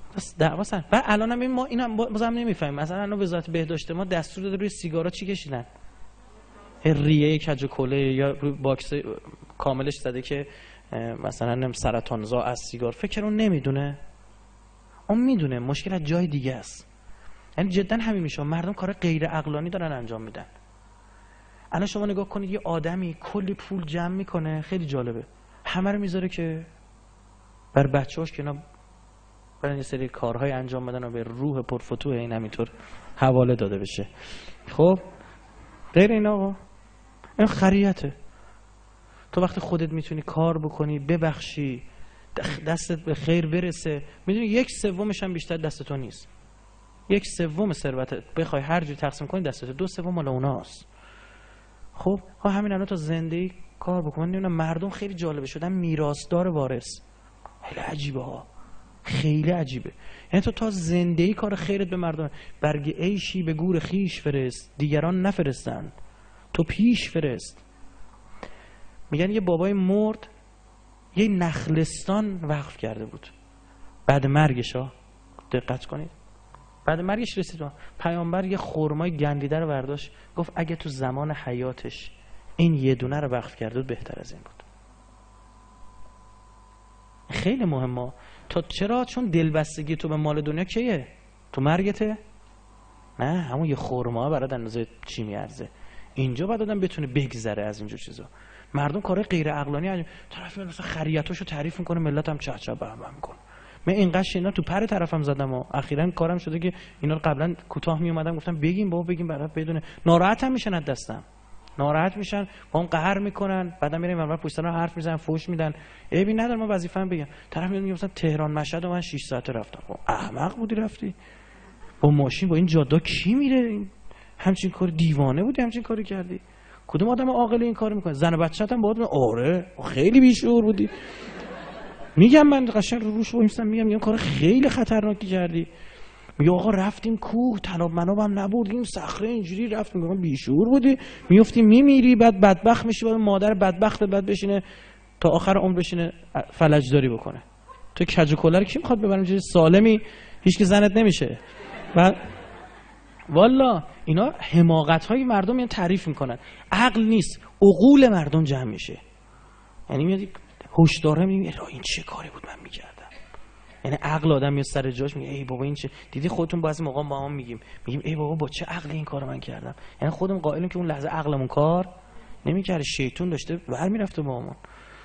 مثلا بعد الانم ما اینم بازم نمیفهمیم. مثلا الان وزارت بهداشت ما دستور داده روی سیگارا چی کشیدن، ریه کج و کله، یا روی باکس کاملش زده که مثلا سرطانزا از سیگار. فکر اون نمیدونه، اون میدونه مشکل از جای دیگه است. یعنی جدا همین میشه، مردم کار غیر عقلانی دارن انجام میدن. الان شما نگاه کنید یه آدمی کلی پول جمع میکنه، خیلی جالبه، همه رو میذاره که بر بچه‌هاش که اینا برای یه سری کارهای انجام بدن و به روح پرفتوه این همینطور حواله داده بشه. خب غیر این آقا، این خریته. تو وقتی خودت میتونی کار بکنی، ببخشی، دستت به خیر برسه، میدونی 1/3 هم بیشتر دست تو نیست. 1/3 ثروتت بخوای هر جوری تقسیم کنی دست تو، 2/3 مال اوناست. خب همین الان تو زندگی کار بکن. من نمیدونم، مردم خیلی جالبه شدن میراثدار وارث. خیلی عجیبه ها، خیلی عجیبه. یعنی تو تا زندگی کار خیرت به مردم، برگ عیشی به گور خیش فرست، دیگران نفرستن، تو پیش فرست. میگن یه بابای مرد یه نخلستان وقف کرده بود بعد مرگش ها، دقت کنید، بعد مرگش رسید پیامبر یه خرمای گندیده رو برداشت، گفت اگه تو زمان حیاتش این یه دونه رو وقف کرده بود بهتر از این بود. خیلی مهمه. تو چرا؟ چون دلبستگی تو به مال دنیا کیه؟ تو مرگته؟ نه، همون یه خرما برات اندازه چی میارزه. اینجا بعد آدم بتونه بگذره از اینجور چیزا. مردم کارهای غیر عقلانی طرف مثلا خریتاشو تعریف میکنه، ملت هم چه بهم میکنه. من اینقدر اینا تو پر طرفم زدم و اخیراً کارم شده که اینا رو قبلا کوتاه می اومدم گفتم بگیم بابا، بگیم برات بدونه. ناراحت هم میشن از دستم، ناراحت میشن، با اون قهر میکنن، بعدم میرن اونور پشت سر حرف میزنن، فوش میدن. عیبی نداره، ما وظیفه‌ام بگم. طرف میاد میگه مثلا تهران مشهد و من 6 ساعت رفتم. احمق بودی رفتی با ماشین با این جاده کی میره؟ همچین کار دیوانه بودی، همچین کاری کردی؟ کدوم آدم عاقل این کارو میکنه؟ زن و بچه‌ت هم باهات؟ آره خیلی بیشعور بودی. میگم من قشنگ روش وایسم میگم کار خیلی خطرناکی کردی. میگه آقا رفتیم کوه، طناب مناب هم نبردیم، صخره اینجوری رفتیم. میگم بیشعور بودی، میافتیم میمیری، بعد بدبخت میشی، بعد مادر بدبخت بعد بشینه تا آخر عمر بشینه فلجداری بکنه. تو کج و کله کی میخواد ببرم چیز سالمی؟ هیچ کی زنت نمیشه. بعد والا اینا حماقت‌های مردم میان تعریف میکنن، عقل نیست، عقول مردم جمع میشه. یعنی میاد هوشداره میگه این چه کاری بود من میکردم. یعنی عقل آدم میاد سر جاش میگه ای بابا این چه دیدی. خودتون بعضی موقع با هم میگیم ای بابا با چه عقلی این کارو من کردم. یعنی خودمون قائلیم که اون لحظه عقلمون کار نمیکرد، شیطون داشته برمیرفته با همون.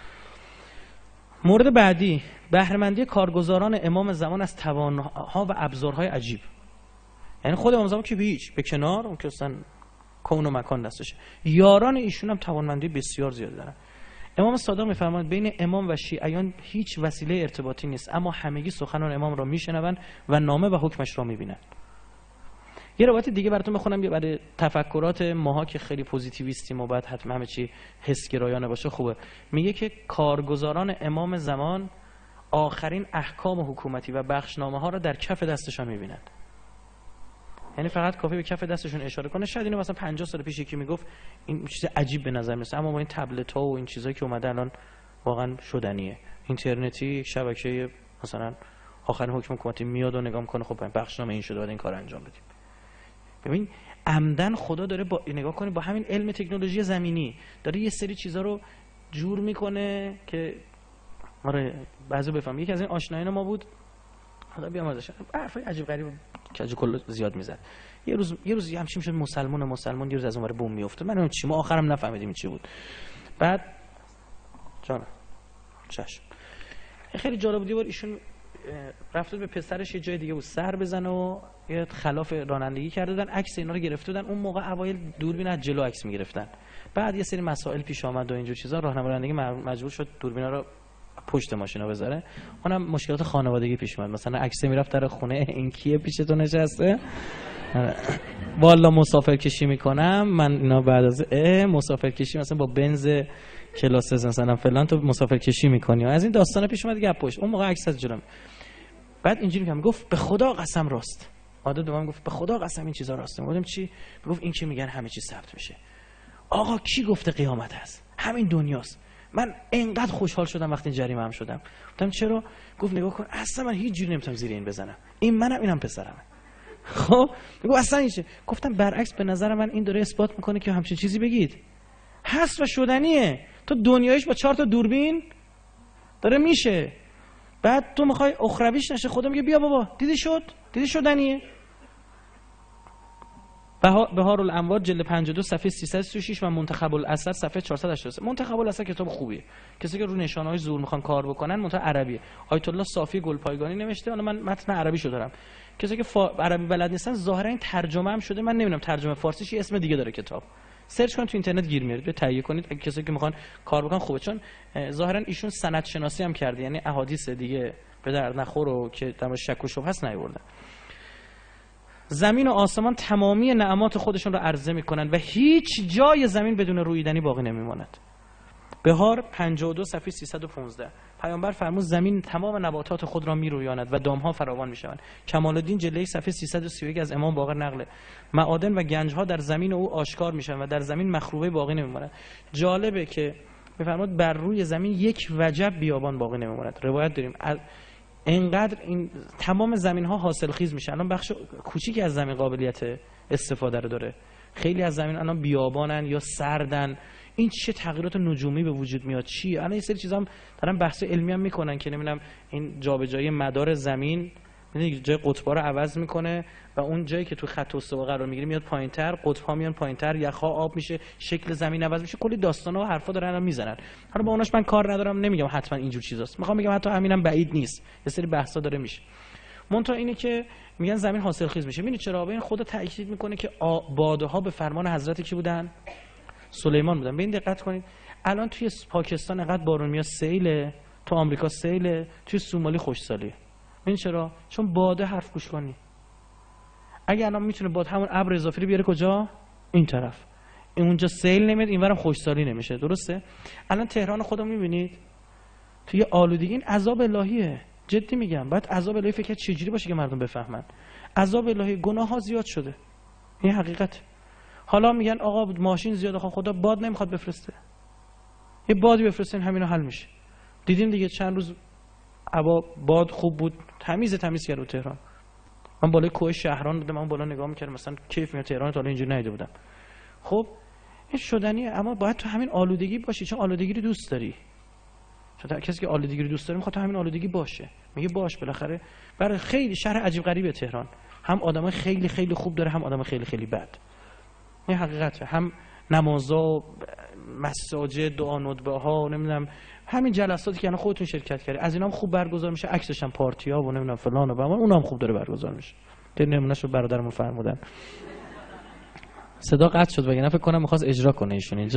مورد بعدی، بهره‌مندی کارگزاران امام زمان از توانها و ابزارهای عجیب. یعنی خود امام زمان که هیچ به کنار، اون که اصلا کون و مکان دستشه، یاران ایشون هم توانمندی بسیار زیاد دارن. امام صادق می‌فرماید بین امام و شیعیان هیچ وسیله ارتباطی نیست، اما همگی سخنان امام را میشنوند و نامه و حکمش را میبینند. یه روایت دیگه براتون بخونم برای تفکرات ماها که خیلی پوزیتیویستیم و بعد حتما همه چی حسگرایانه باشه خوبه. میگه که کارگزاران امام زمان آخرین احکام حکومتی و بخشنامه ها را در کف دستشان میبینند. یعنی فقط کافی به کف دستشون اشاره کنه. شاید اینو مثلا 50 سال پیش یکی میگفت این چیز عجیب به نظر میاد، اما با این تبلت ها و این چیزایی که اومده الان واقعا شدنیه. اینترنتی، شبکه مثلا آخرین حکم حکومتی میاد و نگاه میکنه، خب بخشنامه این شده، بعد این کارو انجام بدیم. ببین عمدن خدا داره با نگاه کنی با همین علم تکنولوژی زمینی داره یه سری چیزا رو جور میکنه که آره بعضی بفهم. یکی از این آشنایان ما بود، خدا بیامرزش، حرفای عجیب غریب کج کل زیاد میزد. یه روز همچین شد مسلمان یه روز از اونور بم میافتاد. من چی ما آخرم نفهمیدیم چی بود. بعد جان چشم خیلی جالب بود. یه بار ایشون رفت به پسرش یه جای دیگه بود سر بزنه و یه خلاف رانندگی کرده بودن، عکس اینا رو گرفته بودن. اون موقع اوایل دوربین از جلو عکس میگرفتن، بعد یه سری مسائل پیش آمد و اینجور چیزا، راهنما رانندگی مجبور شد دوربینا رو پشت ماشینا بذاره. اونم مشکلات خانوادگی پیش اومد، مثلا عکس میرفت در خونه این کیه پیش تو نشسته، والا مسافر کشی میکنم من اینا، بعد از مسافر کشی مثلا با بنز کلاس مثلا فلان تو مسافر کشی میکنی، از این داستانا پیش اومد گپ پشت. اون موقع عکس از جلوم. بعد اینجوری میگم، گفت به خدا قسم راست. عادت دوم گفت به خدا قسم این چیزا راسته. گفتم چی؟ گفت این که میگن همه چی ثبت میشه. آقا کی گفته قیامت هست؟ همین دنیاست. من انقدر خوشحال شدم وقتی جریمه هم شدم. گفتم چرا؟ گفت نگاه کن اصلا من هیچ جوری نمیتونم زیر این بزنم، این منم اینم پسرمه. خب میگه اصلا هیچ. گفتم برعکس به نظر من این داره اثبات میکنه که همچین چیزی بگید هست و شدنیه. تو دنیایش با 4 تا دوربین داره میشه، بعد تو میخوای اخرویش نشه. خدا میگه بیا بابا دیدی شدنیه. بهار الانوار جلد 52 صفحه 336 و منتخب الاسد صفحه 483. منتخب الاسد کتاب خوبیه، کسی که رو نشانه‌های زور میخوان کار بکنن. منتها عربیه، آیت الله صافی گلپایگانی نوشته. حالا من متن عربیشو دارم، کسی که عربی بلد نیستن ظاهرا این ترجمه هم شده، من نمیدونم ترجمه فارسیش یه اسم دیگه داره کتاب. سرچ کنید تو اینترنت گیر میارید، تهیه کنید. اگه کسی که میخوان کار بکنن خوبه، چون ظاهرا ایشون سند شناسی هم کرده، یعنی احادیث دیگه به درد نخور و که در شک و شبهه هست نیاورده. زمین و آسمان تمامی نعمات خودشون رو عرضه میکنن و هیچ جای زمین بدون رویدنی باقی نمیماند. بهار 52 صفحه 315. پیامبر فرمود زمین تمام نباتات خود را میرویاند و دامها فراوان میشوند. کمال الدین جلد 1 صفحه 331 از امام باقر نقله. معادن و گنجها در زمین او آشکار میشن و در زمین مخروبه باقی نمیماند. جالبه که میفرماد بر روی زمین یک وجب بیابان باقی نمیماند. روایت داریم اینقدر این تمام زمین ها حاصل خیز میشن. الان بخش کوچیکی از زمین قابلیت استفاده رو داره، خیلی از زمین الان بیابانن یا سردن. این چه تغییرات نجومی به وجود میاد؟ چی الان یه سری چیزا هم دارن بحث علمی هم میکنن که نمیدونم این جابجایی مدار زمین میدونی جای قطب‌ها رو عوض میکنه و اون جایی که تو خط استوا قرار میگیره میاد پایینتر، قطب‌ها میان پایینتر، یخ‌ها آب میشه، شکل زمین عوض میشه. کلی داستانا و حرفا دارن میزنن. حالا با اوناش من کار ندارم، نمیگم حتما اینجور چیزاست، میخوام بگم حتی همینم بعید نیست، یه سری بحثا داره میشه. منتها اینه که میگن زمین حاصل خیز میشه. ببینید چرا؟ این خدا تاکید میکنه که باده ها به فرمان حضرت کی بودن؟ سلیمان بودن. ببین دقت کنید الان توی پاکستان انقدر بارون میاد سیله، تو آمریکا سیله، توی سومالی خشکسالیه. این چرا؟ چون باده حرف گوش کنی. اگه الان میتونه باد همون ابر اضافی رو بیاره کجا؟ این طرف. اونجا سیل نمیاد، اینورم خشکسالی نمیشه. درسته؟ الان تهران خودمون میبینید توی آلودگی، این عذاب الهیه. جدی میگم، باید عذاب الهی فکر چجوری باشه که مردم بفهمن. عذاب الهی، گناه ها زیاد شده، این حقیقت. حالا میگن آقا ماشین زیاده، خدا باد نمیخواد بفرسته، یه بادی بفرستین همینا حل میشه. دیدیم دیگه چند روز هوا باد خوب بود، تمیز کرد رو تهران. من بالای کوه شهران بودم، من بالا نگاه میکردم مثلا کیف میاد تهران، تا حالا اینجوری ندیده بودم. خب این شدنیه، اما باید تو همین آلودگی باشی، چون آلودگی رو دوست داری. چون کسی که آلودگی رو دوست داره میخواد تو همین آلودگی باشه. میگه باش بالاخره. برای خیلی شهر عجیب غریبه تهران، هم آدمای خیلی خیلی خوب داره، هم آدمای خیلی خیلی بد. این حقیقته. هم نمازا، مساجد، دعا ندبه ها، نمیدونم همین جلساتی که الان خودتون شرکت کردید از اینا هم خوب برگزار میشه، عکسش هم پارتیا و نمیدونم فلان و بهمان، اونها هم خوب داره برگزار میشه. که نمونهشو برادرمون فرمودن. صدا قطع شد وگرنه فکر کنم می‌خواست اجرا کنه ایشون اینجا.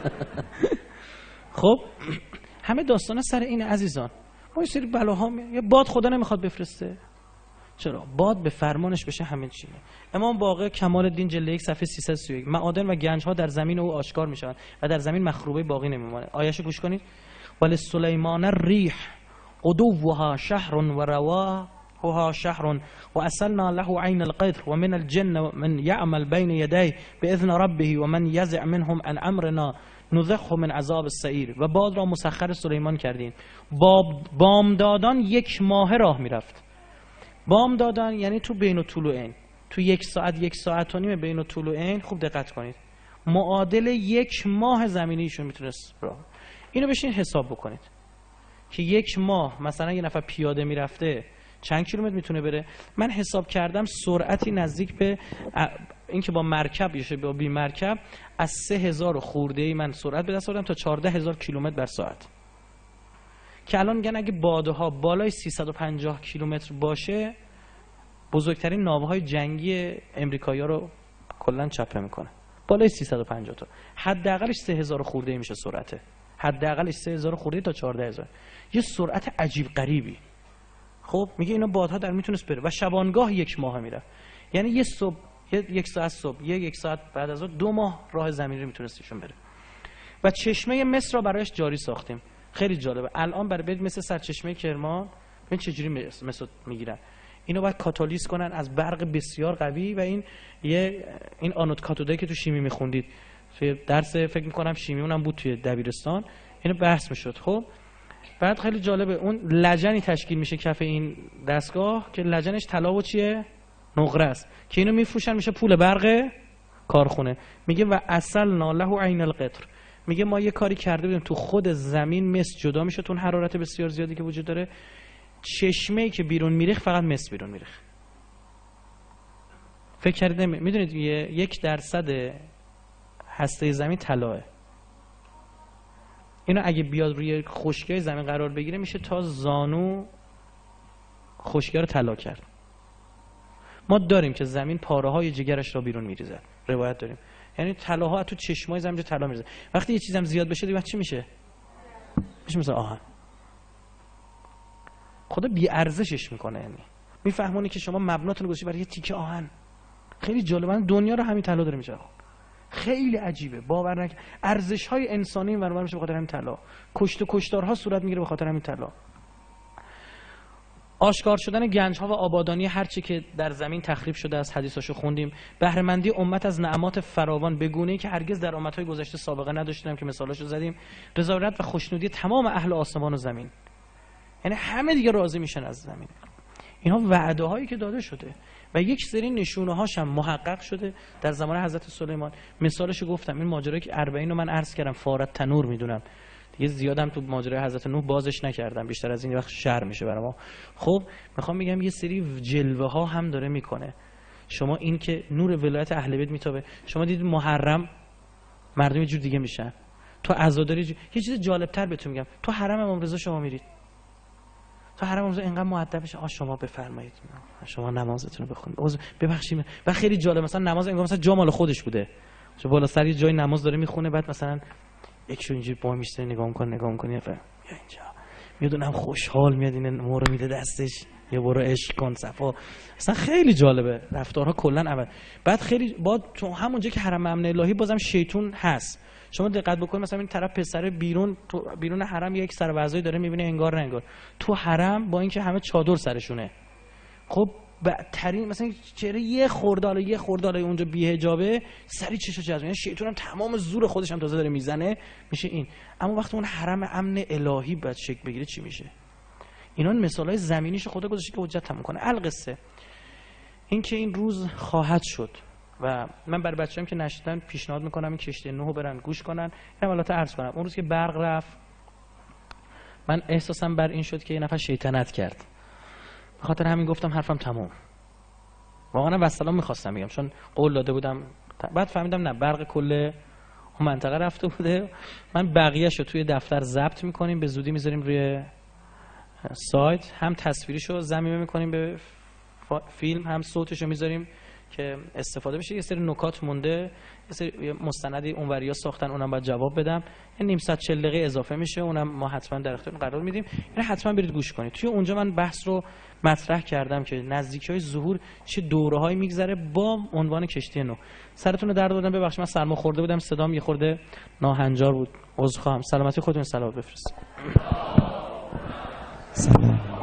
خب همه داستانا سر این عزیزان. ما یه سری بلاها یه باد خدا نمیخواد بفرسته. چرا؟ باد به فرمانش بشه همه چیه. امام باقر کمال الدین جلد 1 صفحه 331. معادن و گنج ها در زمین او آشکار میشوند و در زمین مخروبه باقی نمیمونه. آیه‌شو گوش کنید. ولسلیمان الریح غدوها شهر و رواها شهر و اصلنا له عین القدر و من الجن من يعمل بين يديه باذن ربه و من يزع منهم عن امرنا نذقه من عذاب السعیر. و باد را مسخر سلیمان کردیم. بامدادان 1 ماه راه میرفت. بام دادن یعنی تو بین الطلوعین، تو 1 ساعت 1 ساعت و نیم بین الطلوعین. خوب دقت کنید، معادل 1 ماه زمینی ایشون میتونست راه. اینو بشین حساب بکنید که 1 ماه مثلا یه نفر پیاده میرفته چند کیلومتر میتونه بره. من حساب کردم سرعتی نزدیک به این که با مرکب یا با بی مرکب از 3000 خورده ای من سرعت به دست آوردم تا 14000 کیلومتر بر ساعت. که الان میگن اگه باده ها بالای 350 کیلومتر باشه بزرگترین ناوهای جنگی امریکایی‌ها رو کلا چپه میکنه. بالای 350 تا حداقلش 3000 خورده ای میشه سرعته. حداقلش 3000 خورده تا 14000. یه سرعت عجیب غریبی. خب میگه اینا بادها در میتونست بره و شبانگاه 1 ماه میره. یعنی یه صبح 1 ساعت صبح 1 ساعت بعد از اون 2 ماه راه زمین رو میتونستشون بره. و چشمه مصر رو برایش جاری ساختیم. خیلی جالبه. الان برای بید مثل سرچشمه کرمان ببین چجوری مثلا میگیرن. اینو باید کاتالیز کنن از برق بسیار قوی و این آنود کاتودایی که تو شیمی میخوندید توی درس فکر میکنم شیمی اونم بود توی دبیرستان، اینو بحث میشد. خب بعد خیلی جالبه اون لجنی تشکیل میشه کف این دستگاه که لجنش طلا و چیه؟ نقره است که اینو میفروشن میشه پول برق کارخونه. میگه و اصلنا له عین القطر، میگه ما یه کاری کرده بودیم تو خود زمین مس جدا میشه، تو حرارت بسیار زیادی که وجود داره چشمه‌ای که بیرون میریخ فقط مس بیرون میریخ. فکر کردید میدونید 1% هسته زمین طلاه. اینو اگه بیاد روی خشکی زمین قرار بگیره میشه تا زانو خشکی رو طلا کرد. ما داریم که زمین پاره های جگرش را بیرون میریزه، روایت داریم، یعنی طلاها تو چشمای زمین طلا میریزه. وقتی یه چیزم زیاد بشه دیگه چی میشه؟ میشه مثل آهن. خدا بی ارزشش میکنه، یعنی میفهمونه که شما مبناتون رو گذاشتی برای یه تیکه آهن. خیلی جالبه، دنیا رو همین طلا داره میچرخونه. خیلی عجیبه، باور نکن. ارزش های انسانی این ورانور میشه به خاطر همین طلا. کشت و کشتارها صورت میگیره به خاطر همین طلا. آشکار شدن گنج ها و آبادانی هر چی که در زمین تخریب شده از حدیثاشو خوندیم. بهره مندی امت از نعمات فراوان به گونه‌ای که هرگز در امت های گذشته سابقه نداشتیم که مثالاشو زدیم. رضایت و خوشنودی تمام اهل آسمان و زمین، یعنی همه دیگه راضی میشن از زمین. اینها وعده هایی که داده شده و یک سری نشونه هاش هم محقق شده در زمان حضرت سلیمان. مثالشو گفتم، این ماجرایی که 40 رو من عرض کردم فارت تنور میدونم دیگه، زیادم تو ماجرای حضرت نوح بازش نکردم، بیشتر از این وقت شر میشه برای ما. خب میخوام بگم یه سری جلوه ها هم داره میکنه. شما این که نور ولایت اهل بیت میتابه، شما دیدید محرم مردم یه جور دیگه میشن، تو عزاداری یه چیز جالب تر بهتون میگم، تو حرم امام رضا شما میرید، تو حرم امام رضا اینقدر مؤدب بشه، شما بفرمایید شما نمازتون رو بخونید، ببخشید. و خیلی جالب مثلا نماز انگار مثلا جا مال خودش بوده، چون بالا سر یه جای نماز داره میخونه، بعد مثلا یکشون اینجوری با میشته نگاه میکنه یا اینجا میدونم خوشحال میاد این مورو میده دستش، یه برو عشق کن صفا. اصلا خیلی جالبه رفتارها کلا اول. بعد خیلی با تو همونجا که حرم امن الهی بازم شیطون هست. شما دقت بکنید مثلا این طرف پسر بیرون حرم یک سر وضعی داره میبینه انگار نه انگار، تو حرم با اینکه همه چادر سرشونه، خب بدترین مثلا چهره یه خرداله اونجا بی‌حجابه سری چشو جذب، یعنی شیطان هم تمام زور خودش هم تازه داره میزنه میشه این. اما وقتی اون حرم امن الهی بعد شکل بگیره چی میشه؟ اینا مثالای زمینیش خدا گذاشته که حجت تموم کنه. القصه این که این روز خواهد شد و من برای بچه‌ام که نشدن پیشنهاد میکنم این کشتی نوح برن گوش کنن. این حالات عرض کنم اون روز که برق رفت من احساسم بر این شد که یه نفر شیطنت کرد، به خاطر همین گفتم حرفم تموم. واقعا والسلام میخواستم بگم چون قول داده بودم، بعد فهمیدم نه، برق کل اون منطقه رفته بوده. من بقیه‌شو توی دفتر ضبط میکنیم، به زودی میذاریم روی سایت، هم تصویریشو ضمیمه میکنیم به فیلم، هم صوتشو میذاریم که استفاده بشه. یه سری نکات مونده، یه سری مستندی اونوریا ساختن، اونم باید جواب بدم، یه نیم ساعت 40 دقیقه اضافه میشه، اونم ما حتما در اختیار قرار میدیم. یعنی حتما برید گوش کنید. توی اونجا من بحث رو مطرح کردم که نزدیکی‌های ظهور چه دوره‌هایی میگذره با عنوان کشتی نو. سرتون رو درد آوردم، ببخشید من سرما خورده بودم، صدام یه خورده ناهنجار بود، عذرخواهم. سلامتی خودتون، صلوات بفرستید.